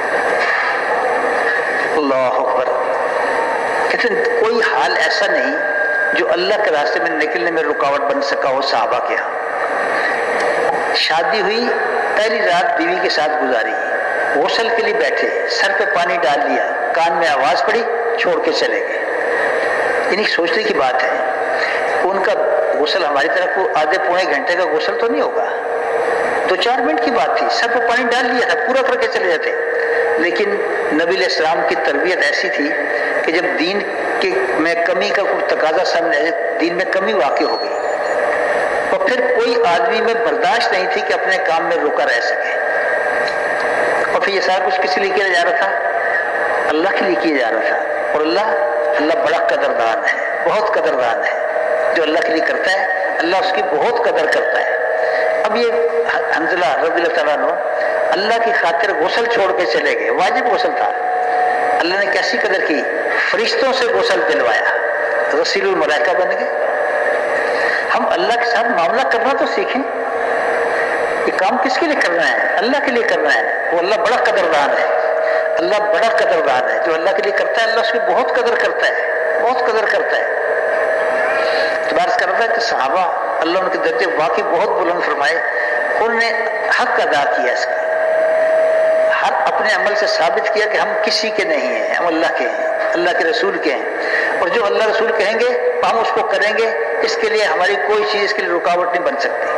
اللہ اکبر. کہتے ہیں کوئی حال ایسا نہیں جو اللہ کے راستے میں نکلنے میں رکاوٹ بن سکا ہو. صحابہ کے ہاں شادی ہوئی, پہلی رات بیوی کے ساتھ گزاری, غسل کے لیے بیٹھے, سر پہ پانی ڈال لیا, کان میں آواز پڑی, چھوڑ کے چلے گئے. یعنی سوچنے کی بات ہے, ان کا غسل ہماری طرح کو آدھے پونے گھنٹے کا غسل تو نہیں ہوگا, 2-4 منٹ کی بات تھی, سر پہ پانی ڈال لیا تھا, پورا کر کے چلے جاتے. لیکن نبی علیہ السلام کی تربیت ایسی تھی کہ جب دین کے میں کمی کا کوئی تقاضا سامنے آئے, دین میں کمی واقع ہو گئی, تو پھر کوئی آدمی میں برداشت نہیں تھی کہ اپنے کام میں رکا رہ سکے. اور پھر یہ سارا کچھ کس لیے کیا جا رہا تھا؟ اللہ کے لیے کیا جا رہا تھا. اور اللہ بڑا قدردان ہے, بہت قدردان ہے. جو اللہ کے لیے کرتا ہے اللہ اس کی بہت قدر کرتا ہے. اب یہ حنظلہ رضی اللہ تعالیٰ عنہ اللہ کی خاطر غسل چھوڑ کے چلے گئے, واجب غسل تھا. اللہ نے کیسی قدر کی, فرشتوں سے غسل دلوایا, غسیل الملائکہ بن گئے. ہم اللہ کے ساتھ معاملہ کرنا تو سیکھیں. یہ کام کس کے لیے کرنا ہے؟ اللہ کے لیے کرنا ہے. وہ اللہ بڑا قدردان ہے. اللہ بڑا قدردان ہے، جو اللہ کے لیے کرتا ہے اللہ اس کی بہت قدر کرتا ہے، بہت قدر کرتا ہے۔ تو عرض کر رہا تھا کہ صحابہ اللہ ان کے درجے واقعی بہت بلند فرمائے، انہوں نے حق ادا کیا اس کا، ہر اپنے عمل سے ثابت کیا کہ ہم کسی کے نہیں ہیں، ہم اللہ کے ہیں، اللہ کے رسول کے ہیں، اور جو اللہ رسول کہیں گے ہم اس کو کریں گے، اس کے لیے ہماری کوئی چیز اس کے لیے رکاوٹ نہیں بن سکتی۔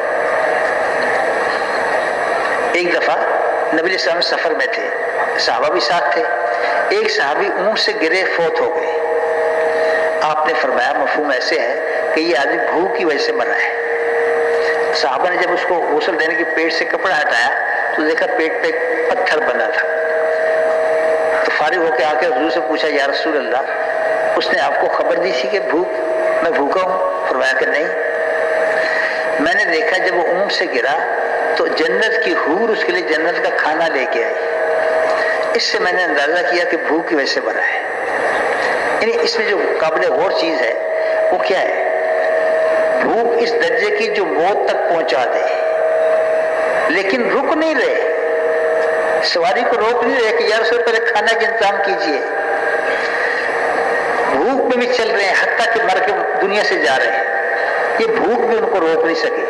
ایک دفعہ نبی علیہ السلام سفر میں تھے، صحابہ بھی ساتھ تھے، ایک صحابی اونٹ سے گرے فوت ہو گئے۔ آپ نے فرمایا مفہوم ایسے ہے کہ یہ آدمی بھوک کی وجہ سے مرا ہے۔ صحابہ نے جب اس کو غسل دینے کے پیٹ سے کپڑا ہٹایا تو دیکھا پیٹ پہ پتھر بنا تھا، تو فارغ ہو کے آ کے حضور سے پوچھا یا رسول اللہ اس نے آپ کو خبر دی تھی کہ میں بھوکا ہوں؟ فرمایا کہ نہیں، میں نے دیکھا جب وہ اونٹ سے گرا تو جنت کی حور اس کے لیے جنت کا کھانا لے کے آئی، اس سے میں نے اندازہ کیا کہ بھوک کی وجہ سے مرا ہے۔ یعنی اس میں جو قابل غور چیز ہے وہ کیا ہے؟ بھوک اس درجے کی جو موت تک پہنچا دے، لیکن رک نہیں رہے، سواری کو روک نہیں رہے کہ یار اس سے پہلے کھانا کا انتظام کیجئے، بھوک میں بھی چل رہے ہیں حتیٰ کہ مر کے دنیا سے جا رہے ہیں، یہ بھوک بھی ان کو روک نہیں سکے۔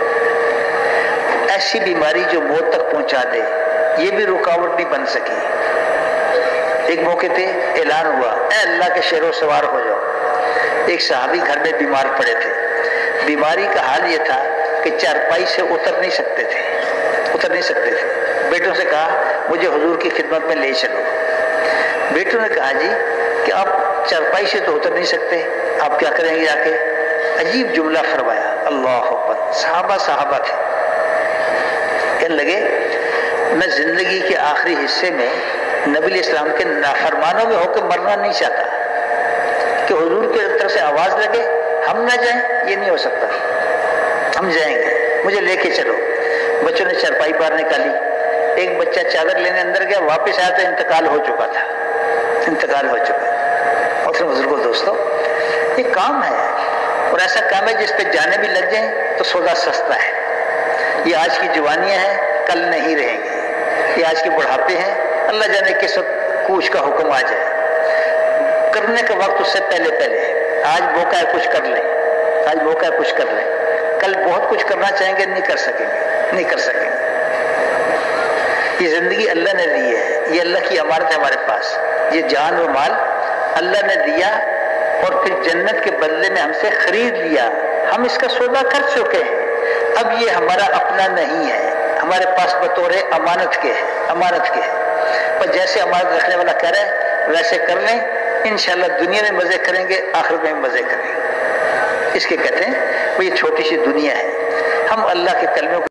ایسی بیماری جو موت تک پہنچا دے یہ بھی رکاوٹ نہیں بن سکی۔ ایک موقع پہ اعلان ہوا اے اللہ کے شہروں سوار ہو جاؤ، ایک صحابی گھر میں بیمار پڑے تھے، بیماری کا حال یہ تھا کہ چارپائی سے اتر نہیں سکتے تھے، بیٹوں سے کہا مجھے حضور کی خدمت میں لے چلو۔ بیٹوں نے کہا جی کہ آپ چارپائی سے تو اتر نہیں سکتے، آپ کیا کریں گے جا کے؟ عجیب جملہ فرمایا، اللہ اکبر، صحابہ تھے، کہنے لگے میں زندگی کے آخری حصے میں نبی علیہ السلام کے نافرمانوں میں ہو کے مرنا نہیں چاہتا کہ حضور کی طرف سے آواز لگے ہم نہ جائیں، یہ نہیں ہو سکتا، ہم جائیں گے، مجھے لے کے چلو۔ بچوں نے چارپائی باہر نکالی، ایک بچہ چادر لینے اندر گیا، واپس آیا تو انتقال ہو چکا تھا۔ اور پھر بزرگوں دوستوں یہ کام ہے، اور ایسا کام ہے جس پہ جانے بھی لگ جائیں تو سودا سستا ہے۔ یہ آج کی جوانیاں ہیں، کل نہیں رہیں گی، یہ آج کے بڑھاپے ہیں، اللہ جانے کس وقت کوچ کا حکم آ جائے، کرنے کا وقت اس سے پہلے ہے۔ آج موقع ہے کچھ کر لیں، کل بہت کچھ کرنا چاہیں گے نہیں کر سکیں گے۔ یہ زندگی اللہ نے دی ہے، یہ اللہ کی امانت ہے ہمارے پاس، یہ جان و مال اللہ نے دیا اور پھر جنت کے بدلے میں ہم سے خرید لیا، ہم اس کا سودا کر چکے ہیں، اب یہ ہمارا اپنا نہیں ہے، ہمارے پاس بطور امانت کے ہے، اور جیسے امانت رکھنے والا کہہ رہا ہے ویسے کر لیں، انشاءاللہ دنیا میں مزے کریں گے، آخرت میں مزے کریں گے۔ اس کے کہتے ہیں وہ یہ چھوٹی سی دنیا ہے، ہم اللہ کے کلموں کو